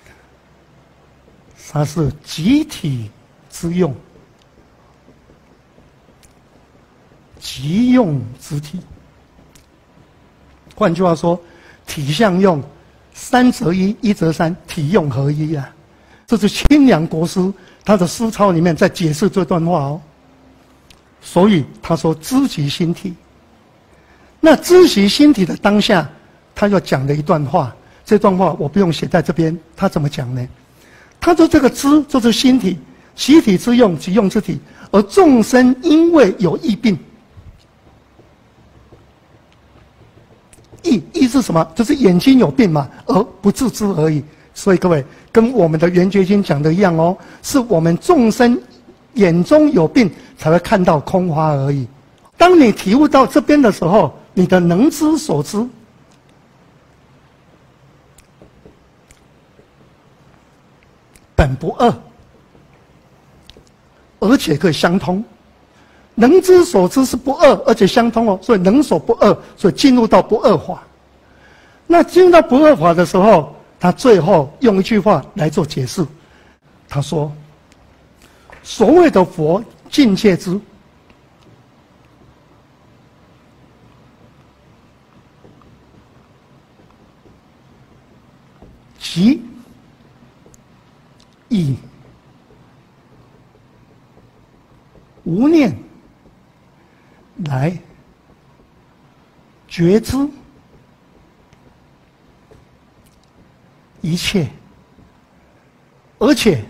它是集体之用。即用之体，换句话说，体相用，三则一，一则三，体用合一啊。这是清凉国师他的诗抄里面在解释这段话哦。所以他说知其心体，那知其心体的当下，他又讲了一段话。这段话我不用写在这边，他怎么讲呢？他说这个知就是心体，习体之用，即用之体，而众生因为有疫病。疫是什么？就是眼睛有病嘛，而不自知而已。所以各位，跟我们的圆觉经讲的一样哦，是我们众生眼中有病，才会看到空花而已。当你体悟到这边的时候，你的能知所知，本不二，而且可以相通。 能知所知是不二，而且相通哦，所以能所不二，所以进入到不二法。那进入到不二法的时候，他最后用一句话来做解释，他说：所谓的佛境界之，即以无念来觉知一切，而且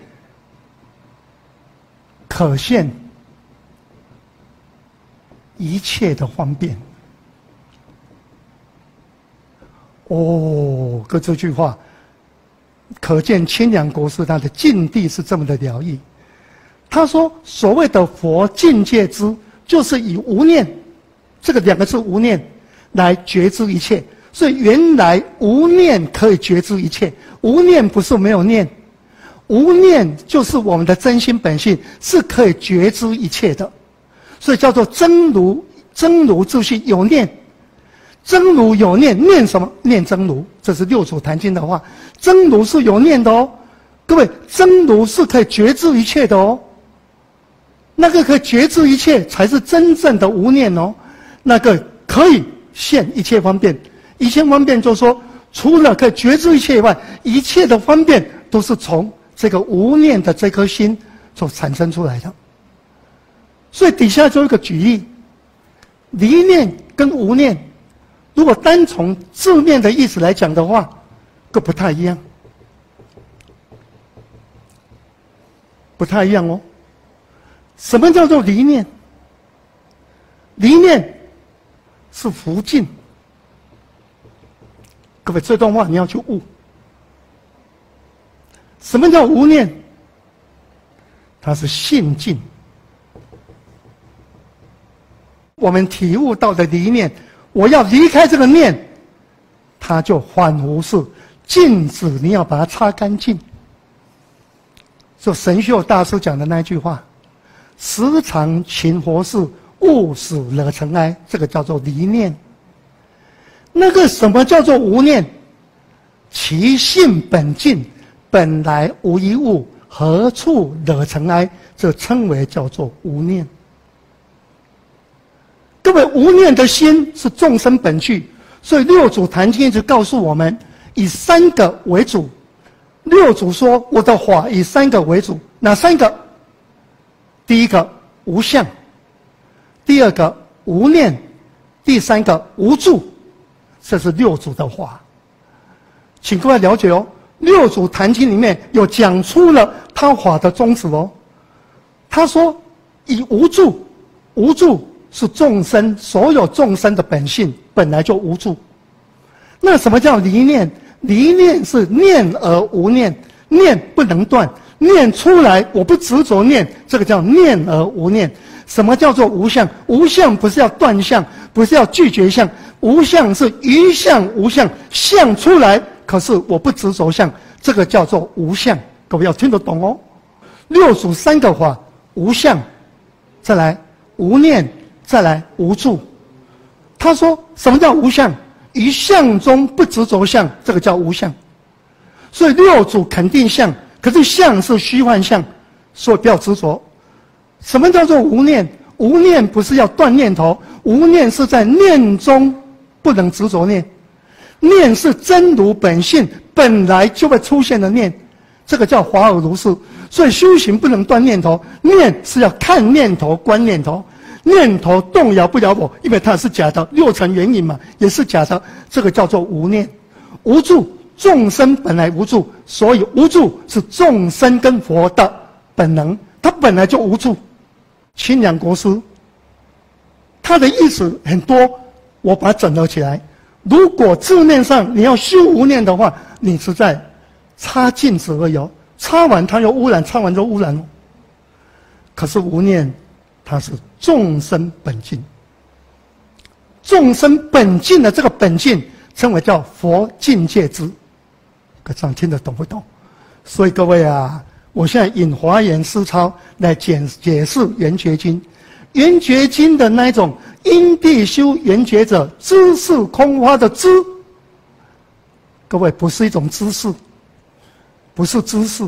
可现一切的方便。哦，跟这句话可见清凉国师他的境地是这么的了义。他说所谓的佛境界之，就是以无念，这个两个字无念来觉知一切。所以原来无念可以觉知一切，无念不是没有念，无念就是我们的真心本性，是可以觉知一切的。所以叫做真如，真如就是有念，真如有念，念什么？念真如。这是六祖坛经的话，真如是有念的哦。各位，真如是可以觉知一切的哦。那个可以觉知一切，才是真正的无念哦。那个可以现一切方便，一切方便就是说，除了可以觉知一切以外，一切的方便都是从这个无念的这颗心所产生出来的。所以底下做一个举例，离念跟无念，如果单从字面的意思来讲的话，都不太一样，不太一样哦。什么叫做离念？离念是福尽。各位，这段话你要去悟。什么叫无念？它是性尽。我们体悟到的离念，我要离开这个念，它就反无事，镜子你要把它擦干净。就神秀大师讲的那句话：时常勤佛事，勿使惹尘埃。这个叫做离念。那个什么叫做无念？其性本净，本来无一物，何处惹尘埃？这称为叫做无念。各位，无念的心是众生本具，所以六祖坛经一直告诉我们，以三个为主。六祖说，我的法以三个为主，哪三个？第一个无相，第二个无念，第三个无住。这是六祖的话，请各位了解哦。六祖坛经里面有讲出了他法的宗旨哦。他说，以无住，无住是众生所有众生的本性，本来就无住。那什么叫离念？离念是念而无念，念不能断，念出来我不执着念，这个叫念而无念。什么叫做无相？无相不是要断相，不是要拒绝相，无相是于相无相，相出来，可是我不执着相，这个叫做无相。各位要听得懂哦。六祖三个法：无相，再来无念，再来无住。他说什么叫无相？于相中不执着相，这个叫无相。所以六祖肯定相，可是相是虚幻相，所以不要执着。什么叫做无念？无念不是要断念头，无念是在念中不能执着念。念是真如本性本来就会出现的念，这个叫华尔如是。所以修行不能断念头，念是要看念头、观念头。念头动摇不了我，因为它是假的，六尘缘影嘛，也是假的。这个叫做无念。无住，众生本来无住，所以无住是众生跟佛的本能，它本来就无住。清凉国师他的意思很多，我把它整合起来。如果字面上你要修无念的话，你是在擦镜子而已哦，擦完它又污染，擦完就污染了。可是无念它是众生本净，众生本净的这个本净称为叫佛境界之。各位听得懂不懂？所以各位啊，我现在引华严思超来解释圆觉经。 圆觉经的那一种因地修圆觉者，知是空花的知，各位不是一种知识，不是知识，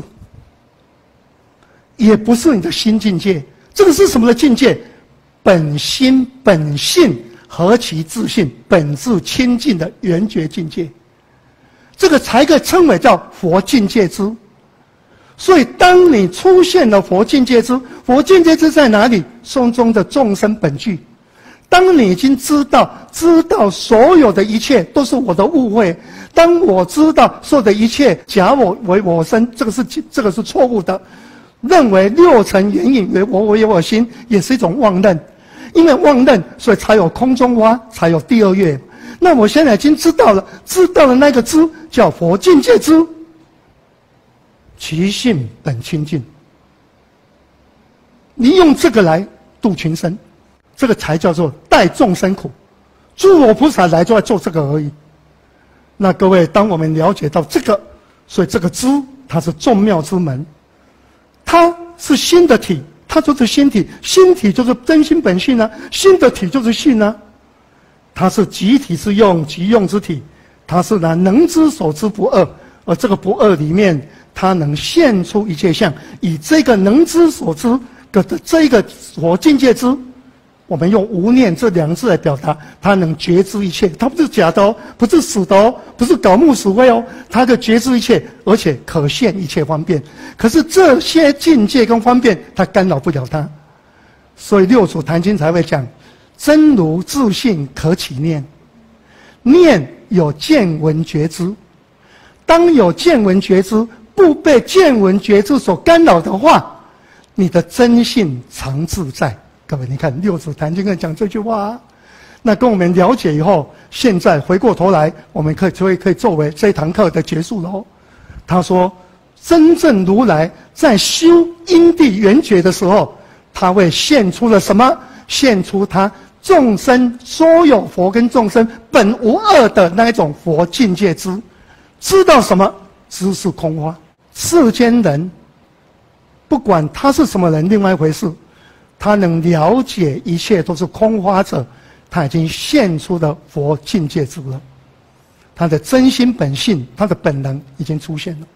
也不是你的新境界，这个是什么的境界？本心本性何其自信，本自清净的圆觉境界，这个才可以称为叫佛境界知。所以当你出现了佛境界知，佛境界知在哪里？颂中的众生本具。当你已经知道所有的一切都是我的误会，当我知道所有的一切假我为我身，这个是错误的，认为六尘缘影为我为我心，也是一种妄认。因为妄认，所以才有空中花，才有第二月。那我现在已经知道了那个知叫佛境界知，其性本清净。你用这个来度群生，这个才叫做代众生苦。诸佛菩萨来就要做这个而已。那各位，当我们了解到这个，所以这个知它是众妙之门，它是心的体，它就是心体，心体就是真心本性啊，心的体就是性啊。它是即体之用，即用之体，它是呢能知所知不二，而这个不二里面，它能现出一切相，以这个能知所知的这个佛境界知，我们用无念这两个字来表达，它能觉知一切，它不是假的哦，不是死的哦，不是搞木死灰哦，它就觉知一切，而且可现一切方便。可是这些境界跟方便，它干扰不了它，所以六祖坛经才会讲。真如自性可起念，念有见闻觉知。当有见闻觉知，不被见闻觉知所干扰的话，你的真性常自在。各位，你看六祖坛经跟讲这句话，那跟我们了解以后，现在回过头来，我们可以作为这一堂课的结束了哦。他说，真正如来在修因地圆觉的时候，他会现出了什么？现出他众生所有佛跟众生本无二的那一种佛境界知，知道什么？知是空花。世间人不管他是什么人，另外一回事，他能了解一切都是空花者，他已经现出的佛境界知了，他的真心本性，他的本能已经出现了。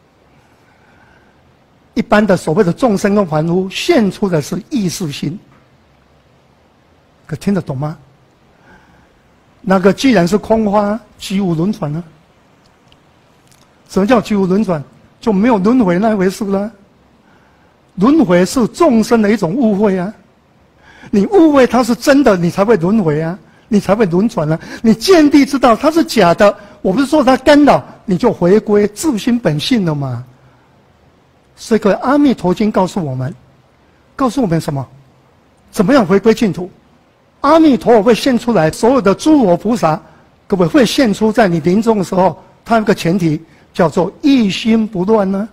一般的所谓的众生跟凡夫现出的是意识心，可听得懂吗？那个既然是空花，即无轮转呢？什么叫即无轮转？就没有轮回那回事了。轮回是众生的一种误会啊！你误会它是真的，你才会轮回啊，你才会轮转啊。你见地知道它是假的，我不是说它干扰，你就回归自心本性了嘛。所以，阿弥陀经告诉我们什么？怎么样回归净土？阿弥陀佛会现出来，所有的诸佛菩萨，各位会现出在你临终的时候，它有个前提叫做一心不乱呢。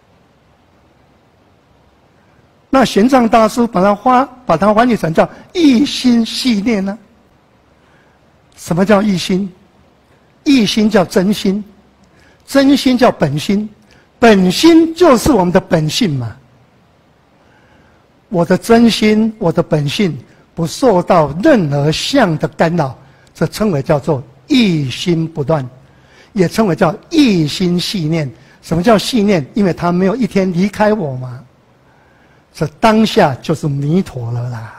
那玄奘大师把它翻译成叫一心系念呢。什么叫一心？一心叫真心，真心叫本心，本心就是我们的本性嘛。我的真心，我的本性。不受到任何相的干扰，这称为叫做一心不乱，也称为叫一心系念。什么叫系念？因为他没有一天离开我嘛，这当下就是弥陀了啦。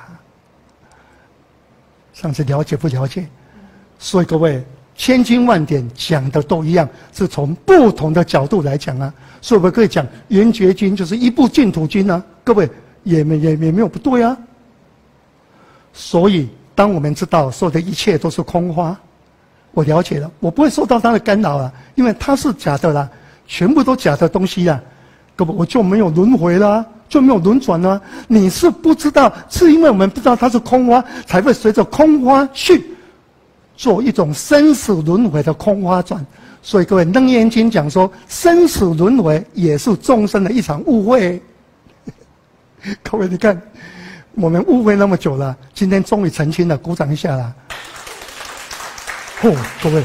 上次了解不了解？所以各位千经万典讲的都一样，是从不同的角度来讲啊。所以我们可以讲圆觉经就是一部净土经啊，各位也没有不对啊。所以，当我们知道所有的一切都是空花，我了解了，我不会受到它的干扰了，因为它是假的啦，全部都假的东西啦，根本我就没有轮回啦，就没有轮转啦。你是不知道，是因为我们不知道它是空花，才会随着空花去做一种生死轮回的空花转。所以各位，《楞严经》讲说，生死轮回也是众生的一场误会。各位，你看。我们误会那么久了，今天终于澄清了，鼓掌一下啦！各位，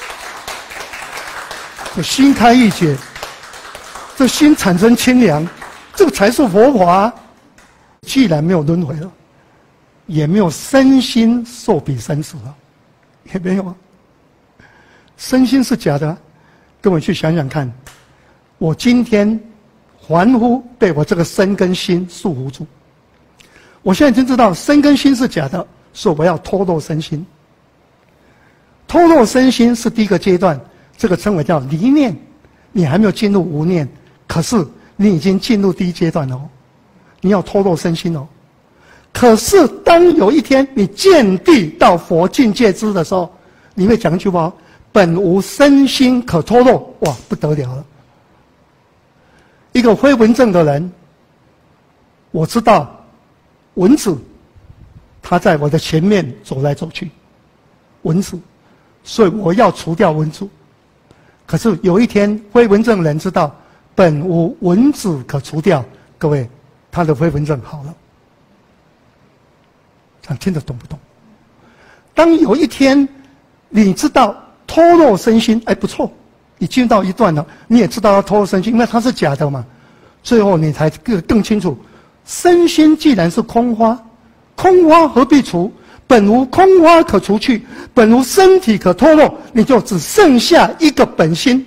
这心开意解，这心产生清凉，这个才是佛法。既然没有轮回了， 也没有身心受比生死了，也没有啊。身心是假的啊，各位去想想看，我今天凡夫被我这个身跟心束缚住，我现在已经知道身跟心是假的，所以我要脱落身心。脱落身心是第一个阶段，这个称为叫离念。你还没有进入无念，可是你已经进入第一阶段了哦。你要脱落身心哦。可是当有一天你见地到佛境界之的时候，你会讲一句话：本无身心可脱落。哇，不得了了！一个非文正的人，我知道蚊子，它在我的前面走来走去，蚊子，所以我要除掉蚊子。可是有一天，非文正人知道本无蚊子可除掉，各位，他的非文正好了。这样听得懂不懂？当有一天你知道脱落身心，哎，不错，你进到一段了，你也知道要脱落身心，因为它是假的嘛。最后你才更清楚，身心既然是空花，空花何必除？本无空花可除去，本无身体可脱落，你就只剩下一个本心。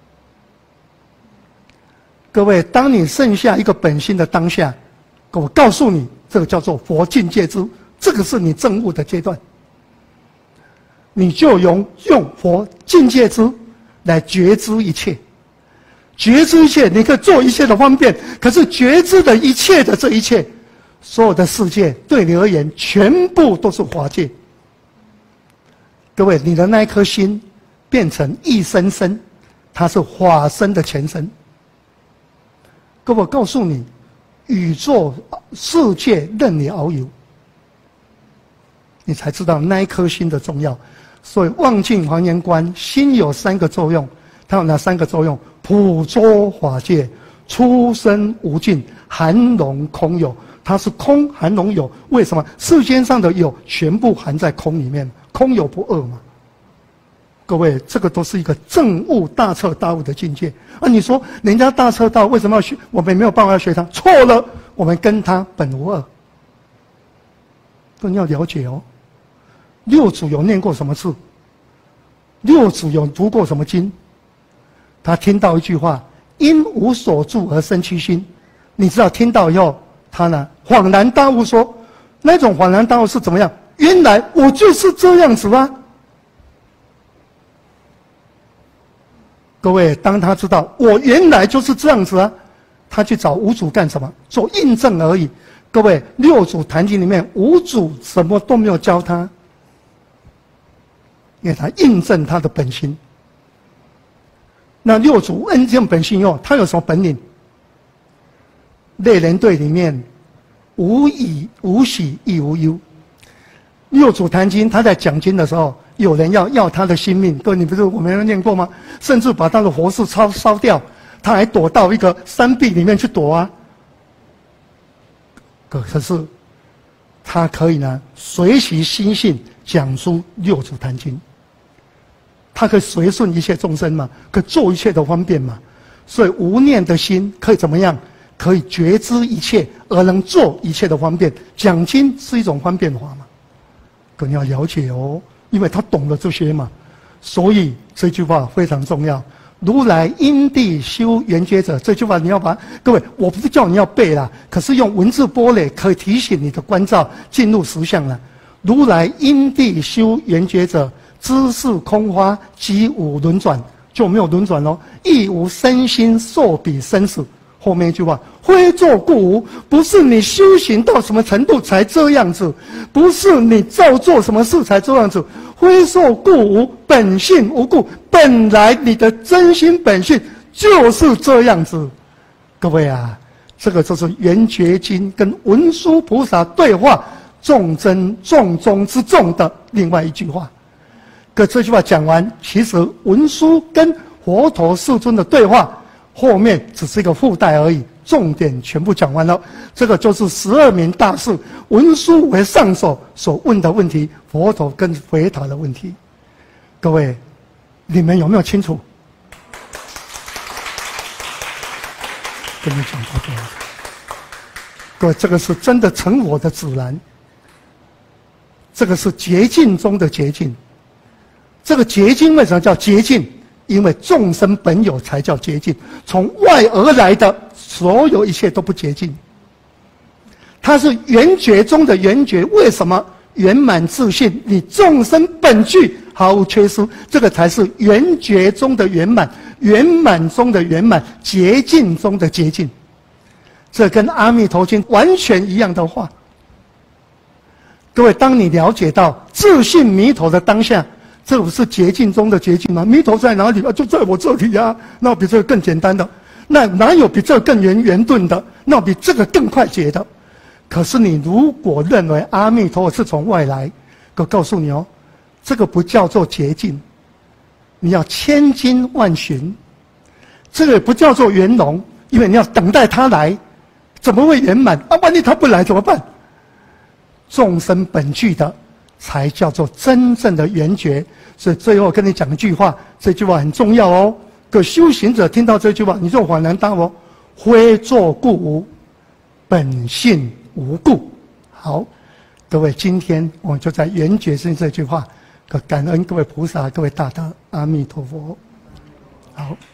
各位，当你剩下一个本心的当下，我告诉你，这个叫做佛境界之，这个是你证悟的阶段。你就用佛境界之来觉知一切，觉知一切，你可以做一切的方便。可是觉知的一切的这一切，所有的世界对你而言，全部都是法界。各位，你的那一颗心变成一生身，它是法身的前身。各位，我告诉你，宇宙世界任你遨游，你才知道那一颗心的重要。所以望境还原观，心有3个作用，它有哪3个作用？普周法界，出生无尽，含容空有。它是空含容有，为什么？世间上的有全部含在空里面，空有不二嘛。各位，这个都是一个证悟大彻大悟的境界。啊，你说人家大彻大悟，为什么要学？我们没有办法要学他，错了，我们跟他本无二。更要了解哦。六祖有念过什么字？六祖有读过什么经？他听到一句话：因无所住而生其心。你知道听到以后，他呢恍然大悟说，那种恍然大悟是怎么样？原来我就是这样子啊！各位，当他知道我原来就是这样子啊，他去找五祖干什么？做印证而已。各位，六祖坛经里面，五祖什么都没有教他，因为他印证他的本心。那六祖印证本心以后，他有什么本领？类人队里面无喜亦无忧。六祖坛经，他在讲经的时候，有人要他的性命，各位，你不是我们念过吗？甚至把他的佛寺烧掉，他还躲到一个山壁里面去躲啊。可是他可以呢，随其心性讲出六祖坛经。他可以随顺一切众生嘛，可以做一切的方便嘛。所以无念的心可以怎么样？可以觉知一切，而能做一切的方便。讲经是一种方便法嘛，更要了解哦，因为他懂了这些嘛。所以这句话非常重要。如来因地修圆觉者，这句话你要把各位，我不是叫你要背啦，可是用文字波类可以提醒你的关照进入实相了。如来因地修圆觉者，知是空花，即无轮转，就没有轮转咯，亦无身心受彼生死。后面一句话，非作故无，不是你修行到什么程度才这样子，不是你照做什么事才这样子，非受故无，本性无故，本来你的真心本性就是这样子。各位啊，这个就是《圆觉经》跟文殊菩萨对话众中之众的另外一句话。可这句话讲完，其实文殊跟佛陀世尊的对话后面只是一个附带而已，重点全部讲完了。这个就是12名大士文殊为上首所问的问题，佛陀跟回答的问题。各位，你们有没有清楚？跟你讲到这样，各位，这个是真的成我的自然。 这个是洁净中的洁净。这个洁净为什么叫洁净？因为众生本有才叫洁净，从外而来的所有一切都不洁净。它是圆觉中的圆觉，为什么？圆满自信，你众生本具毫无缺失，这个才是圆觉中的圆满，圆满中的圆满，洁净中的洁净。这跟阿弥陀经完全一样的话。各位，当你了解到自信弥陀的当下，这不是洁净中的洁净吗？弥陀在哪里啊？就在我这里啊！那比这个更简单的，那哪有比这个更圆顿的？那比这个更快捷的？可是你如果认为阿弥陀佛是从外来，我告诉你哦，这个不叫做洁净，你要千金万寻。这个也不叫做圆融，因为你要等待他来，怎么会圆满啊？万一他不来怎么办？众生本具的才叫做真正的圆觉。所以最后跟你讲一句话，这句话很重要哦。可修行者听到这句话，你就恍然大悟：非作故无，本性无故。好，各位，今天我们就在圆觉身这句话，感恩各位菩萨、各位大德，阿弥陀佛。好。